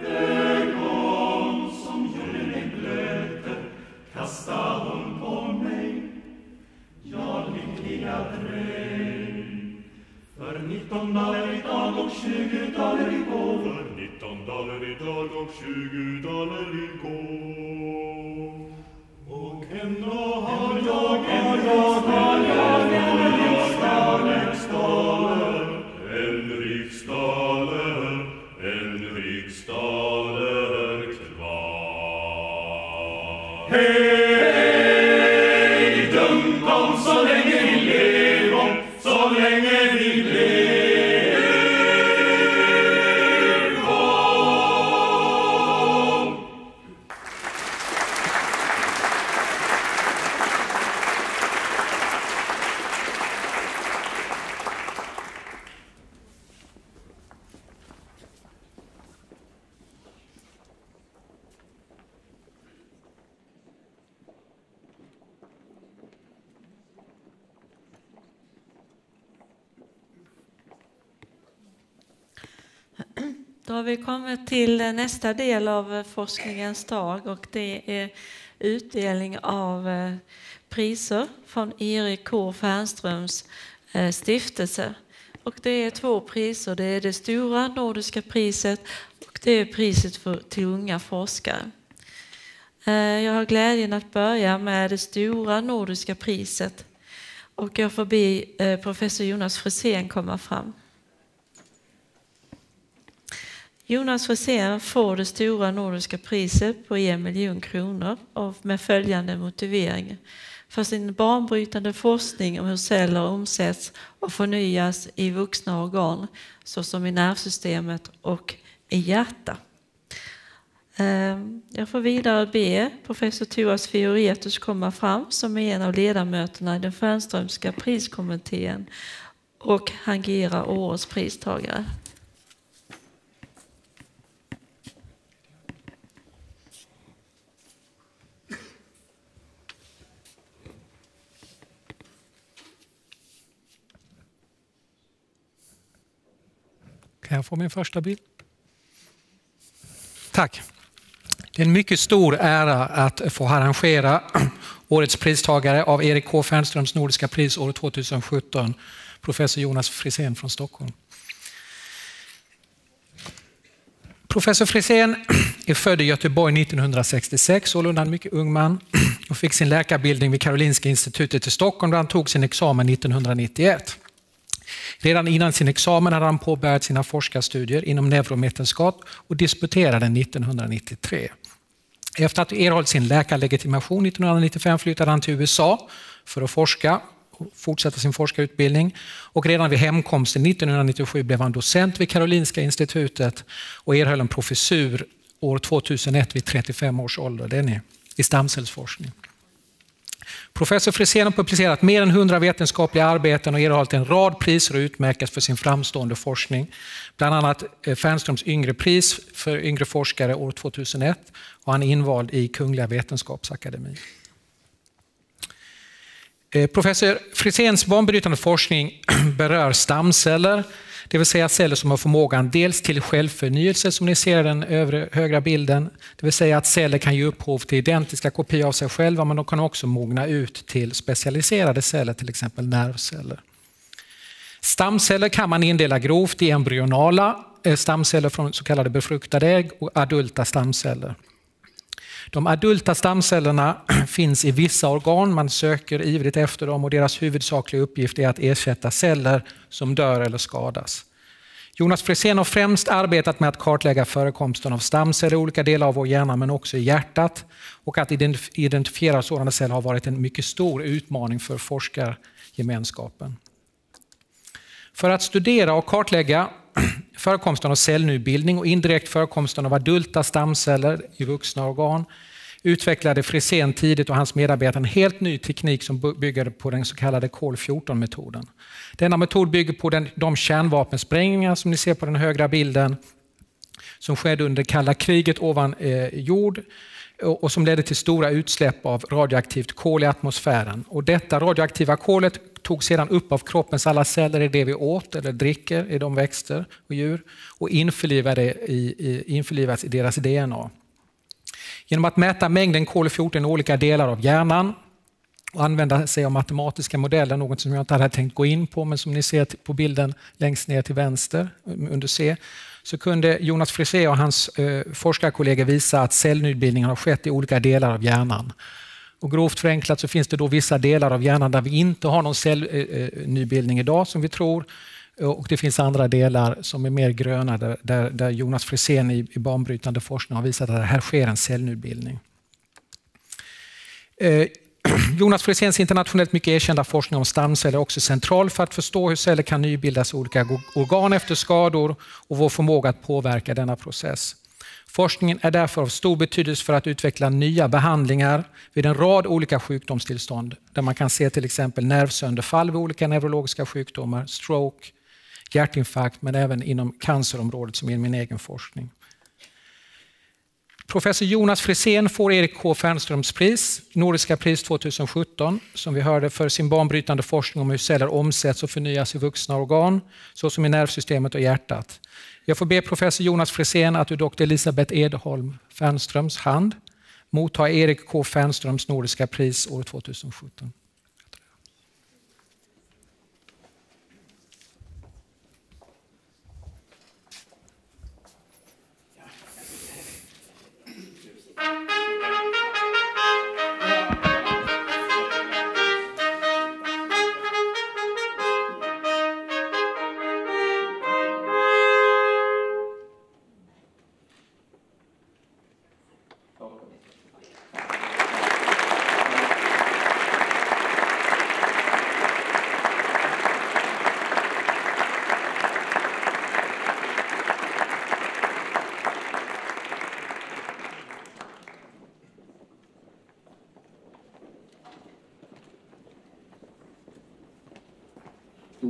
Ögon som gjorde mig blöter kastade hon på mig. Jag lyckliga dräng. För 19 daler idag och 20 daler igår, för 19 daler idag och 20 daler igår. Och ändå har jag en riksdaler, en riksdaler kvar. Hej, Dunkom så länge vi lever, så länge vi lever. Då har vi kommit till nästa del av forskningens dag och det är utdelning av priser från Erik K. Fernströms stiftelse. Och det är 2 priser. Det är det stora nordiska priset och det är priset till unga forskare. Jag har glädjen att börja med det stora nordiska priset och jag får be professor Jonas Frisén komma fram. Jonas Frisén får det stora nordiska priset på 1 miljon kronor med följande motivering. För sin banbrytande forskning om hur celler omsätts och förnyas i vuxna organ såsom i nervsystemet och i hjärta. Jag får vidare be professor Thomas Fioretus komma fram som är en av ledamöterna i den Fernströmska priskommittén och agera årets pristagare. Kan jag få min första bild? Tack. Det är en mycket stor ära att få arrangera årets pristagare av Erik K. Fernströms Nordiska pris år 2017, professor Jonas Frisén från Stockholm. Professor Frisén är född i Göteborg 1966, sålunda en mycket ung man, och fick sin läkarbildning vid Karolinska institutet i Stockholm där han tog sin examen 1991. Redan innan sin examen hade han påbörjat sina forskarstudier inom neurovetenskap och disputerade 1993. Efter att ha erhållit sin läkarlegitimation 1995 flyttade han till USA för att forska och fortsätta sin forskarutbildning. Och redan vid hemkomsten 1997 blev han docent vid Karolinska institutet och erhöll en professur år 2001 vid 35 års ålder. Den är i stamcellsforskning. Professor Frisén har publicerat mer än 100 vetenskapliga arbeten och erhållit en rad priser och utmärkts för sin framstående forskning. Bland annat Fernströms yngre pris för yngre forskare år 2001 och han är invald i Kungliga Vetenskapsakademin. Professor Friséns banbrytande forskning berör stamceller, det vill säga celler som har förmågan dels till självförnyelse som ni ser i den övre högra bilden. Det vill säga att celler kan ge upphov till identiska kopior av sig själva men de kan också mogna ut till specialiserade celler, till exempel nervceller. Stamceller kan man indela grovt i embryonala stamceller från så kallade befruktade ägg och adulta stamceller. De adulta stamcellerna finns i vissa organ, man söker ivrigt efter dem och deras huvudsakliga uppgift är att ersätta celler som dör eller skadas. Jonas Frisén har främst arbetat med att kartlägga förekomsten av stamceller i olika delar av vår hjärna men också i hjärtat. Och att identifiera sådana celler har varit en mycket stor utmaning för forskargemenskapen. För att studera och kartlägga förekomsten av cellnybildning och indirekt förekomsten av adulta stamceller i vuxna organ utvecklade Frisén tidigt och hans medarbetare en helt ny teknik som bygger på den så kallade Col-14-metoden. Denna metod bygger på de kärnvapensprängningar som ni ser på den högra bilden som skedde under kalla kriget ovan jord och som ledde till stora utsläpp av radioaktivt kol i atmosfären. Och detta radioaktiva kolet tog sedan upp av kroppens alla celler i det vi åt eller dricker i de växter och djur och införlivats i deras DNA. Genom att mäta mängden kol-14 i olika delar av hjärnan och använda sig av matematiska modeller, något som jag inte hade tänkt gå in på men som ni ser på bilden längst ner till vänster under C, så kunde Jonas Frisén och hans forskarkollegor visa att cellnybildningen har skett i olika delar av hjärnan. Och grovt förenklat så finns det då vissa delar av hjärnan där vi inte har någon cellnybildning idag som vi tror. Och det finns andra delar som är mer gröna där Jonas Frisén i banbrytande forskning har visat att det här sker en cellnybildning. Jonas Friséns internationellt mycket erkända forskning om stamceller är också central för att förstå hur celler kan nybildas i olika organ efter skador och vår förmåga att påverka denna process. Forskningen är därför av stor betydelse för att utveckla nya behandlingar vid en rad olika sjukdomstillstånd där man kan se till exempel nervsönderfall vid olika neurologiska sjukdomar, stroke, hjärtinfarkt men även inom cancerområdet som är min egen forskning. Professor Jonas Frisén får Erik K. Fernströms pris, Nordiska pris 2017, som vi hörde för sin banbrytande forskning om hur celler omsätts och förnyas i vuxna organ, såsom i nervsystemet och hjärtat. Jag får be professor Jonas Frisén att ur Dr. Elisabeth Edholm Fernströms hand motta Erik K. Fernströms Nordiska pris år 2017.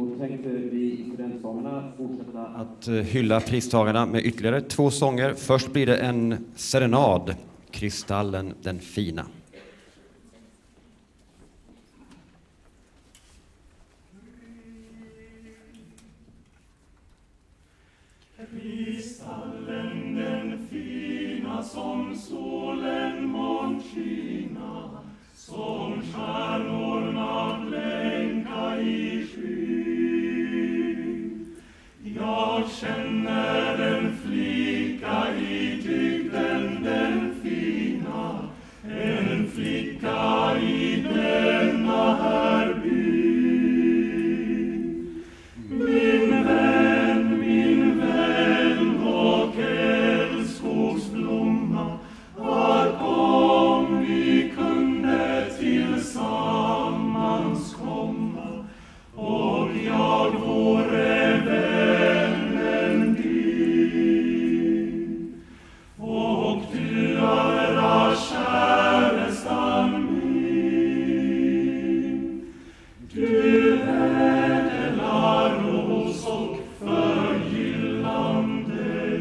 så tänkte vi i Studentsångarna fortsätta att hylla pristagarna med ytterligare 2 sånger. Först blir det en serenad, Kristallen den fina. Kristallen den fina som solen månskina, som stjärnorna blänka i skyn. Jag känner en flicka i dygden den fina, en flicka i denna här by. Min vän och älskogsblomma, kom vi kunde tillsammans komma, och jag vore vännen din, och du är kärestan min. Du ädla ros och förgyllande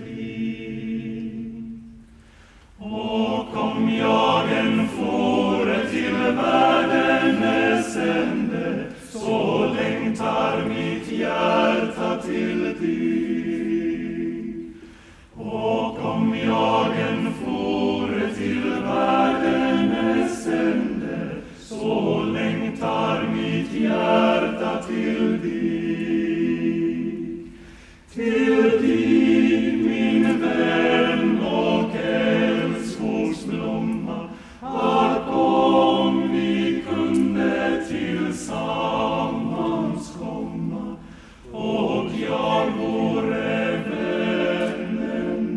skrin. Och om jag en får till världens ände, så längtar mitt hjärta till dig. Och om jag en får till världens ände, så längtar mitt hjärta till dig. Till dig, min vän och älskogsblomma, om vi kunde tillsammans komma, och jag vore vännen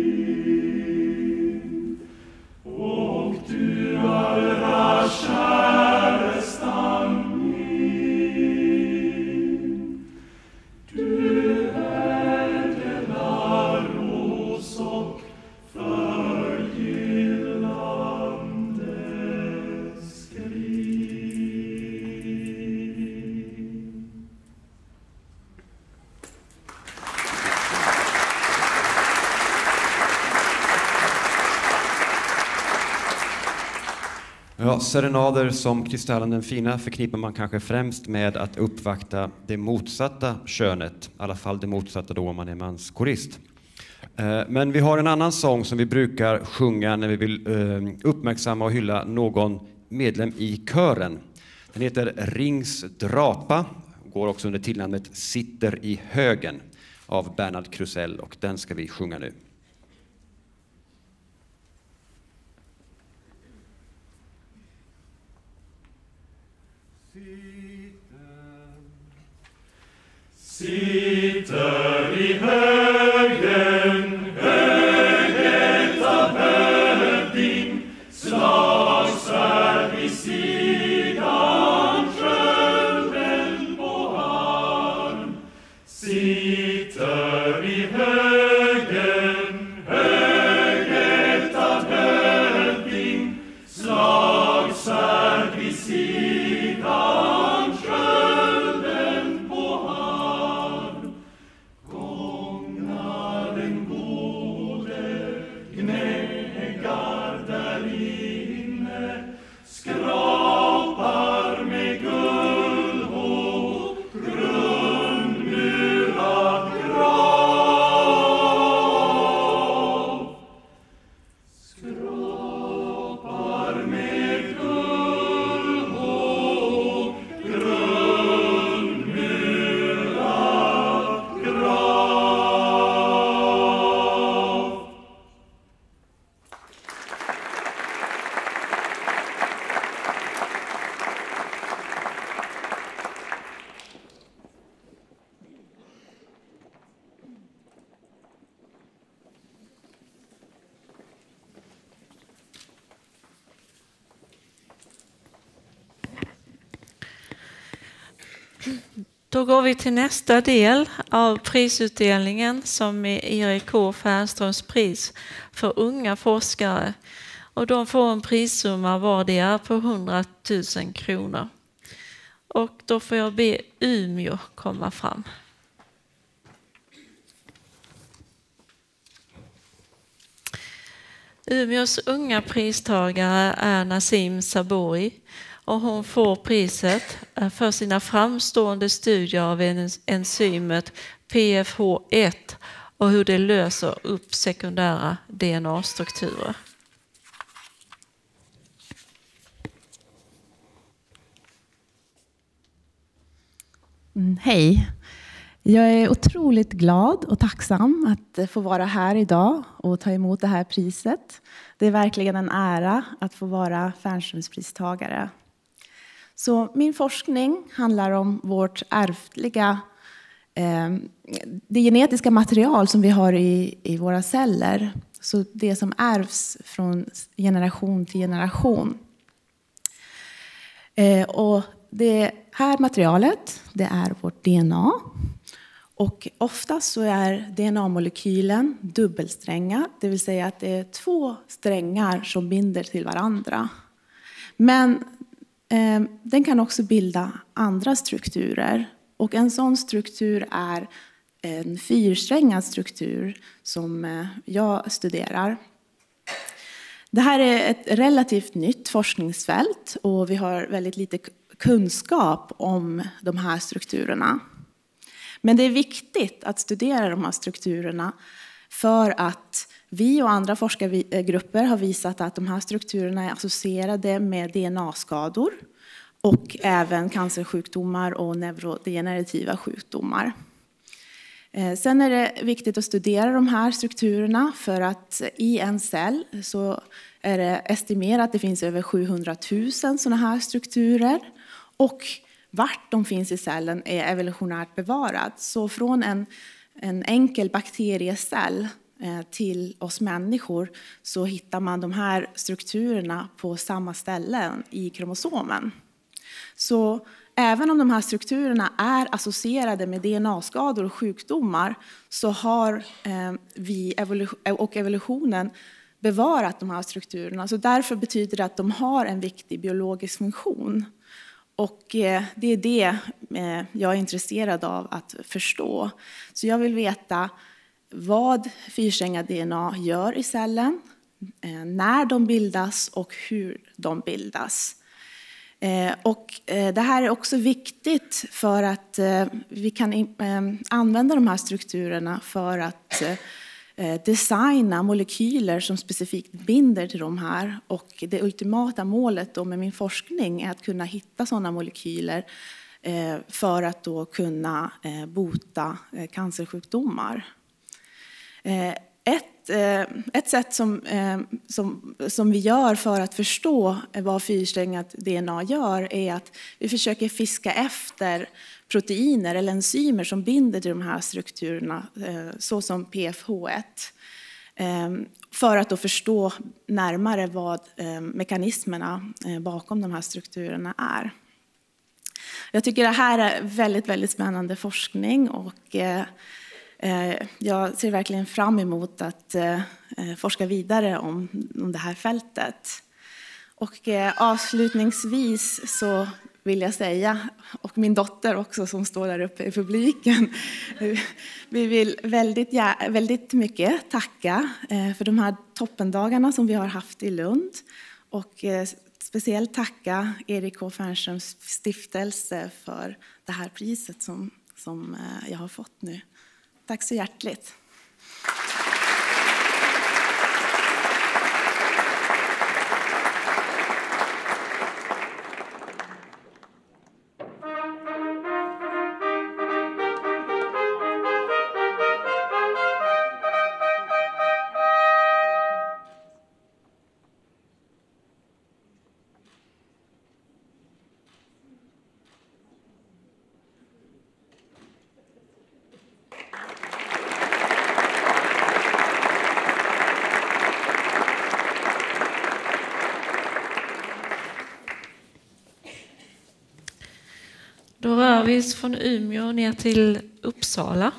din, och du allra kärestan min. Du ädla ros och förgyllande skrin. Ja, serenader som Kristallen den fina förknippar man kanske främst med att uppvakta det motsatta könet. I alla fall det motsatta då om man är manskorist. Men vi har en annan sång som vi brukar sjunga när vi vill uppmärksamma och hylla någon medlem i kören. Den heter Rings drapa, går också under tillnamnet Sitter i högen av Bernhard Krusell, och den ska vi sjunga nu. Sitter i högen, högäta hövding, slagsvärd vid sidan, skölden på arm. Sitter i högen, högäta hövding, slagsvärd vid sidan, skölden på arm. Gångar den gode gnäggar där inne, skrapar med guldhår grundmurad grav. Skrapar med guldhår grundmurad grav. Då går vi till nästa del av prisutdelningen som är Erik K. Fernströms pris för unga forskare. Och de får en prissumma vardera på 100 000 kronor. Och då får jag be Umeå komma fram. Umeås unga pristagare är Nasim Sabouri och hon får priset för sina framstående studier av enzymet PFH1 och hur det löser upp sekundära DNA-strukturer. Hej! Jag är otroligt glad och tacksam att få vara här idag och ta emot det här priset. Det är verkligen en ära att få vara Fernströmspristagare. Så min forskning handlar om vårt ärftliga, det genetiska material som vi har i våra celler. Så det som ärvs från generation till generation. Och det här materialet, det är vårt DNA. Och oftast så är DNA-molekylen dubbelsträngad, det vill säga att det är 2 strängar som binder till varandra. Men den kan också bilda andra strukturer. Och en sån struktur är en 4-strängad struktur som jag studerar. Det här är ett relativt nytt forskningsfält och vi har väldigt lite kunskap om de här strukturerna. Men det är viktigt att studera de här strukturerna för att vi och andra forskargrupper har visat att de här strukturerna är associerade med DNA-skador och även cancersjukdomar och neurodegenerativa sjukdomar. Sen är det viktigt att studera de här strukturerna för att i en cell så är det estimerat att det finns över 700 000 sådana här strukturer. Och vart de finns i cellen är evolutionärt bevarat. Så från en enkel bakteriecell till oss människor så hittar man de här strukturerna på samma ställen i kromosomen. Så även om de här strukturerna är associerade med DNA-skador och sjukdomar så har vi och evolutionen bevarat de här strukturerna. Så därför betyder det att de har en viktig biologisk funktion. Och det är det jag är intresserad av att förstå. Så jag vill veta vad 4-strängad DNA gör i cellen, när de bildas och hur de bildas. Och det här är också viktigt för att vi kan använda de här strukturerna för att designa molekyler som specifikt binder till de här. Och det ultimata målet då med min forskning är att kunna hitta sådana molekyler för att då kunna bota cancersjukdomar. Ett sätt som vi gör för att förstå vad 4-strängat DNA gör är att vi försöker fiska efter proteiner eller enzymer som binder till de här strukturerna, såsom PFH1. För att då förstå närmare vad mekanismerna bakom de här strukturerna är. Jag tycker det här är väldigt, väldigt spännande forskning och jag ser verkligen fram emot att forska vidare om det här fältet. Och avslutningsvis så vill jag säga, och min dotter också som står där uppe i publiken, vi vill väldigt mycket tacka för de här toppendagarna som vi har haft i Lund. Och speciellt tacka Erik K. Fernströms stiftelse för det här priset som jag har fått nu. Tack så hjärtligt. Då rör vi oss från Umeå ner till Uppsala.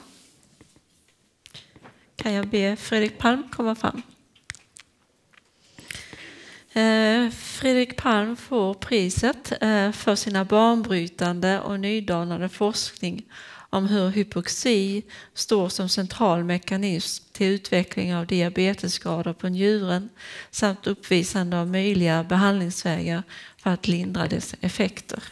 Kan jag be Fredrik Palm komma fram? Fredrik Palm får priset för sina banbrytande och nydanande forskning om hur hypoxi står som central mekanism till utveckling av diabetesskador på njuren samt uppvisande av möjliga behandlingsvägar för att lindra dess effekter.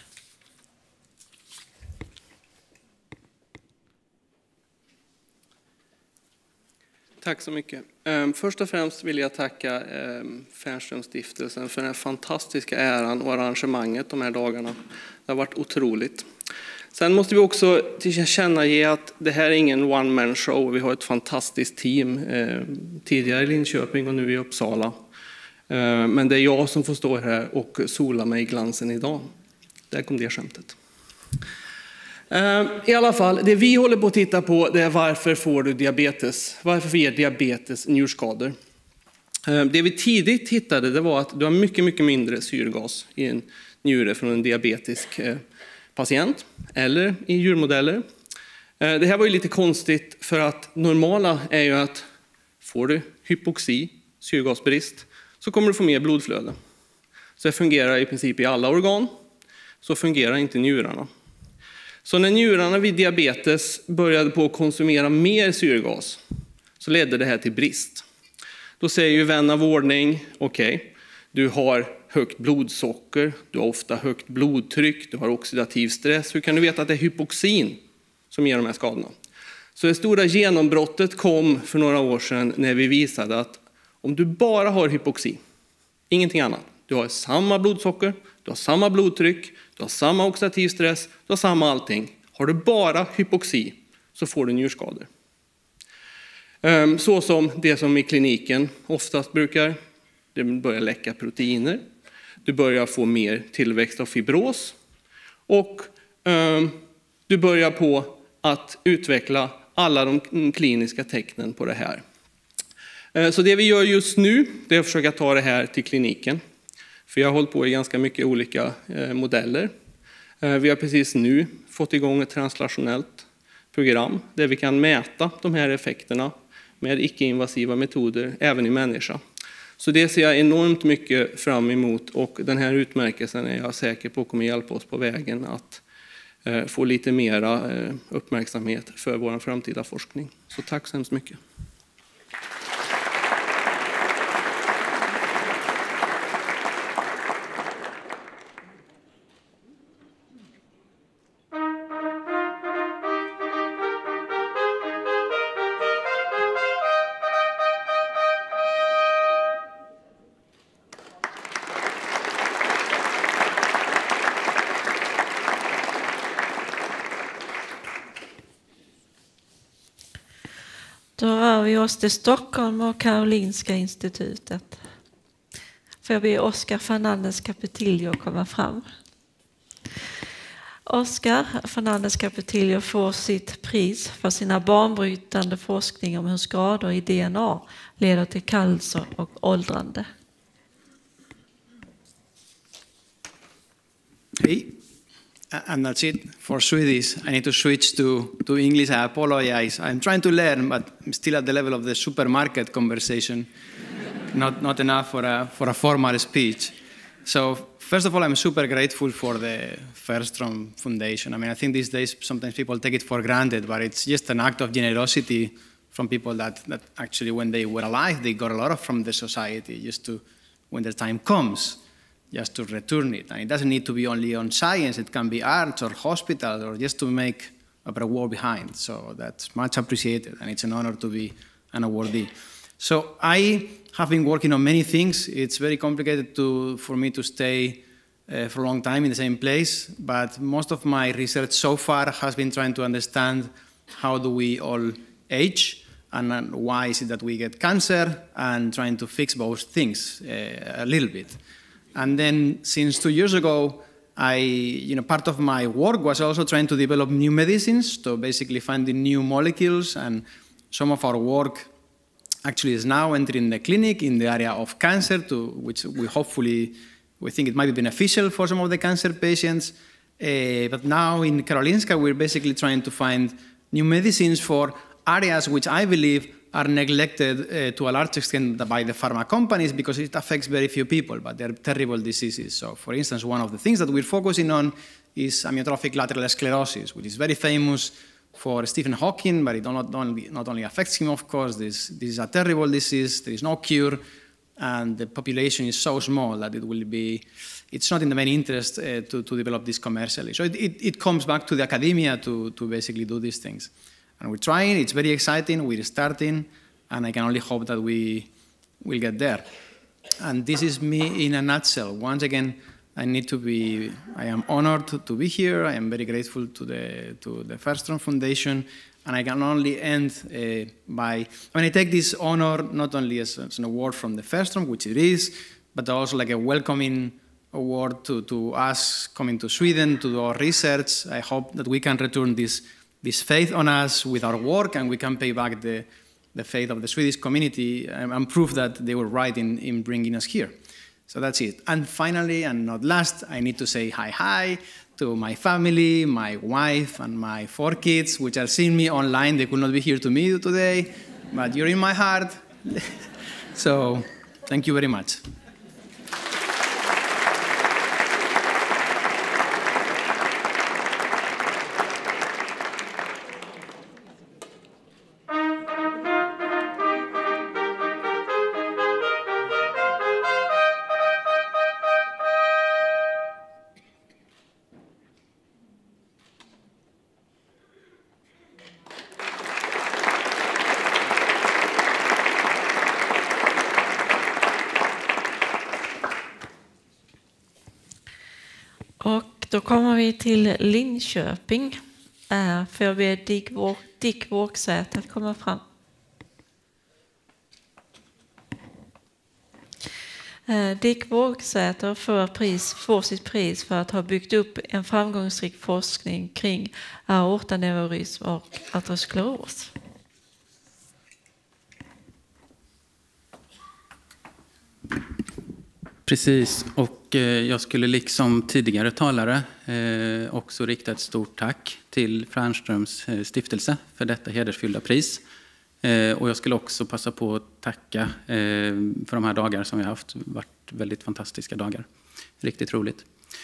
Tack så mycket. Först och främst vill jag tacka Fernströmstiftelsen för den fantastiska äran och arrangemanget de här dagarna. Det har varit otroligt. Sen måste vi också tillkännage att det här är ingen one-man show. Vi har ett fantastiskt team tidigare i Linköping och nu i Uppsala. Men det är jag som får stå här och sola mig i glansen idag. Där kom det skämtet. I alla fall, det vi håller på att titta på det är varför får du diabetes? Varför ger diabetes njurskador? Det vi tidigt hittade det var att du har mycket, mycket mindre syrgas i en njure från en diabetisk patient eller i djurmodeller. Det här var ju lite konstigt för att normala är ju att får du hypoxi, syrgasbrist, så kommer du få mer blodflöde. Så det fungerar i princip i alla organ, så fungerar inte njurarna. Så när njurarna vid diabetes började på att konsumera mer syrgas så ledde det här till brist. Då säger ju vän av ordning, okej, du har högt blodsocker, du har ofta högt blodtryck, du har oxidativ stress. Hur kan du veta att det är hypoxin som ger de här skadorna? Så det stora genombrottet kom för några år sedan när vi visade att om du bara har hypoxi, ingenting annat, du har samma blodsocker, du har samma blodtryck, du har samma oxidativ stress, du har samma allting. Har du bara hypoxi så får du njurskador. Så som det som i kliniken oftast brukar, det börjar läcka proteiner, du börjar få mer tillväxt av fibros och du börjar på att utveckla alla de kliniska tecknen på det här. Så det vi gör just nu det är att försöka ta det här till kliniken. För jag har hållit på i ganska mycket olika modeller. Vi har precis nu fått igång ett translationellt program där vi kan mäta de här effekterna med icke-invasiva metoder även i människa. Så det ser jag enormt mycket fram emot och den här utmärkelsen är jag säker på kommer hjälpa oss på vägen att få lite mera uppmärksamhet för vår framtida forskning. Så tack så hemskt mycket. Då rör vi oss till Stockholm och Karolinska institutet. Får jag be Oscar Fernandez Capetillo komma fram. Oscar Fernandez Capetillo får sitt pris för sina banbrytande forskning om hur skador i DNA leder till cancer och åldrande. Hey. And that's it for Swedish. I need to switch to English. I apologize. I'm trying to learn, but I'm still at the level of the supermarket conversation. Not enough for a formal speech. So first of all, I'm super grateful for the Fernström Foundation. I mean, I think these days sometimes people take it for granted, but it's just an act of generosity from people that actually when they were alive, they got a lot from the society just to, when the time comes, just to return it. And it doesn't need to be only on science, it can be arts or hospitals or just to make a better world behind. So that's much appreciated and it's an honor to be an awardee. So I have been working on many things. It's very complicated for me to stay for a long time in the same place, but most of my research so far has been trying to understand how do we all age and why is it that we get cancer and trying to fix both things a little bit. And then since 2 years ago, part of my work was also trying to develop new medicines, so basically finding new molecules, and some of our work actually is now entering the clinic in the area of cancer, which we think it might be beneficial for some of the cancer patients. But now in Karolinska, we're basically trying to find new medicines for areas which I believe are neglected to a large extent by the pharma companies because it affects very few people, but they're terrible diseases. So, for instance, one of the things that we're focusing on is amyotrophic lateral sclerosis, which is very famous for Stephen Hawking, but it not only affects him, of course. This is a terrible disease. There is no cure, and the population is so small that it's not in the main interest to develop this commercially. So it comes back to the academia to basically do these things. And we're trying. It's very exciting. We're starting, and I can only hope that we will get there. And this is me in a nutshell. Once again, I am honored to be here. I am very grateful to the Fernström Foundation, and I can only end I take this honor not only as an award from the Fernström, which it is, but also like a welcoming award to us coming to Sweden to do our research. I hope that we can return this faith on us with our work, and we can pay back the faith of the Swedish community and prove that they were right in bringing us here. So that's it. And finally, and not last, I need to say hi to my family, my wife, and my 4 kids, which are seeing me online. They could not be here to meet you today, but you're in my heart. So thank you very much. Och då kommer vi till Linköping. För jag ber Dick Vågsäter att komma fram. Dick Vågsäter får sitt pris för att ha byggt upp en framgångsrik forskning kring aortaneurysm och ateroskleros. Precis, och jag skulle liksom tidigare talare också rikta ett stort tack till Fernströms stiftelse för detta hedersfyllda pris. Och jag skulle också passa på att tacka för de här dagarna som vi har haft. Det har varit väldigt fantastiska dagar. Riktigt roligt.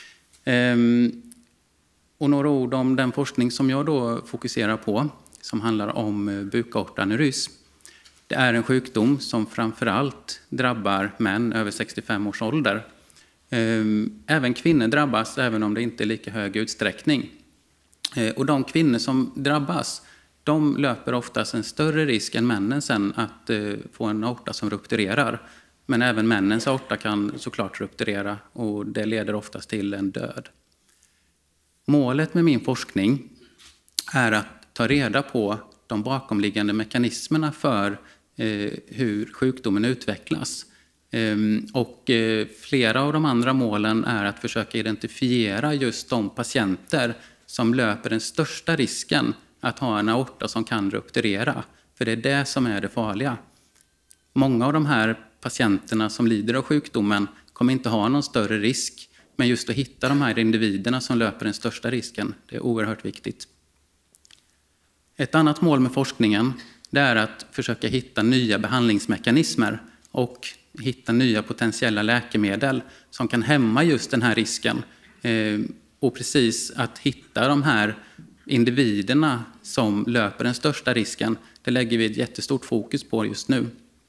Och några ord om den forskning som jag då fokuserar på, som handlar om bukaortaneurysm. Det är en sjukdom som framförallt drabbar män över 65 års ålder. Även kvinnor drabbas, även om det inte är lika hög utsträckning. Och de kvinnor som drabbas, de löper oftast en större risk än männen sen att få en aorta som rupturerar. Men även männens aorta kan såklart rupturera, och det leder oftast till en död. Målet med min forskning är att ta reda på de bakomliggande mekanismerna för hur sjukdomen utvecklas. Och flera av de andra målen är att försöka identifiera just de patienter som löper den största risken att ha en aorta som kan rupturera. För det är det som är det farliga. Många av de här patienterna som lider av sjukdomen kommer inte ha någon större risk. Men just att hitta de här individerna som löper den största risken, det är oerhört viktigt. Ett annat mål med forskningen, det är att försöka hitta nya behandlingsmekanismer och hitta nya potentiella läkemedel som kan hämma just den här risken. Och precis att hitta de här individerna som löper den största risken, det lägger vi ett jättestort fokus på just nu.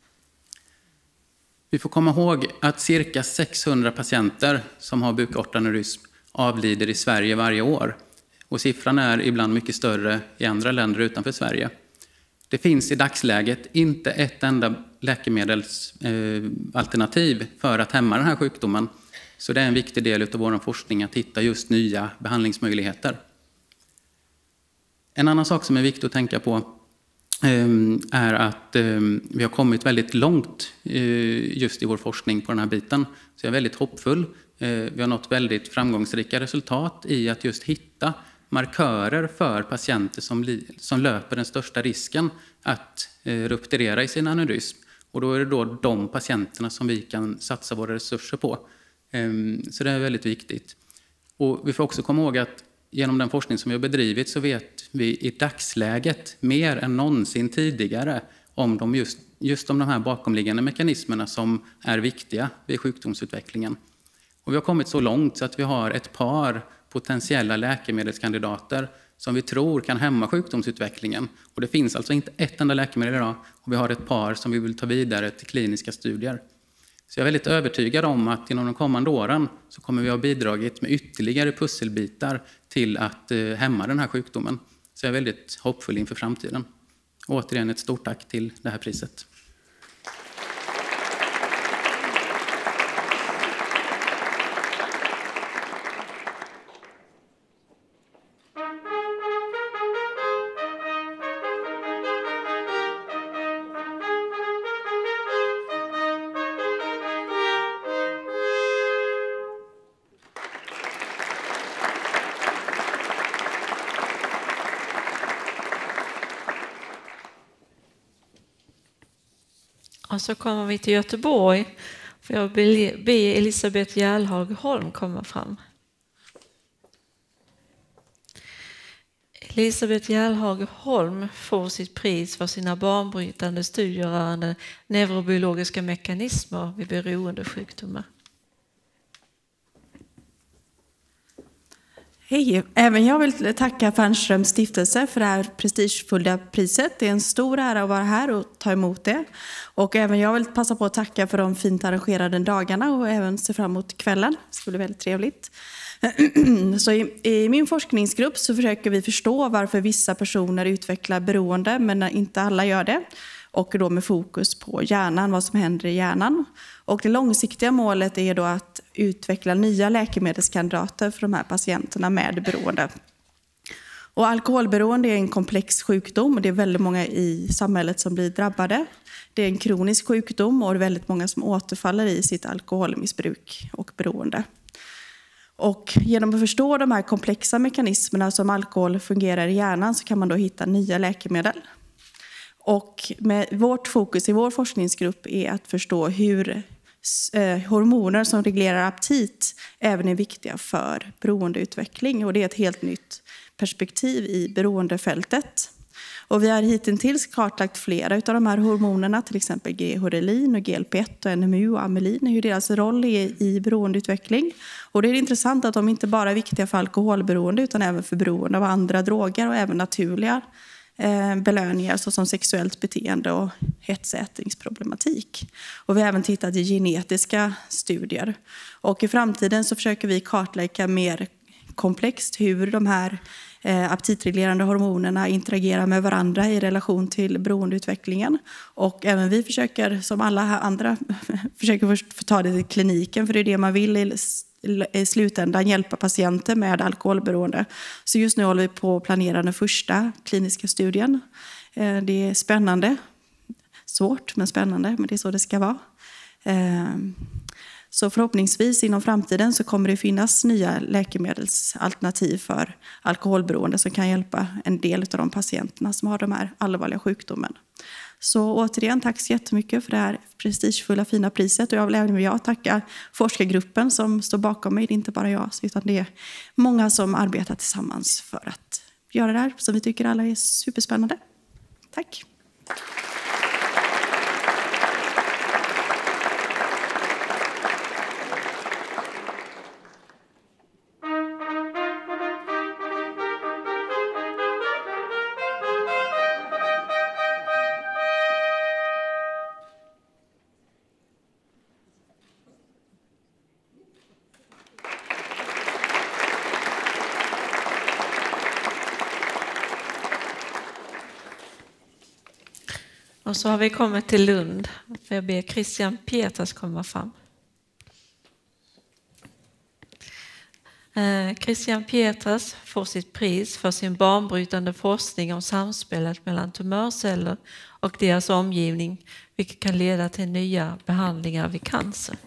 Vi får komma ihåg att cirka 600 patienter som har bukaortaneurysm avlider i Sverige varje år. Och siffran är ibland mycket större i andra länder utanför Sverige. Det finns i dagsläget inte ett enda läkemedelsalternativ för att hämma den här sjukdomen. Så det är en viktig del av vår forskning att hitta just nya behandlingsmöjligheter. En annan sak som är viktig att tänka på är att vi har kommit väldigt långt just i vår forskning på den här biten. Så jag är väldigt hoppfull. Vi har nått väldigt framgångsrika resultat i att just hitta markörer för patienter som löper den största risken att rupturera i sin aneurysm. Och då är det då de patienterna som vi kan satsa våra resurser på. Så det är väldigt viktigt. Och vi får också komma ihåg att genom den forskning som vi har bedrivit så vet vi i dagsläget mer än någonsin tidigare om just om de här bakomliggande mekanismerna som är viktiga vid sjukdomsutvecklingen. Och vi har kommit så långt så att vi har ett par potentiella läkemedelskandidater som vi tror kan hämma sjukdomsutvecklingen. Och det finns alltså inte ett enda läkemedel idag, och vi har ett par som vi vill ta vidare till kliniska studier. Så jag är väldigt övertygad om att inom de kommande åren så kommer vi ha bidragit med ytterligare pusselbitar till att hämma den här sjukdomen. Så jag är väldigt hoppfull inför framtiden. Återigen ett stort tack till det här priset. Och så kommer vi till Göteborg. För jag vill be Elisabeth Järlhag Holm komma fram. Elisabeth Järlhag Holm får sitt pris för sina banbrytande studier rörande neurobiologiska mekanismer vid beroendesjukdomar. Hej! Även jag vill tacka Fernströms stiftelse för det här prestigefulla priset. Det är en stor ära att vara här och ta emot det. Och även jag vill passa på att tacka för de fint arrangerade dagarna och även se fram emot kvällen. Det skulle bli väldigt trevligt. Så i min forskningsgrupp så försöker vi förstå varför vissa personer utvecklar beroende men inte alla gör det. Och då med fokus på hjärnan, vad som händer i hjärnan. Och det långsiktiga målet är då att utveckla nya läkemedelskandidater för de här patienterna med beroende. Och alkoholberoende är en komplex sjukdom och det är väldigt många i samhället som blir drabbade. Det är en kronisk sjukdom och det är väldigt många som återfaller i sitt alkoholmissbruk och beroende. Och genom att förstå de här komplexa mekanismerna som alkohol fungerar i hjärnan så kan man då hitta nya läkemedel. Och med vårt fokus i vår forskningsgrupp är att förstå hur hormoner som reglerar aptit även är viktiga för beroendeutveckling. Och det är ett helt nytt perspektiv i beroendefältet. Och vi har hittills kartlagt flera av de här hormonerna, till exempel G-horelin och GLP-1 och NMU och amylin, hur deras roll är i beroendeutveckling. Och det är intressant att de inte bara är viktiga för alkoholberoende utan även för beroende av andra droger och även naturliga belöningar såsom sexuellt beteende och hetsätningsproblematik. Och vi har även tittat i genetiska studier. Och i framtiden så försöker vi kartlägga mer komplext hur de här aptitreglerande hormonerna interagerar med varandra i relation till beroendeutvecklingen. Och även vi försöker, som alla andra, försöker ta det till kliniken, för det är det man vill i slutändan hjälpa patienter med alkoholberoende. Så just nu håller vi på att planera den första kliniska studien. Det är spännande. Svårt men spännande, men det är så det ska vara. Så förhoppningsvis inom framtiden så kommer det finnas nya läkemedelsalternativ för alkoholberoende som kan hjälpa en del av de patienterna som har de här allvarliga sjukdomen. Så återigen, tack så jättemycket för det här prestigefulla fina priset. Och jag vill även tacka forskargruppen som står bakom mig. Det är inte bara jag, utan det är många som arbetar tillsammans för att göra det här som vi tycker alla är superspännande. Tack! Och så har vi kommit till Lund. Jag ber Christian Peters komma fram. Christian Peters får sitt pris för sin banbrytande forskning om samspelet mellan tumörceller och deras omgivning, vilket kan leda till nya behandlingar vid cancer.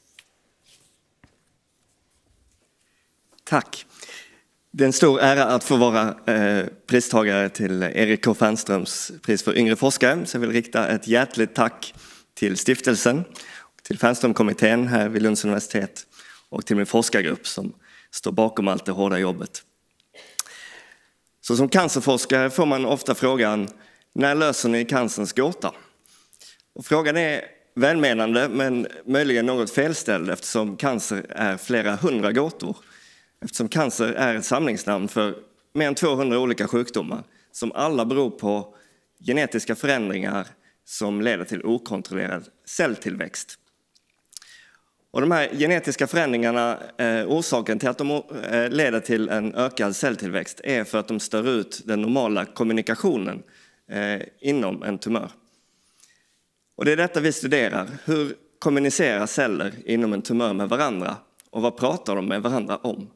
Tack. Det är en stor ära att få vara pristagare till Erik K. Fernströms pris för yngre forskare. Så jag vill rikta ett hjärtligt tack till stiftelsen, till Fernströmkommittén här vid Lunds universitet och till min forskargrupp som står bakom allt det hårda jobbet. Så som cancerforskare får man ofta frågan, När löser ni cancerns gåta? Och frågan är välmenande men möjligen något felställd eftersom cancer är flera hundra gåtor. Eftersom cancer är ett samlingsnamn för mer än 200 olika sjukdomar som alla beror på genetiska förändringar som leder till okontrollerad celltillväxt. Och de här genetiska förändringarna, orsaken till att de leder till en ökad celltillväxt är för att de stör ut den normala kommunikationen inom en tumör. Och det är detta vi studerar. Hur kommunicerar celler inom en tumör med varandra? Och vad pratar de med varandra om?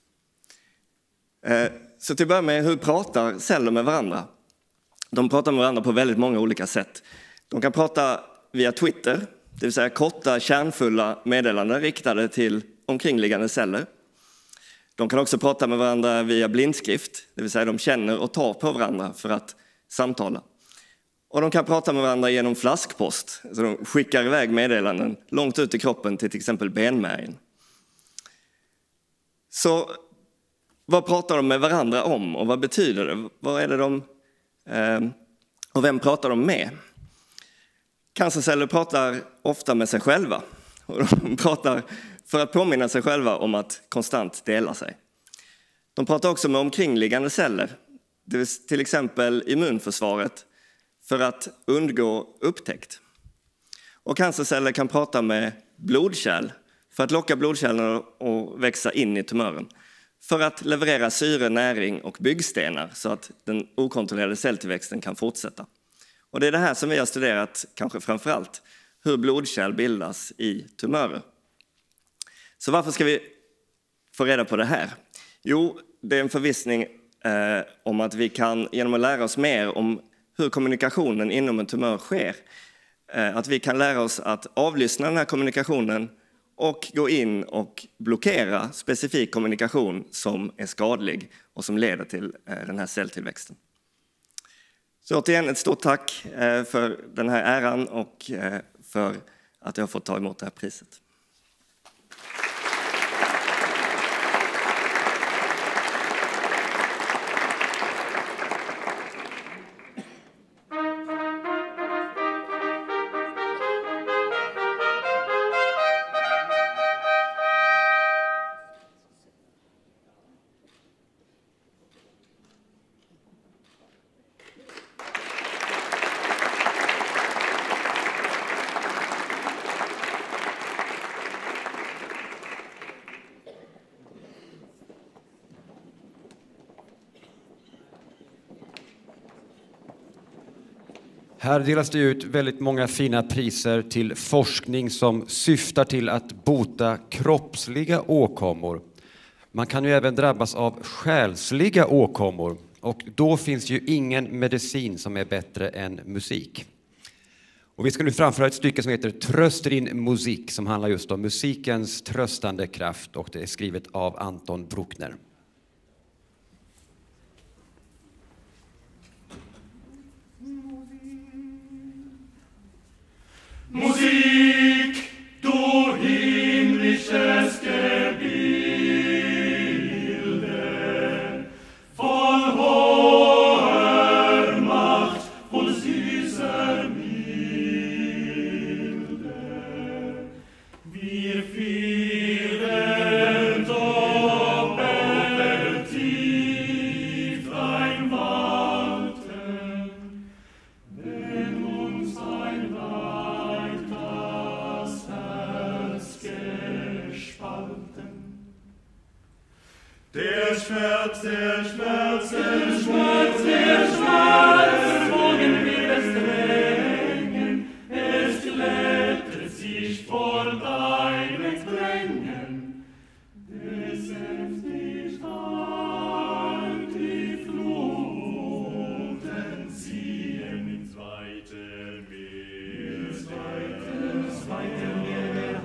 Så till att börja med, hur pratar celler med varandra? De pratar med varandra på väldigt många olika sätt. De kan prata via Twitter, det vill säga korta, kärnfulla meddelanden riktade till omkringliggande celler. De kan också prata med varandra via blindskrift, det vill säga de känner och tar på varandra för att samtala. Och de kan prata med varandra genom flaskpost, så de skickar iväg meddelanden långt ut i kroppen till exempel benmärgen. Så vad pratar de med varandra om och vad betyder det? Vad är det och vem pratar de med? Cancerceller pratar ofta med sig själva. Och de pratar för att påminna sig själva om att konstant dela sig. De pratar också med omkringliggande celler, det vill säga till exempel immunförsvaret, för att undgå upptäckt. Och cancerceller kan prata med blodkärl för att locka blodkärlen att växa in i tumören. För att leverera syre, näring och byggstenar så att den okontrollerade celltillväxten kan fortsätta. Och det är det här som vi har studerat, kanske framförallt, hur blodkärl bildas i tumörer. Så varför ska vi få reda på det här? Jo, det är en förvissning om att vi kan, genom att lära oss mer om hur kommunikationen inom en tumör sker, att vi kan lära oss att avlyssna den här kommunikationen och gå in och blockera specifik kommunikation som är skadlig och som leder till den här celltillväxten. Så återigen ett stort tack för den här äran och för att jag har fått ta emot det här priset. Här delas det ut väldigt många fina priser till forskning som syftar till att bota kroppsliga åkommor. Man kan ju även drabbas av själsliga åkommor och då finns ju ingen medicin som är bättre än musik. Och vi ska nu framföra ett stycke som heter Tröst din musik som handlar just om musikens tröstande kraft och det är skrivet av Anton Bruckner. Musik, du himmlisches Gebilde, voll hoher Macht, voll süßer Milde. Wir fielen doppelt tief ein Walten, wenn uns ein Der Schmerz, der Schmerz, der Schmerz, der Schmerz, wogen wir es drängen, es glättet sich vor deinen Klängen. Es senft nicht an, die Fluten ziehen ins weite Meer, ins weite Meer der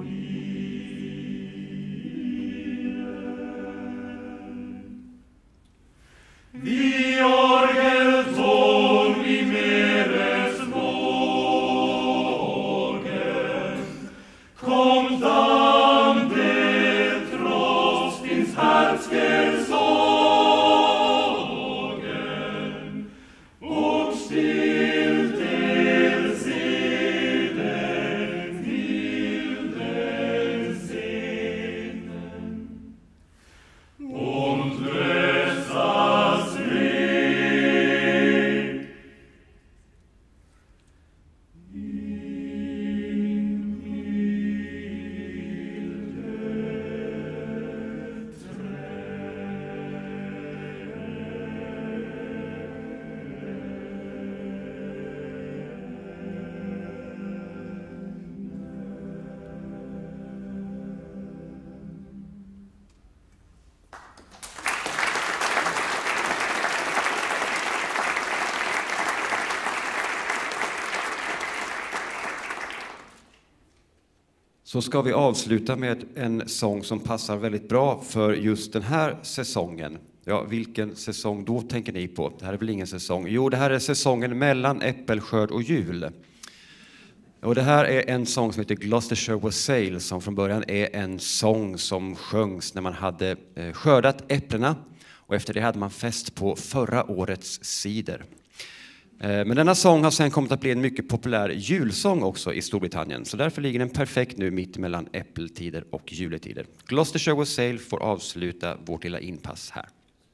Harmonie. så ska vi avsluta med en sång som passar väldigt bra för just den här säsongen. Ja, vilken säsong då tänker ni på? Det här är väl ingen säsong? Jo, det här är säsongen mellan äppelskörd och jul. Och det här är en sång som heter Gloucestershire Wassail, som från början är en sång som sjöngs när man hade skördat äpplena. Och efter det hade man fest på förra årets cider. Men denna sång har sen kommit att bli en mycket populär julsång också i Storbritannien. Så därför ligger den perfekt nu mitt mellan äppeltider och juletider. Gloucestershire Wassail får avsluta vårt lilla inpass här.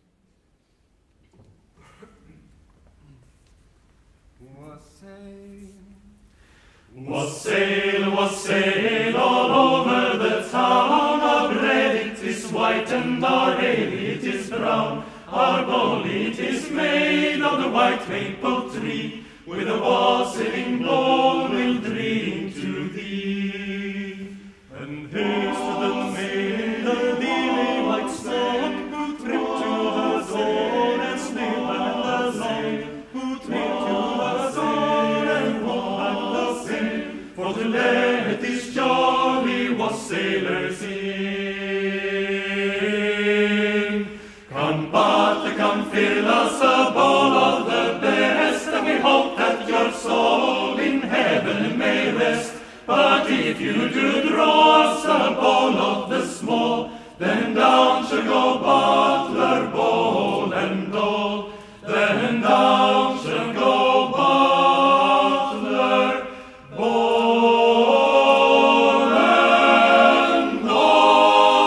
Wassail, wassail all over the town. Our bread it is white and our ale it is brown. Our bowl it is made of the white maple tree. With a wassailing bowl we'll drink to thee. And here's to the maid in the lily white smock, who tripped to the door and sneered back the same. Who tripped to the door and walked back the same. For to let these jolly wassailers in. Come fill us a bowl of the best, and we hope that your soul in heaven may rest. But if you do draw us a bowl of the small, then down shall go butler, bowl and all. Then down shall go butler, bowl and all.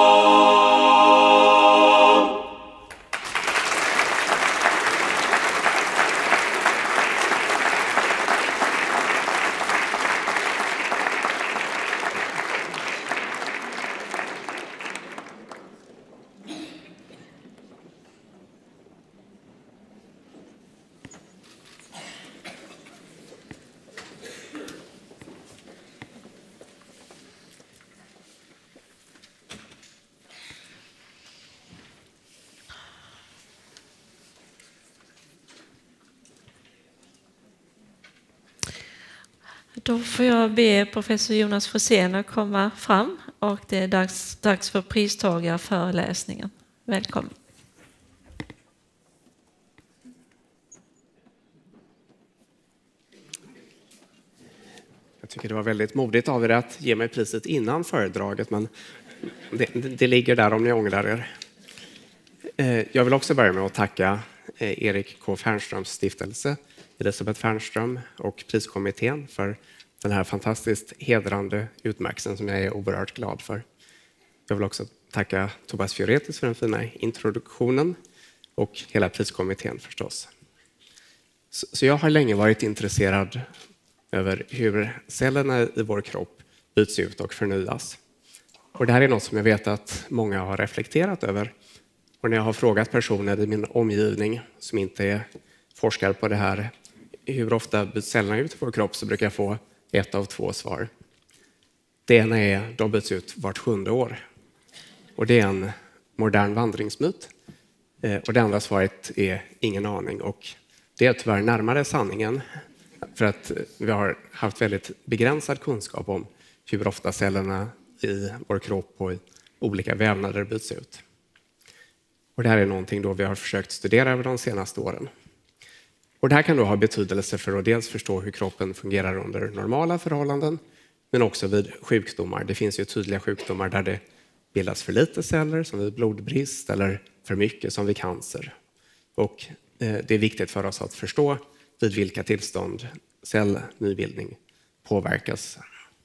Då får jag be professor Jonas Forsén att komma fram, och det är dags för pristagarföreläsningen. Välkommen. Jag tycker det var väldigt modigt av er att ge mig priset innan föredraget, men det ligger där om ni ångrar er. Jag vill också börja med att tacka Erik K. Fernströms stiftelse, Elisabeth Fernström och priskommittén för den här fantastiskt hedrande utmärkelsen som jag är oerhört glad för. Jag vill också tacka Tobias Fioretis för den fina introduktionen och hela priskommittén förstås. Så jag har länge varit intresserad över hur cellerna i vår kropp byts ut och förnyas. Och det här är något som jag vet att många har reflekterat över. Och när jag har frågat personer i min omgivning som inte är forskare på det här, hur ofta byts cellerna ut i vår kropp, så brukar jag få ett av två svar. Det ena är att de byts ut vart 7:e år. Och det är en modern vandringsmyt. Och det andra svaret är ingen aning. Och det är tyvärr närmare sanningen. För att vi har haft väldigt begränsad kunskap om hur ofta cellerna i vår kropp och i olika vävnader byts ut. Och det här är någonting då vi har försökt studera över de senaste åren. Och det här kan då ha betydelse för att dels förstå hur kroppen fungerar under normala förhållanden, men också vid sjukdomar. Det finns ju tydliga sjukdomar där det bildas för lite celler, som vid blodbrist, eller för mycket, som vid cancer. Och det är viktigt för oss att förstå vid vilka tillstånd cellnybildning påverkas.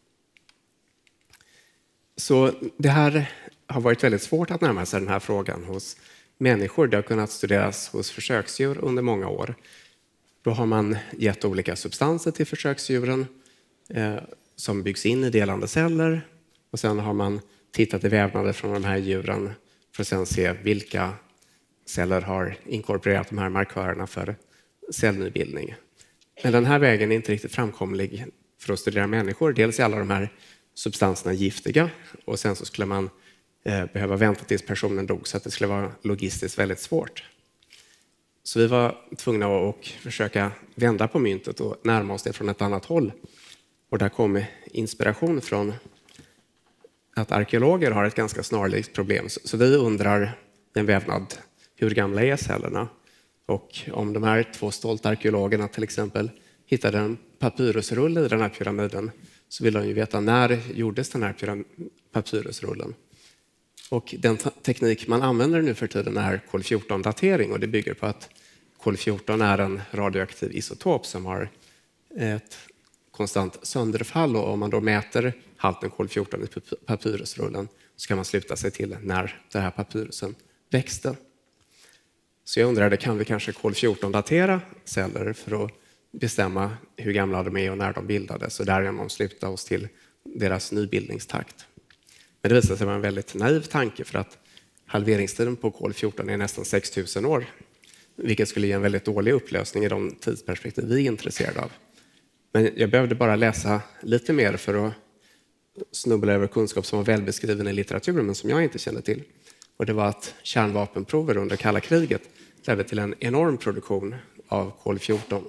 Så det här har varit väldigt svårt att närma sig den här frågan hos människor. Det har kunnat studeras hos försöksdjur under många år. Då har man gett olika substanser till försöksdjuren som byggs in i delande celler. Och sen har man tittat i vävnader från de här djuren för att sedan se vilka celler har inkorporerat de här markörerna för cellnybildning. Men den här vägen är inte riktigt framkomlig för att studera människor. Dels är alla de här substanserna giftiga, och sen så skulle man behöva vänta tills personen dog, så att det skulle vara logistiskt väldigt svårt. Så vi var tvungna att försöka vända på myntet och närma oss det från ett annat håll. Och där kom inspiration från att arkeologer har ett ganska snarlikt problem. Så vi undrar i en vävnad, hur gamla är cellerna? Och om de här 2 stolta arkeologerna till exempel hittade en papyrusrulle i den här pyramiden, så vill de ju veta när gjordes den här papyrusrullen. Och den teknik man använder nu för tiden är kol-14-datering, och det bygger på att kol-14 är en radioaktiv isotop som har ett konstant sönderfall, och om man då mäter halten kol-14 i papyrusrullen så kan man sluta sig till när den här papyrusen växte. Så jag undrade, kan vi kanske kol-14-datera celler för att bestämma hur gamla de är och när de bildades, och därigenom sluta oss till deras nybildningstakt. Men det visade sig vara en väldigt naiv tanke, för att halveringstiden på kol-14 är nästan 6000 år, vilket skulle ge en väldigt dålig upplösning i de tidsperspektiv vi är intresserade av. Men jag behövde bara läsa lite mer för att snubbla över kunskap som var välbeskriven i litteraturen men som jag inte kände till. Och det var att kärnvapenprover under kalla kriget ledde till en enorm produktion av kol-14.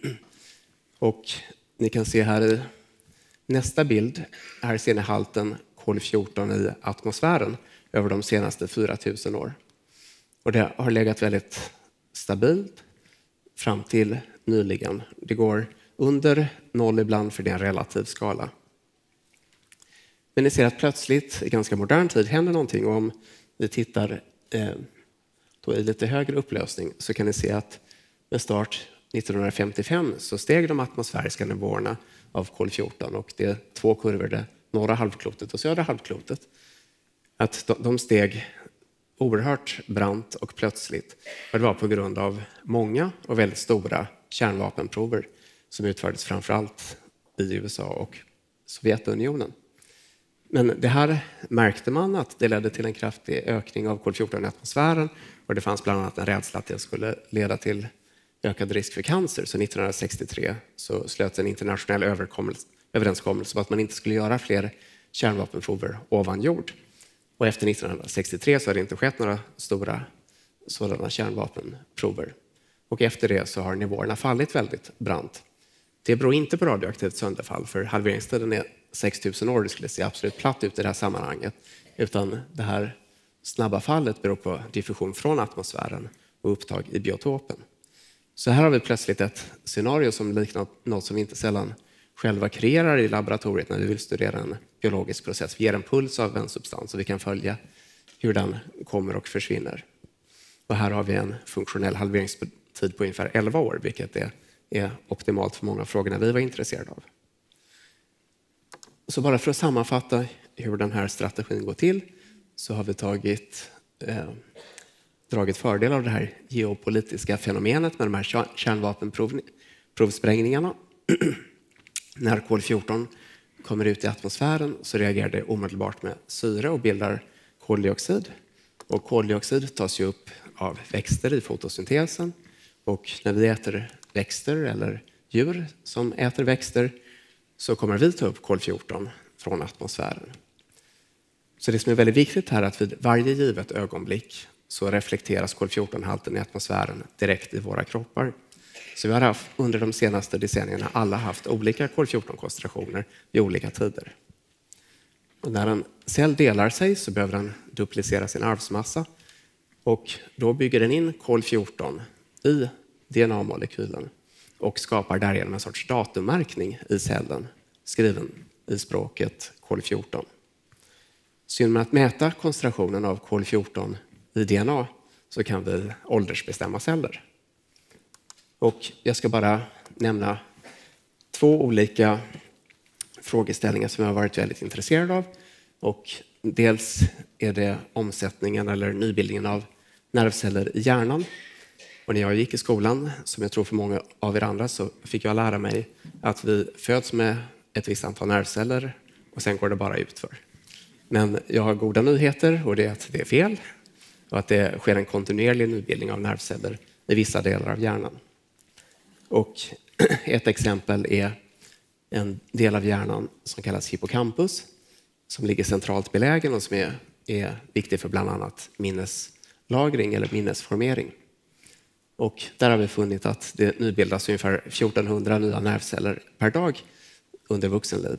Och ni kan se här i nästa bild, här ser ni halten kol-14 i atmosfären över de senaste 4000 år. Och det har legat väldigt stabilt fram till nyligen. Det går under 0 ibland, för det är en relativ skala. Men ni ser att plötsligt i ganska modern tid händer någonting, och om vi tittar då i lite högre upplösning så kan ni se att med start 1955 så steg de atmosfäriska nivåerna av kol-14, och det är 2 kurvor, det norra halvklotet och södra halvklotet. Att de steg oerhört brant och plötsligt, och det var på grund av många och väldigt stora kärnvapenprover som utfördes framförallt i USA och Sovjetunionen. Men det här märkte man att det ledde till en kraftig ökning av kol-14 i atmosfären, och det fanns bland annat en rädsla att det skulle leda till ökad risk för cancer. Så 1963 så slöts en internationell överenskommelse om att man inte skulle göra fler kärnvapenprover ovan jord. Och efter 1963 så har det inte skett några stora sådana kärnvapenprover. Och efter det så har nivåerna fallit väldigt brant. Det beror inte på radioaktivt sönderfall, för halveringstiden är 6000 år. Det skulle se absolut platt ut i det här sammanhanget. Utan det här snabba fallet beror på diffusion från atmosfären och upptag i biotopen. Så här har vi plötsligt ett scenario som liknar något som vi inte sällan själva kreerar i laboratoriet när vi vill studera en biologisk process. Vi ger en puls av en substans och vi kan följa hur den kommer och försvinner. Och här har vi en funktionell halveringstid på ungefär 11 år, vilket är optimalt för många av frågorna vi var intresserade av. Så bara för att sammanfatta hur den här strategin går till, så har vi dragit fördel av det här geopolitiska fenomenet med de här kärnvapenprovsprängningarna. När kol-14 kommer ut i atmosfären så reagerar det omedelbart med syre och bildar koldioxid. Och koldioxid tas ju upp av växter i fotosyntesen. Och när vi äter växter eller djur som äter växter så kommer vi ta upp kol-14 från atmosfären. Så det som är väldigt viktigt här är att vid varje givet ögonblick så reflekteras kol-14-halten i atmosfären direkt i våra kroppar. Så vi har haft, under de senaste decennierna alla haft olika kol-14-koncentrationer vid olika tider. Och när en cell delar sig så behöver den duplicera sin arvsmassa. Och då bygger den in kol-14 i DNA-molekylen och skapar därigenom en sorts datummärkning i cellen, skriven i språket kol-14. Så genom att mäta koncentrationen av kol-14 i DNA så kan vi åldersbestämma celler. Och jag ska bara nämna 2 olika frågeställningar som jag har varit väldigt intresserad av. Och dels är det omsättningen eller nybildningen av nervceller i hjärnan. Och när jag gick i skolan, som jag tror för många av er andra, så fick jag lära mig att vi föds med ett visst antal nervceller och sen går det bara utför. Men jag har goda nyheter, och det är att det är fel. Och att det sker en kontinuerlig nybildning av nervceller i vissa delar av hjärnan. Och ett exempel är en del av hjärnan som kallas hippocampus, som ligger centralt belägen och som är viktig för bland annat minneslagring eller minnesformering. Och där har vi funnit att det nybildas ungefär 1400 nya nervceller per dag under vuxenlivet.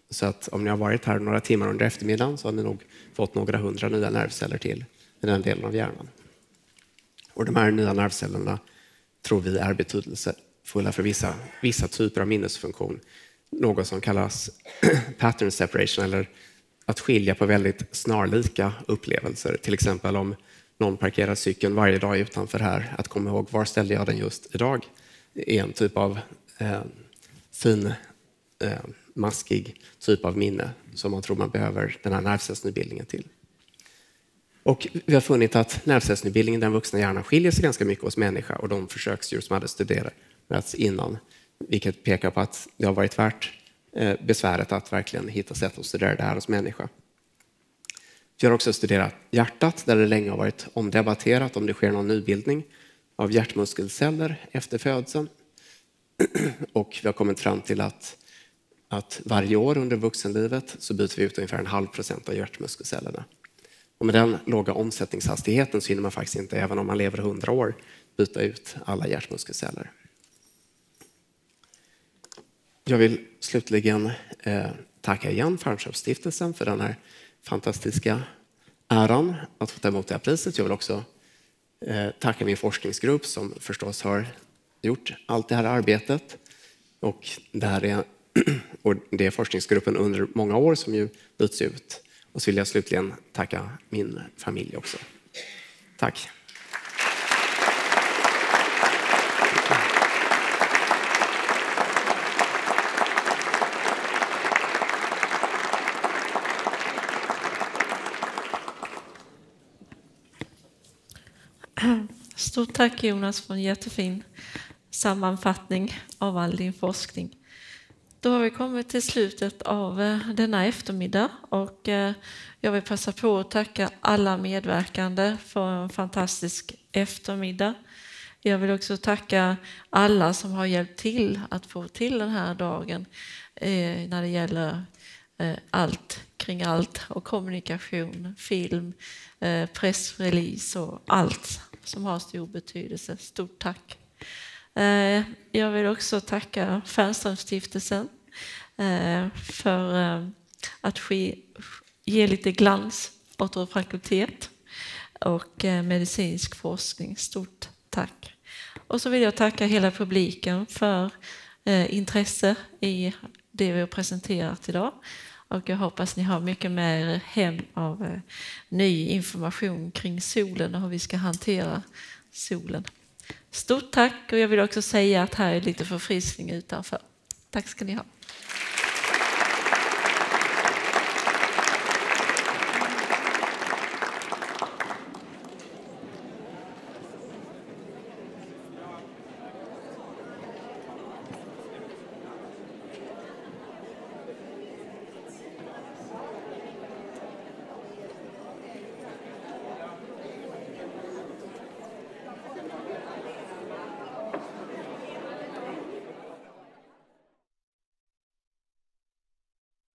Så att om ni har varit här några timmar under eftermiddagen så har ni nog fått några 100 nya nervceller till i den delen av hjärnan. Och de här nya nervcellerna tror vi är betydelsefulla för vissa typer av minnesfunktion. Något som kallas pattern separation, eller att skilja på väldigt snarlika upplevelser. Till exempel om någon parkerar cykeln varje dag utanför här, att komma ihåg var ställde jag den just idag, är en typ av fin, maskig typ av minne som man tror man behöver den här nervcellsnybildningen till. Och vi har funnit att nervcellsnybildningen i den vuxna hjärnan skiljer sig ganska mycket hos människa och de försöksdjur som hade studerats innan, vilket pekar på att det har varit värt besväret att verkligen hitta sätt att studera det här hos människa. Vi har också studerat hjärtat, där det länge har varit omdebatterat om det sker någon nybildning av hjärtmuskelceller efter födseln. Och vi har kommit fram till att varje år under vuxenlivet så byter vi ut ungefär 0,5% av hjärtmuskelcellerna. Och med den låga omsättningshastigheten så hinner man faktiskt inte, även om man lever 100 år, byta ut alla hjärtmuskelceller. Jag vill slutligen tacka igen Färnströmstiftelsen för den här fantastiska äran att få ta emot det här priset. Jag vill också tacka min forskningsgrupp som förstås har gjort allt det här arbetet. Och det är forskningsgruppen under många år som ju byts ut. Och så vill jag slutligen tacka min familj också. Tack. Stort tack Jonas för en jättefin sammanfattning av all din forskning. Då har vi kommit till slutet av denna eftermiddag och jag vill passa på att tacka alla medverkande för en fantastisk eftermiddag. Jag vill också tacka alla som har hjälpt till att få till den här dagen när det gäller allt kring allt och kommunikation, film, pressrelease och allt som har stor betydelse. Stort tack. Jag vill också tacka Färnströmstiftelsen för att ge lite glans åt vår fakultet och medicinsk forskning. Stort tack. Och så vill jag tacka hela publiken för intresse i det vi har presenterat idag. Och jag hoppas ni har mycket mer hem av ny information kring solen och hur vi ska hantera solen. Stort tack, och jag vill också säga att här är lite förfriskning utanför. Tack ska ni ha.